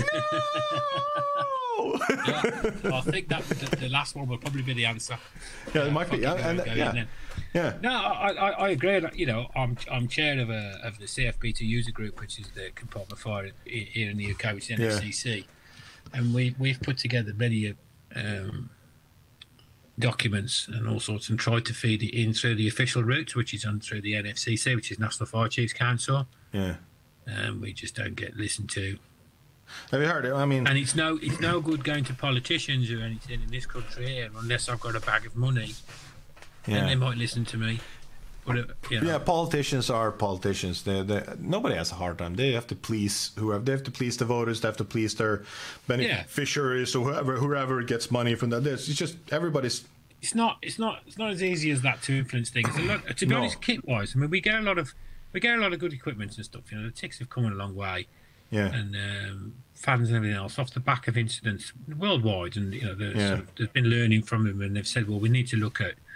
Yeah, I think that the, the last one will probably be the answer. Yeah, it uh, might be. Yeah, and, and, yeah. yeah. No, I, I, I agree. You know, I'm I'm chair of a of the C F B T user group, which is the compartment fire here in the U K, which is N F C C, yeah. and we we've put together many um, documents and all sorts, and tried to feed it in through the official routes, which is on through the N F C C, which is National Fire Chiefs Council. Yeah. And we just don't get listened to. Have you heard it? I mean, and it's no, it's no good going to politicians or anything in this country here unless I've got a bag of money. Yeah. And they might listen to me. But it, you know. Yeah, politicians are politicians. They, they, nobody has a hard time. They have to please whoever. They have to please the voters. They have to please their beneficiaries yeah. or whoever, whoever gets money from that. It's just everybody's. It's not. It's not. It's not as easy as that to influence things. A lot, to be no. honest, kit-wise, I mean, we get a lot of we get a lot of good equipment and stuff. You know, the ticks have come a long way. Yeah. And um, fans and everything else off the back of incidents worldwide, and you know, there's, yeah. sort of, there's been learning from them, and they've said, well, we need to look at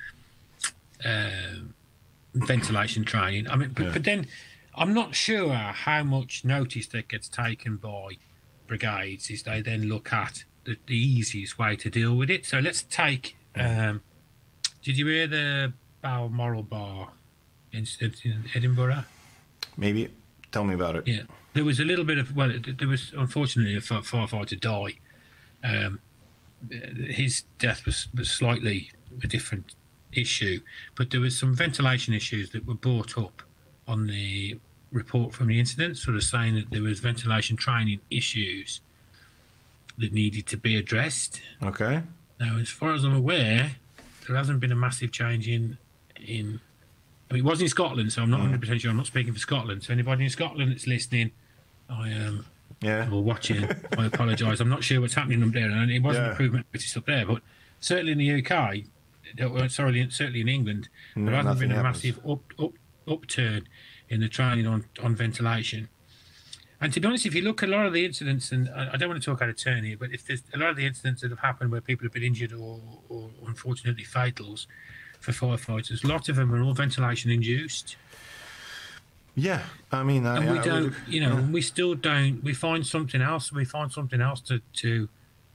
uh, ventilation training. I mean, but, yeah. but then I'm not sure how much notice that gets taken by brigades. Is they then look at the, the easiest way to deal with it. So let's take. Um, did you hear the Balmoral Bar incident in Edinburgh? Maybe. Tell me about it. Yeah. There was a little bit of, well, there was unfortunately a firefighter die. Um, his death was, was slightly a different issue, but there was some ventilation issues that were brought up on the report from the incident, sort of saying that there was ventilation training issues that needed to be addressed. Okay. Now, as far as I'm aware, there hasn't been a massive change in in. I mean, it was in Scotland, so I'm not one hundred percent sure. I'm not speaking for Scotland. So anybody in Scotland that's listening, I um, yeah, or watching, I apologise. I'm not sure what's happening up there, and it wasn't yeah. improvement noticed up there, but certainly in the U K, sorry, certainly in England, there no, hasn't been a happens. massive up, up upturn in the training on on ventilation. And to be honest, if you look at a lot of the incidents, and I don't want to talk out of turn here, but if there's a lot of the incidents that have happened where people have been injured or, or unfortunately fatals for firefighters, a lot of them are all ventilation induced. Yeah, I mean, I, and we I don't, would, you know, yeah. we still don't. We find something else. We find something else to to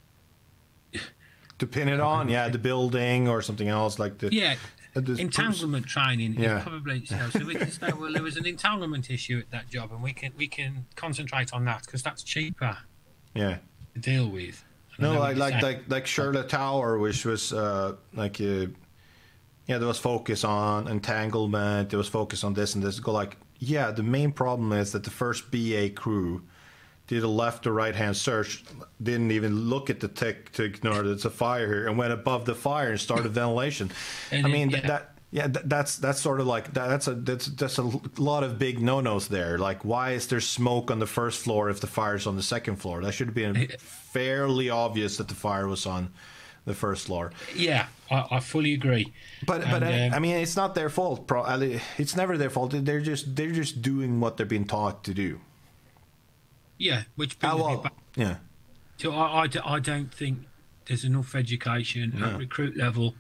to pin it on. Yeah, the building or something else like the yeah. the Entanglement training yeah. is probably you know, so we can say, well, there was an entanglement issue at that job, and we can we can concentrate on that because that's cheaper. Yeah. To deal with. No, like like, like like Shirley Tower, which was uh, like uh, yeah, there was focus on entanglement. There was focus on this and this. Go like yeah, the main problem is that the first B A crew did a left or right hand search, didn't even look at the tech to ignore that it's a fire here, and went above the fire and started ventilation. And I mean it, yeah. that, that yeah that, that's that's sort of like that, that's a that's that's a lot of big no-nos there. Like why is there smoke on the first floor if the fire's on the second floor? That should have been fairly obvious that the fire was on the first floor. Yeah, I, I fully agree. But and, but I, um, I mean it's not their fault. It's never their fault. They're just they're just doing what they're being taught to do. Yeah, which brings oh, well, me back. Yeah. So I, I, I don't think there's enough education No. at recruit level,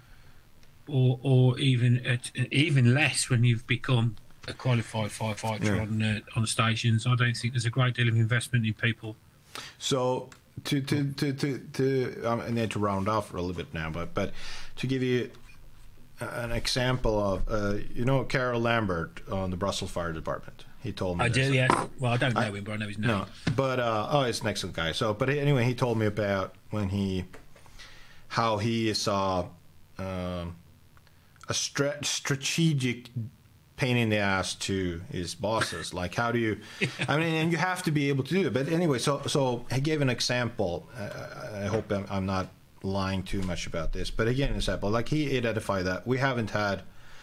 or or even at even less when you've become a qualified firefighter Yeah. on uh, on stations. I don't think there's a great deal of investment in people. So to to to to, to um, I need to round off a little bit now, but but to give you an example of uh, you know Carol Lambert on the Brussels Fire Department. He told me I this. do, yes. Well, I don't know I- him, but I know his name. No, but uh, oh, he's an excellent guy. So, but anyway, he told me about when he, how he saw um, a stra- strategic pain in the ass to his bosses. Like, how do you? I mean, and you have to be able to do it. But anyway, so so he gave an example. Uh, I hope I'm, I'm not lying too much about this, but again, an example. Like he identified that we haven't had.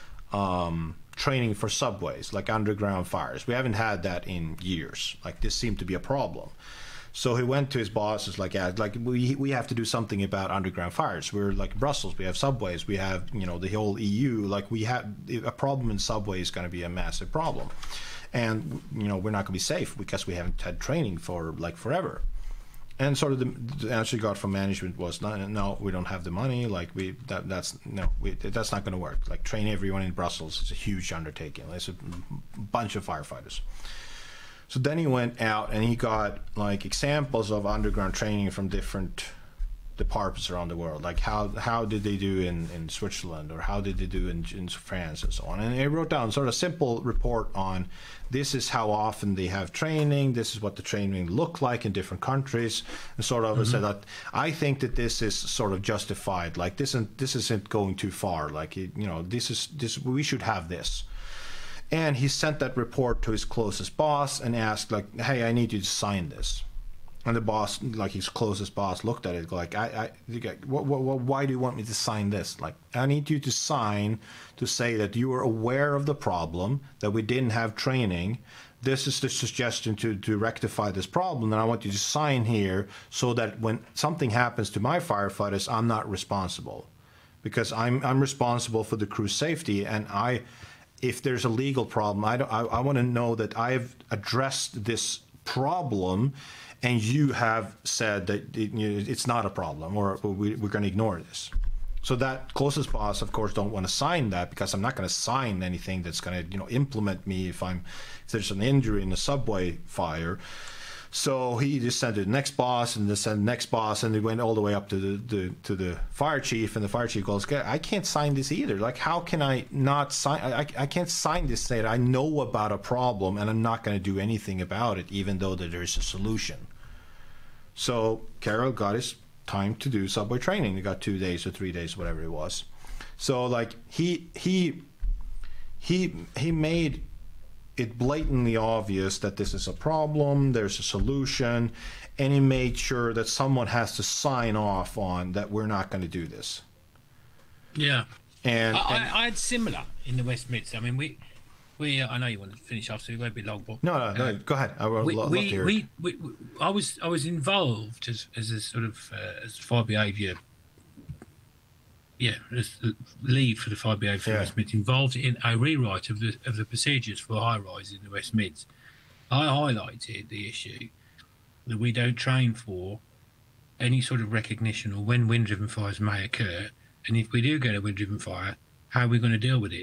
Um, training for subways, like underground fires. We haven't had that in years. Like this seemed to be a problem. So he went to his bosses like, yeah, like we we have to do something about underground fires. We're like Brussels, we have subways, we have, you know, the whole E U. Like we have a problem in subway is going to be a massive problem. And, you know, we're not going to be safe because we haven't had training for like forever. And sort of the, the answer he got from management was, no, no, we don't have the money. Like we, that, that's no, we, that's not going to work. Like train everyone in Brussels is a huge undertaking. There's a bunch of firefighters. So then he went out and he got like examples of underground training from different departments around the world. Like how how did they do in, in Switzerland, or how did they do in, in France and so on. And he wrote down sort of a simple report on this is how often they have training, this is what the training look like in different countries, and sort of mm-hmm. said that I think that this is sort of justified. Like this isn't this isn't going too far. Like it, you know, this is this we should have this. And he sent that report to his closest boss and asked, like, hey, I need you to sign this. And the boss, like his closest boss, looked at it like, I, I, what, what, why do you want me to sign this? Like, I need you to sign to say that you are aware of the problem, that we didn't have training. This is the suggestion to, to rectify this problem, and I want you to sign here so that when something happens to my firefighters, I'm not responsible. Because I'm, I'm responsible for the crew's safety, and I... if there's a legal problem, I, don't, I, I want to know that I've addressed this problem and you have said that it, you know, it's not a problem, or we, we're going to ignore this. So that closest boss, of course, don't want to sign that because I'm not going to sign anything that's going to, you know, implement me if I'm if there's an injury in a subway fire. So he just sent it to the next boss, and then sent the next boss, and they went all the way up to the, the to the fire chief, and the fire chief goes, I can't sign this either. Like, how can I not sign? I, I can't sign this saying I know about a problem, and I'm not going to do anything about it, even though that there's a solution. So Carol got his time to do subway training. He got two days or three days, whatever it was. So, like, he he he he made it blatantly obvious that this is a problem, there's a solution, and he made sure that someone has to sign off on that we're not going to do this. Yeah. And, I, and I, I had similar in the West Mids. I mean, we, we. Uh, I know you want to finish off, so it won't be long. But no, no, no. uh, Go ahead. I would we, love we, to hear. We, we, we, I was, I was involved as, as a sort of uh, as fire behaviour. Yeah, as the lead for the fire behaviour for yeah. the West Mids, involved in a rewrite of the of the procedures for high rise in the West Mids. I highlighted the issue that we don't train for any sort of recognition or when wind-driven fires may occur, and if we do get a wind-driven fire, how are we going to deal with it?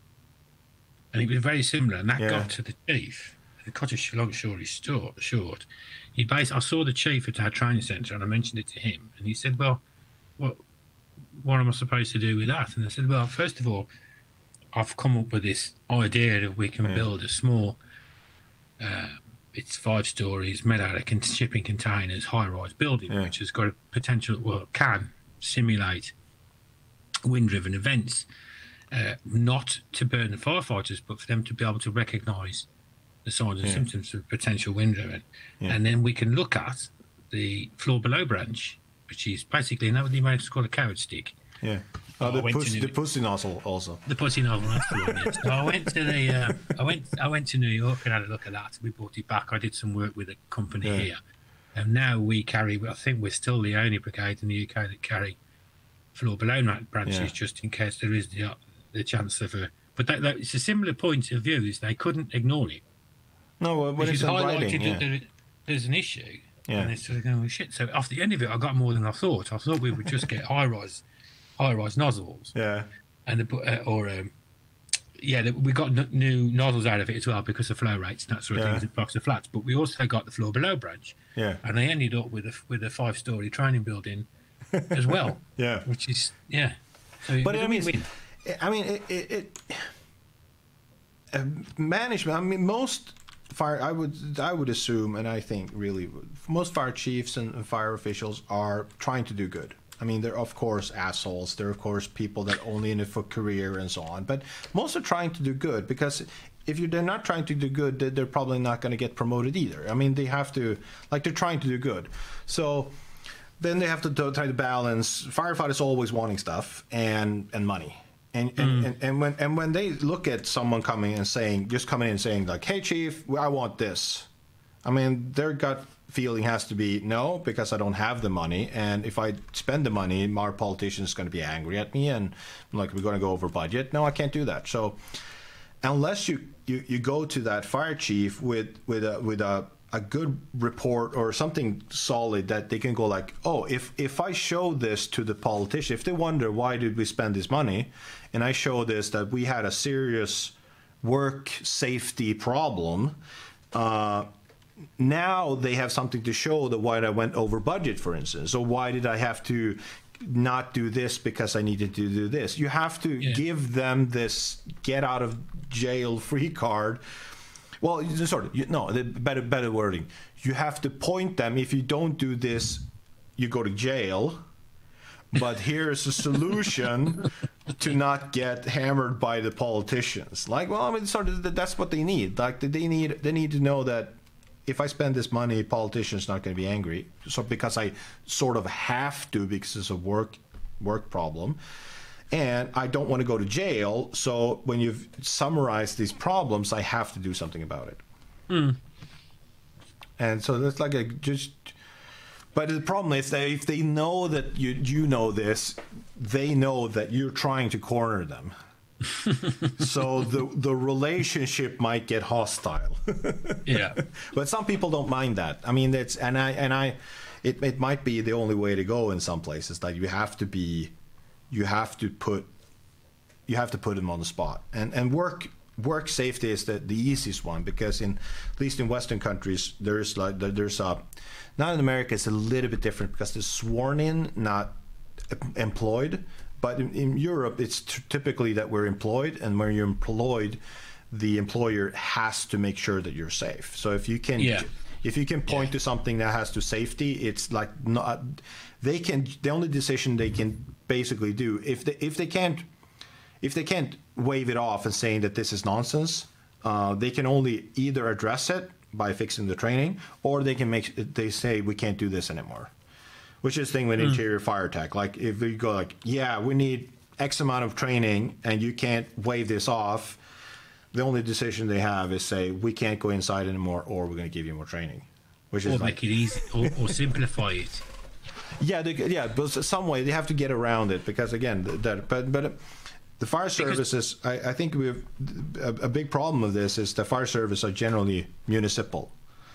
And it was very similar, and that Yeah. got to the chief. And cut a long story short, short he basically, I saw the chief at our training centre, and I mentioned it to him, and he said, well, what, what am I supposed to do with that? And I said, well, first of all, I've come up with this idea that we can Yeah. build a small, uh, it's five stories, made out of con- shipping containers, high-rise building, Yeah. which has got a potential, well, can simulate wind-driven events, uh, not to burn the firefighters, but for them to be able to recognise the signs and Yeah. symptoms of potential wind-driven. Yeah. And then we can look at the floor below branch, which is basically, you know what the Americans call a carrot stick? Yeah. Oh, I the, went puss, to the New- pussy nozzle also. The pussy novel, that's the one. Yes. So I went to the, uh, I went, I went to New York and had a look at that. We brought it back. I did some work with a company Yeah. here, and now we carry. I think we're still the only brigade in the U K that carry floor below branches, Yeah. just in case there is the the chance of a. But that, that, it's a similar point of view. Is they couldn't ignore it. No, when Which it's is in highlighted writing, that yeah. there, there's an issue. Yeah. And it's sort of going, well, shit. So after the end of it, I got more than I thought. I thought we would just get high rise, high rise nozzles, Yeah. and the, uh, or um, yeah, the, we got n- new nozzles out of it as well because of flow rates and that sort of Yeah. thing as it blocks the flats. But we also got the floor below branch, Yeah. and they ended up with a with a five story training building as well. Yeah. Which is yeah. So But it was I a mean, win-win. I mean, it, it, it uh, management. I mean, most fire. I would, I would assume, and I think really, most fire chiefs and, and fire officials are trying to do good. I mean, they're of course assholes. They're of course people that only in it for career and so on. But most are trying to do good, because if you they're not trying to do good, they're probably not going to get promoted either. I mean, they have to, like, they're trying to do good. So then they have to do- try to balance. Firefighters always wanting stuff and and money. And and, Mm. and and when and when they look at someone coming and saying, just coming in and saying like, "Hey, chief, I want this," I mean, their gut feeling has to be no, because I don't have the money, and if I spend the money, our politician is going to be angry at me, and like, we're going to go over budget. No, I can't do that. So unless you you, you go to that fire chief with with a with a a good report or something solid that they can go like, oh, if if I show this to the politician, if they wonder why did we spend this money, and I show this that we had a serious work safety problem, uh, now they have something to show that why I went over budget, for instance, or why did I have to not do this because I needed to do this. You have to Yeah. give them this get out of jail free card. Well, you- sort of, you, no, the better, better wording. You have to point them, if you don't do this, you go to jail. But here's a solution to not get hammered by the politicians. Like, well, I mean, sort of, that's what they need. Like, they need, they need to know that if I spend this money, politicians not going to be angry. So because I sort of have to, because it's a work work problem. And I don't want to go to jail, so when you've summarized these problems, I have to do something about it. Mm. And so that's like a just. But the problem is that if they know that you you know this, they know that you're trying to corner them. So the the relationship might get hostile. Yeah. But some people don't mind that. I mean, it's and I and I, it it might be the only way to go in some places. That you have to be. You have to put, you have to put them on the spot, and and work work safety is the, the easiest one, because in at least in Western countries there's like there's a, not in America it's a little bit different because they're sworn in, not employed, but in, in Europe it's t- typically that we're employed, and when you're employed, the employer has to make sure that you're safe. So if you can. Yeah. If you can point Yeah. to something that has to safety, it's like not. They can. The only decision they can basically do, if they if they can't, if they can't wave it off and saying that this is nonsense, uh, they can only either address it by fixing the training, or they can make. They say we can't do this anymore, which is the thing with Mm. interior fire tech. Like if we go like, yeah, we need X amount of training, and you can't wave this off. The only decision they have is say we can't go inside anymore, or we're going to give you more training, which is Or like, make it easy, or, or simplify it. yeah, they, yeah, but some way they have to get around it, because again, that but but The fire services, I, I think we have a, a big problem of this is the fire service are generally municipal.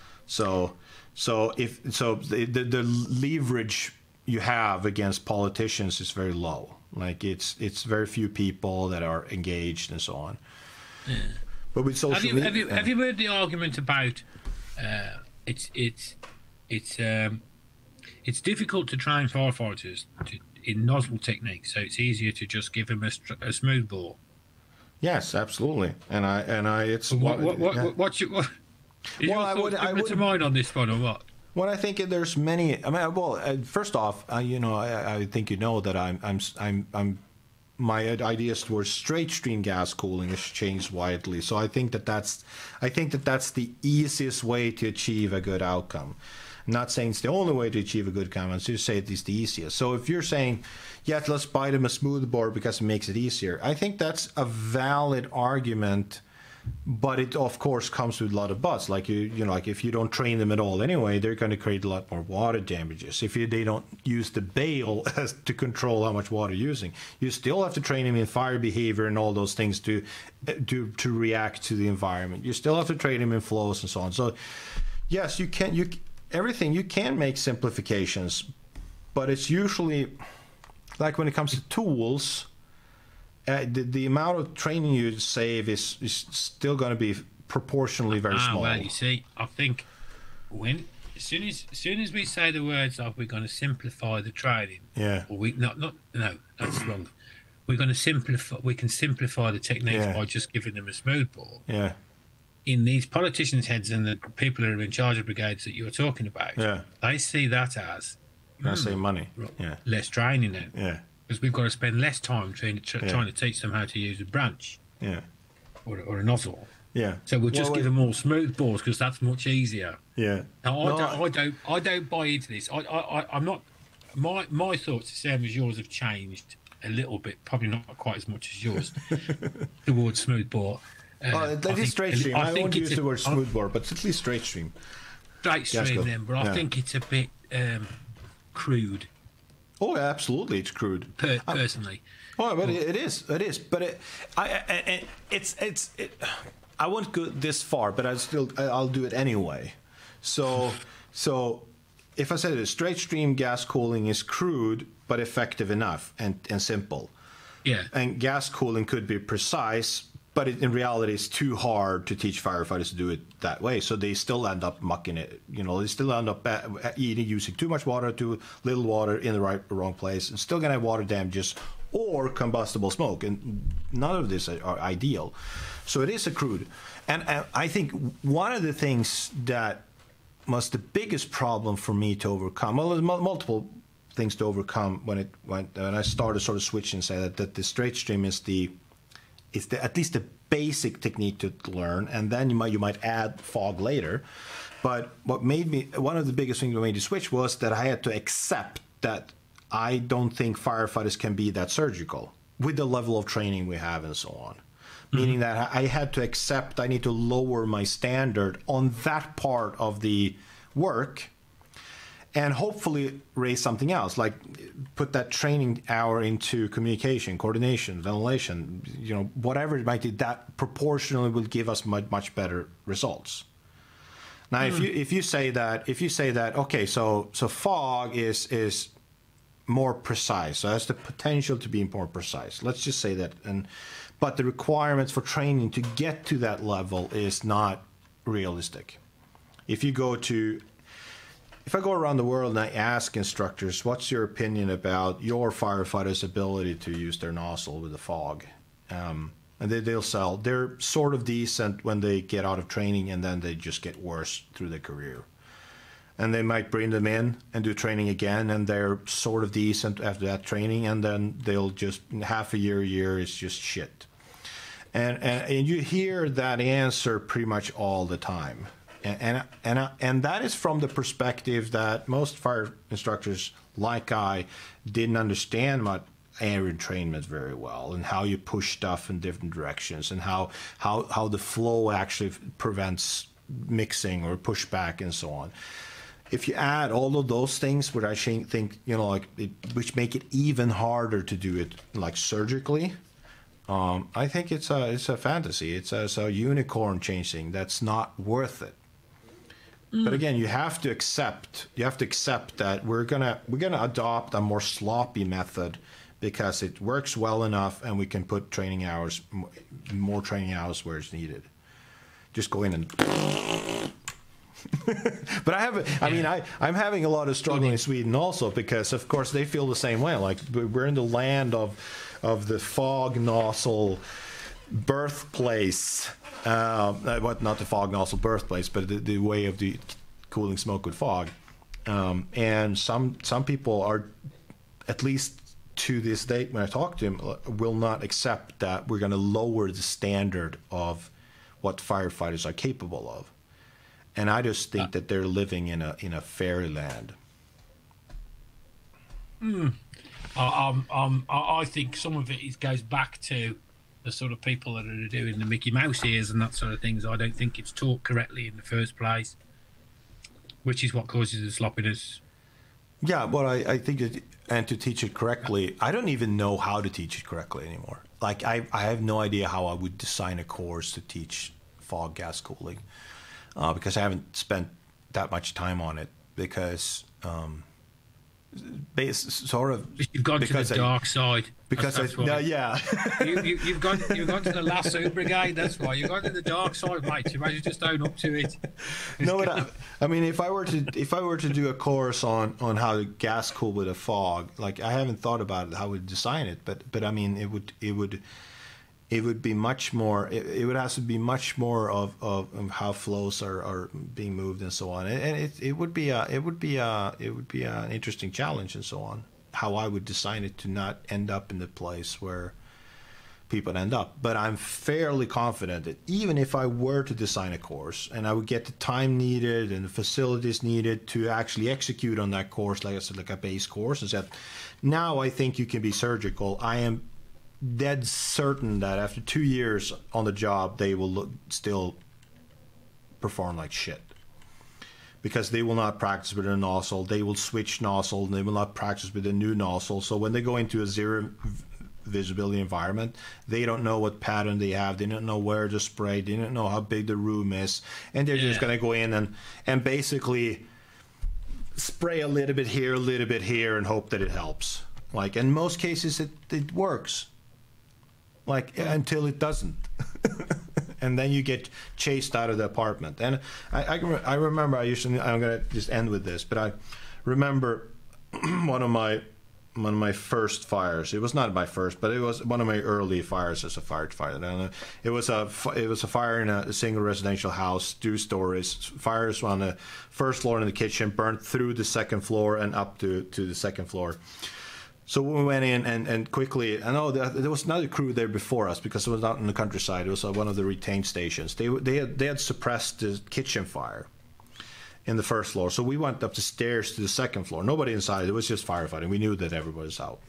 So, so if so, the, the, the leverage you have against politicians is very low. Like it's it's very few people that are engaged and so on. Yeah. But with social have you media, have you, have you heard the argument about uh, it's it's it's um, it's difficult to train firefighters to, in nozzle technique, so it's easier to just give them a, a smooth bore. Yes, absolutely, and I and I it's what what what, yeah. what's your what, is well, your I would I would to mine on this one or what? Well, I think there's many. I mean, well, uh, first off, uh, you know, I, I think you know that I'm I'm I'm I'm my ideas towards straight stream gas cooling has changed widely. So I think that that's I think that that's the easiest way to achieve a good outcome. I'm not saying it's the only way to achieve a good outcome. I'm just saying it's the easiest. So if you're saying, yeah, let's buy them a smooth bore because it makes it easier, I think that's a valid argument. But it of course comes with a lot of buts. Like you, you know, like if you don't train them at all anyway, they're going to create a lot more water damages. If you, they don't use the bail as to control how much water you're using, you still have to train them in fire behavior and all those things to, to to react to the environment. You still have to train them in flows and so on. So, yes, you can you everything you can make simplifications, but it's usually like when it comes to tools. Uh, the, the amount of training you save is, is still going to be proportionally very ah, small. Well, you see, I think when as soon as, as soon as we say the words like we're going to simplify the training, yeah, or we not not no, that's wrong. We're going to simplify. We can simplify the techniques yeah. by just giving them a smooth bore. Yeah. In these politicians' heads and the people who are in charge of brigades that you're talking about, yeah, they see that as I say money, yeah, less training then, yeah. Because we've got to spend less time trying to, tr yeah. trying to teach them how to use a branch, yeah, or, or a nozzle, yeah. So we'll just well, give them all smooth bores because that's much easier. Yeah. Now I no, don't, I don't, I don't buy into this. I, I, I'm not. My, my thoughts, the same as yours, have changed a little bit. Probably not quite as much as yours towards smooth bore. Uh, oh, that is straight stream. I, I won't use a, the word smooth bore, but at least straight stream. Straight stream, yes, then. But I yeah. think it's a bit um, crude. Oh, absolutely, it's crude. Per personally. Oh, but it, it is, it is. But it, I, I, I it's, it's. It, I won't go this far, but I still, I'll do it anyway. So, so, if I said it, straight stream gas cooling is crude but effective enough and and simple. Yeah. And gas cooling could be precise, but it, in reality, it's too hard to teach firefighters to do it that way. So they still end up mucking it. You know, they still end up eating, using too much water, too little water in the right or wrong place, and still gonna have water damages or combustible smoke. And none of this are ideal. So it is a crude. And I think one of the things that was the biggest problem for me to overcome, well, there's multiple things to overcome when it went, when I started sort of switching and say that, that the straight stream is the It's the, at least the basic technique to learn, and then you might you might add fog later. But what made me one of the biggest things that made me switch was that I had to accept that I don't think firefighters can be that surgical with the level of training we have and so on. Mm-hmm. Meaning that I had to accept I need to lower my standard on that part of the work. And hopefully raise something else, like put that training hour into communication, coordination, ventilation, you know, whatever it might be, that proportionally will give us much, much better results. Now, mm. if you if you say that, if you say that, okay, so so fog is is more precise, so it has the potential to be more precise. Let's just say that, and but the requirements for training to get to that level is not realistic. If you go to If I go around the world and I ask instructors, what's your opinion about your firefighters' ability to use their nozzle with the fog? Um, and they, they'll sell. They're sort of decent when they get out of training, and then they just get worse through their career. And they might bring them in and do training again, and they're sort of decent after that training, and then they'll just, half a year, a year is just shit. And, and, and you hear that answer pretty much all the time. And, and and and that is from the perspective that most fire instructors, like I, didn't understand what air entrainment very well, and how you push stuff in different directions, and how how how the flow actually prevents mixing or pushback and so on. If you add all of those things, which I think, you know, like it, which make it even harder to do it like surgically, Um, I think it's a it's a fantasy. It's a, it's a unicorn chasing that's not worth it. Mm. But again, you have to accept you have to accept that we're gonna we're gonna adopt a more sloppy method because it works well enough, and we can put training hours more training hours where it's needed. Just go in and. But I have, I mean, I, I'm having a lot of struggle in Sweden also, because of course they feel the same way. Like, we're in the land of, of the fog nozzle birthplace. Uh, what, not the fog nozzle birthplace, but the, the way of the cooling smoke with fog. Um, and some, some people are, at least to this date when I talk to them, will not accept that we're going to lower the standard of what firefighters are capable of. And I just think uh, that they're living in a in a fairyland. Hmm. Um, um, I think some of it is, goes back to the sort of people that are doing the Mickey Mouse ears and that sort of things. I don't think it's taught correctly in the first place, which is what causes the sloppiness. Yeah, well, I, I think that, and to teach it correctly, I don't even know how to teach it correctly anymore. Like, I, I have no idea how I would design a course to teach fog gas cooling. Uh, because I haven't spent that much time on it, because um, base, sort of you've gone to the dark I, side. Because that's, that's I, no, yeah, you, you, you've gone you've gone to the lasso brigade. That's why you've gone to the dark side, mate. You might just own up to it. No, but I, I mean, if I were to if I were to do a course on on how to gas cool with a fog, like, I haven't thought about it, how we design it, but but I mean, it would it would. It would be much more. It, it would have to be much more of, of, of how flows are, are being moved and so on. And it, it would be a, it would be a, it would be an interesting challenge and so on. How I would design it to not end up in the place where people end up. But I'm fairly confident that even if I were to design a course and I would get the time needed and the facilities needed to actually execute on that course, like I said, like a base course, and said, now I think you can be surgical. I am dead certain that after two years on the job, they will look, still perform like shit, because they will not practice with a nozzle. They will switch nozzle, and they will not practice with a new nozzle. So when they go into a zero visibility environment, they don't know what pattern they have. They don't know where to spray. They don't know how big the room is, and they're yeah. just going to go in and and basically spray a little bit here, a little bit here, and hope that it helps. Like, in most cases, it it works. Like, until it doesn't. And then you get chased out of the apartment. And I, I, I remember, I used to, I'm going to just end with this, but I remember one of my one of my first fires. It was not my first, but it was one of my early fires as a firefighter. It was a it was a fire in a single residential house, two stories. Fires on the first floor in the kitchen, burned through the second floor and up to to the second floor. So we went in and, and quickly, I know there, there was another crew there before us, because it was out in the countryside. It was uh, one of the retained stations. They they had, they had suppressed the kitchen fire in the first floor. So we went up the stairs to the second floor. Nobody inside. It was just firefighting. We knew that everybody was out.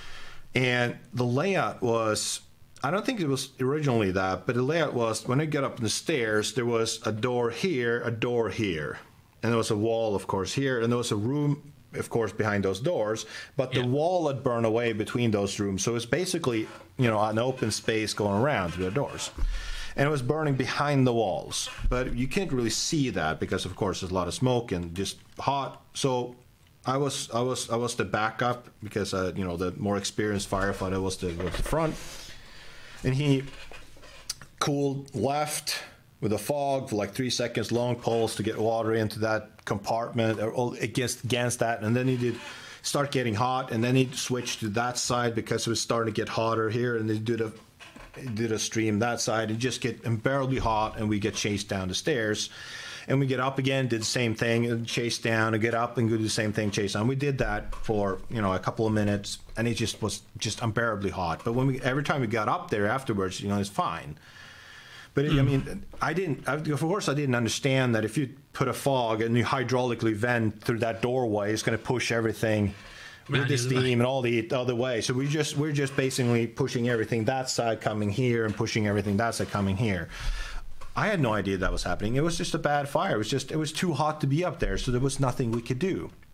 And the layout was, I don't think it was originally that, but the layout was, when I got up the stairs, there was a door here, a door here. And there was a wall, of course, here. And there was a room, of course, behind those doors, but the yeah. wall had burned away between those rooms. So it's basically, you know, an open space going around through the doors. And it was burning behind the walls. But you can't really see that, because, of course, there's a lot of smoke and just hot. So I was I was I was the backup, because uh, you know, the more experienced firefighter was the was the front. And he cooled left with a fog for like three seconds, long pulse to get water into that compartment, or against against that, and then he did start getting hot, and then he switched to that side because it was starting to get hotter here, and they did a did a stream that side, and just get unbearably hot, and we get chased down the stairs, and we get up again, did the same thing, and chase down, and get up and go do the same thing, chase down. We did that for, you know, a couple of minutes, and it just was just unbearably hot. But when we every time we got up there afterwards, you know, it's fine. But mm. I mean, I didn't. Of course, I didn't understand that if you put a fog and you hydraulically vent through that doorway, it's going to push everything with the steam and all the other way. So we just we're just basically pushing everything that side coming here and pushing everything that side coming here. I had no idea that was happening. It was just a bad fire. It was just it was too hot to be up there, so there was nothing we could do.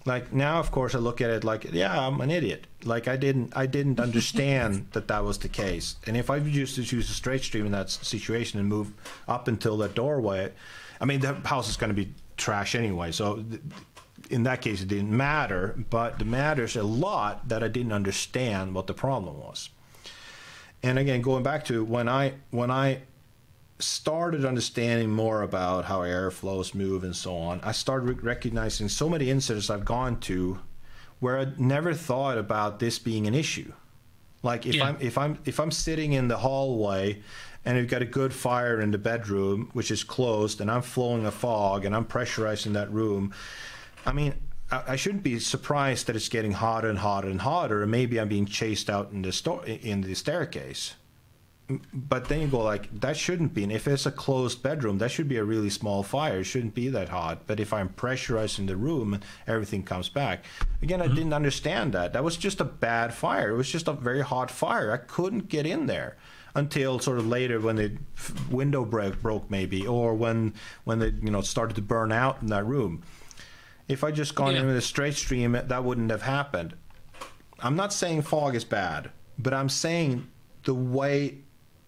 Like now, of course, I look at it like, yeah, I'm an idiot. Like I didn't, I didn't understand that that was the case. And if I used to choose a straight stream in that situation and move up until that doorway, I mean, the house is going to be trash anyway. So in that case, it didn't matter. But it matters a lot that I didn't understand what the problem was. And again, going back to when I when I started understanding more about how air flows move and so on, I started recognizing so many incidents I've gone to where I never thought about this being an issue. Like if yeah. I'm if I'm if I'm sitting in the hallway and we've got a good fire in the bedroom which is closed and I'm flowing a fog and I'm pressurizing that room, I mean, I, I shouldn't be surprised that it's getting hotter and hotter and hotter, and maybe I'm being chased out in the sto- in the staircase. But then you go like, that shouldn't be. And if it's a closed bedroom, that should be a really small fire. It shouldn't be that hot. But if I'm pressurizing the room, everything comes back. Again, I mm-hmm. didn't understand that. That was just a bad fire. It was just a very hot fire. I couldn't get in there until sort of later when the window break broke maybe, or when when they you know started to burn out in that room. If I just gone yeah. in with a straight stream, that wouldn't have happened. I'm not saying fog is bad, but I'm saying the way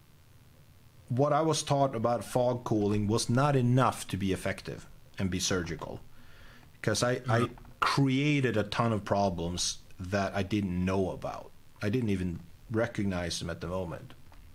what I was taught about fog cooling was not enough to be effective and be surgical, because I, mm-hmm. I created a ton of problems that I didn't know about. I didn't even recognize them at the moment.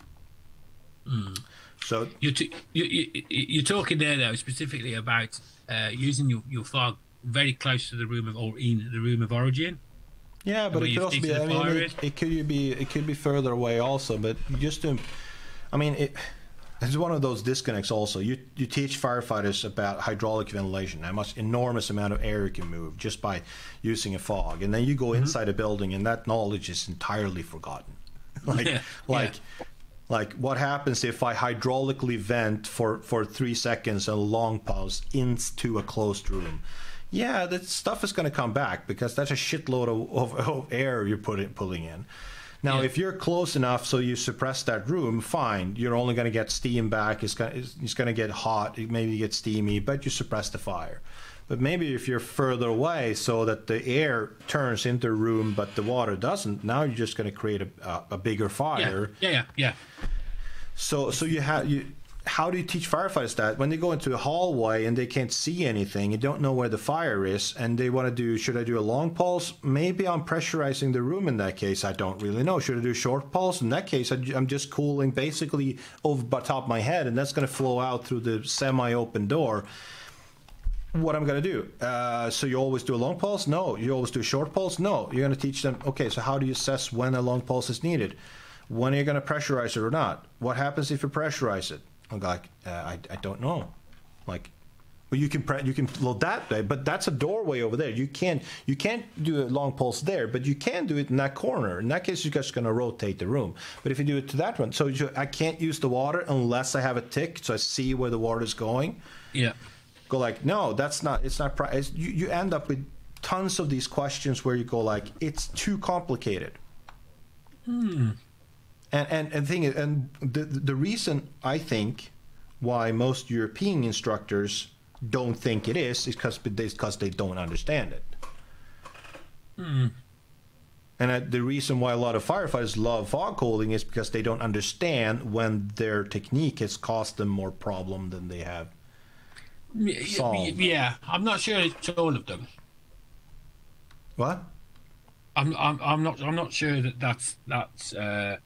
Mm. So you're, t- you, you, you're talking there though specifically about uh, using your, your fog very close to the room of or in the room of origin. Yeah, but it could also be. I mean, it, it could be it could be further away also. But just to, I mean, it, it's one of those disconnects. Also, you you teach firefighters about hydraulic ventilation, how much enormous amount of air you can move just by using a fog, and then you go mm-hmm. inside a building, and that knowledge is entirely forgotten. like yeah. like. Yeah. Like, what happens if I hydraulically vent for, for three seconds and a long pause into a closed room? Yeah, that stuff is going to come back because that's a shitload of, of, of air you're putting, pulling in. Now, yeah. if you're close enough so you suppress that room, fine. You're only going to get steam back. It's going it's, it's going to get hot. Maybe you get steamy, but you suppress the fire. But maybe if you're further away so that the air turns into a room but the water doesn't, now you're just going to create a, a, a bigger fire. Yeah, yeah, yeah. So so you have you. How do you teach firefighters that when they go into a hallway and they can't see anything, you don't know where the fire is, and they want to do, should I do a long pulse? Maybe I'm pressurizing the room in that case. I don't really know. Should I do a short pulse? In that case, I'm just cooling basically over the top of my head, and that's going to flow out through the semi-open door. What I'm going to do? Uh, so you always do a long pulse? No. You always do a short pulse? No. You're going to teach them, okay, so how do you assess when a long pulse is needed? When are you going to pressurize it or not? What happens if you pressurize it? I'm like, uh, I, I don't know. Like, well, you can pre- you can load that way, but that's a doorway over there. You can't you can't do a long pulse there, but you can do it in that corner. In that case, you're just going to rotate the room. But if you do it to that one, so you, I can't use the water unless I have a tick, so I see where the water is going. Yeah. Go like, no, that's not. It's not. It's, you you end up with tons of these questions where you go like, it's too complicated. Hmm. And and and the thing is, and the the reason I think why most European instructors don't think it is is because because they don't understand it. Hmm. And uh, the reason why a lot of firefighters love fog cooling is because they don't understand when their technique has caused them more problem than they have solved. Yeah, I'm not sure it's all of them. What? I'm I'm I'm not I'm not sure that that's that's. Uh...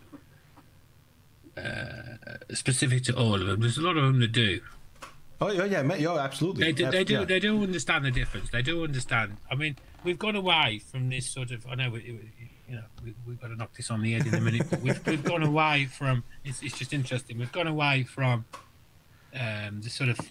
Uh, specific to all of them. There's a lot of them that do. Oh yeah, yeah, yeah, absolutely. They do, That's, they do, yeah. they do understand the difference. They do understand. I mean, we've gone away from this sort of. I know, we, you know, we, we've got to knock this on the head in a minute, but we've we've gone away from. It's it's just interesting. We've gone away from um, the sort of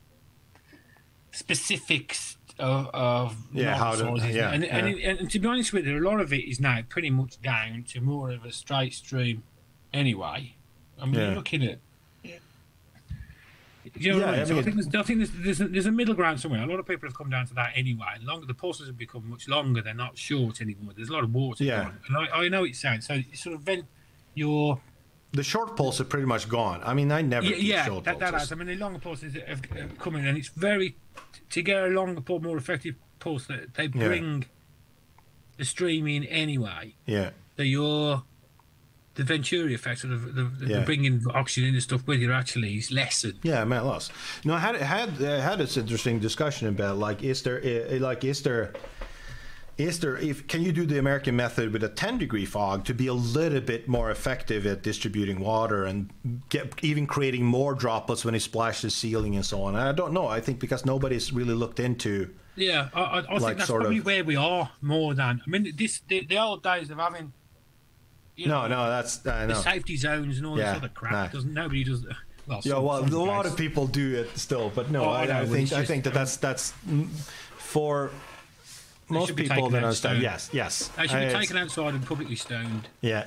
specifics of, of yeah, how to, yeah, and, yeah. And, and, and to be honest with you, a lot of it is now pretty much down to more of a straight stream, anyway. I mean, yeah. you're looking at. Yeah. You know yeah, what I mean? I, So mean, I think, there's, I think there's, there's, a, there's a middle ground somewhere. A lot of people have come down to that anyway. Longer, the pulses have become much longer. They're not short anymore. There's a lot of water. Yeah. Going. And I, I know it sounds. So you sort of vent your. The short pulse are pretty much gone. I mean, I never yeah, teach yeah, short that, pulses. that has. I mean, the longer pulses have, have come in, and it's very to get a longer, more effective pulse, they, they bring yeah. the stream in anyway. Yeah. So you're the Venturi effect, of the, the, the yeah. bringing oxygen and stuff with you actually is lessened. Yeah, I meant loss. No, I had had uh, had this interesting discussion about like is there uh, like is there. Is there, if can you do the American method with a ten degree fog to be a little bit more effective at distributing water and get even creating more droplets when it splashes the ceiling and so on? And I don't know. I think because nobody's really looked into. Yeah, I, I, I like think that's probably of, where we are more than. I mean, this the, the old days of having. You know, no, no, that's I know. The safety zones and all yeah, this other crap. Nah. Doesn't nobody does. Well, yeah, some, well, some a lot guys. of people do it still, but no, oh, I, I, know, I think I just, think that that's that's for. Most people don't understand. Yes, yes. They should be I, taken outside and publicly stoned. Yeah.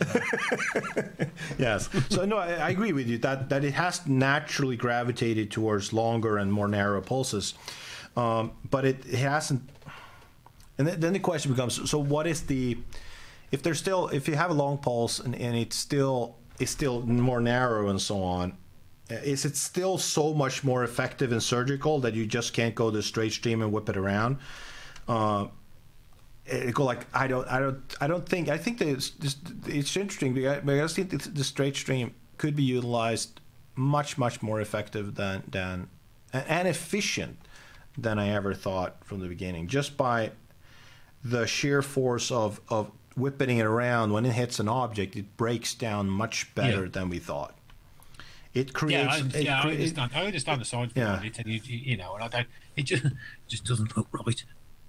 Yes. So no, I, I agree with you that that it has naturally gravitated towards longer and more narrow pulses, um, but it, it hasn't. And then the question becomes: so what is the? If there's still, if you have a long pulse and, and it's still it's still more narrow and so on, is it still so much more effective and surgical that you just can't go the straight stream and whip it around? Uh, It go like I don't I don't I don't think I think that it's just it's interesting because I think the straight stream could be utilized much much more effective than than and efficient than I ever thought from the beginning, just by the sheer force of of whipping it around. When it hits an object, it breaks down much better yeah. than we thought. It creates. Yeah, I, it yeah, cre- I understand. I understand the science behind yeah. it, and you, you know, and I don't. It just just doesn't look right.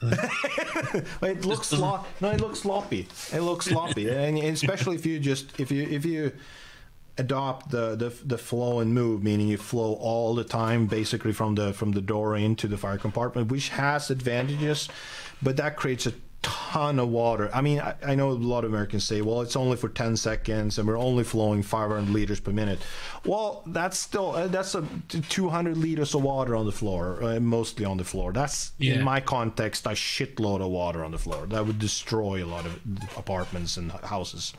Well, it looks slo- no, it looks sloppy. It looks sloppy, and especially if you just if you if you adopt the, the the flow and move, meaning you flow all the time, basically from the from the door into the fire compartment, which has advantages, but that creates a ton of water. I mean, I, I know a lot of Americans say, well, it's only for ten seconds and we're only flowing five hundred liters per minute. Well, that's still uh, that's a two hundred liters of water on the floor, uh, mostly on the floor. That's yeah. in my context a shitload of water on the floor. That would destroy a lot of apartments and houses.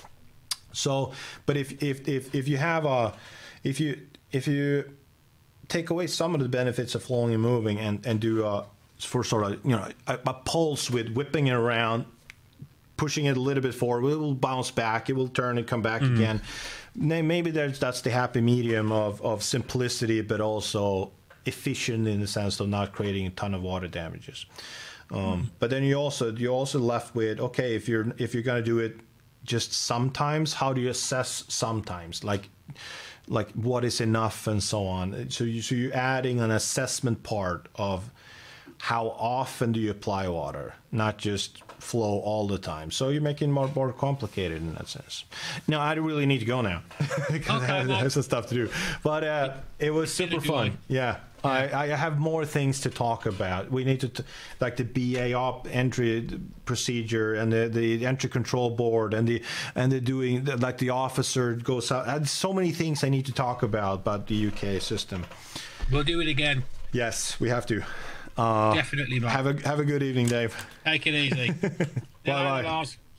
So, but if if if if you have a if you if you take away some of the benefits of flowing and moving and and do a for sort of, you know, a, a pulse with whipping it around, pushing it a little bit forward, it will bounce back, it will turn and come back mm. again. Maybe there's, that's the happy medium of, of simplicity, but also efficient in the sense of not creating a ton of water damages. Um, mm. But then you also you're also left with, okay, if you're if you're going to do it just sometimes, how do you assess sometimes? Like like what is enough and so on. So, you, so you're adding an assessment part of how often do you apply water, not just flow all the time. So you're making it more, more complicated in that sense. Now, I really need to go now because okay, I, well, I have some stuff to do. But uh, it was super fun. Yeah. yeah. I, I have more things to talk about. We need to, t- like the B A op entry procedure and the, the entry control board and the and the doing, like the officer goes out. There's so many things I need to talk about, about the U K system. We'll do it again. Yes, we have to. Uh, Definitely, man. Have a have a good evening, Dave. Take it easy. Bye bye. Lars.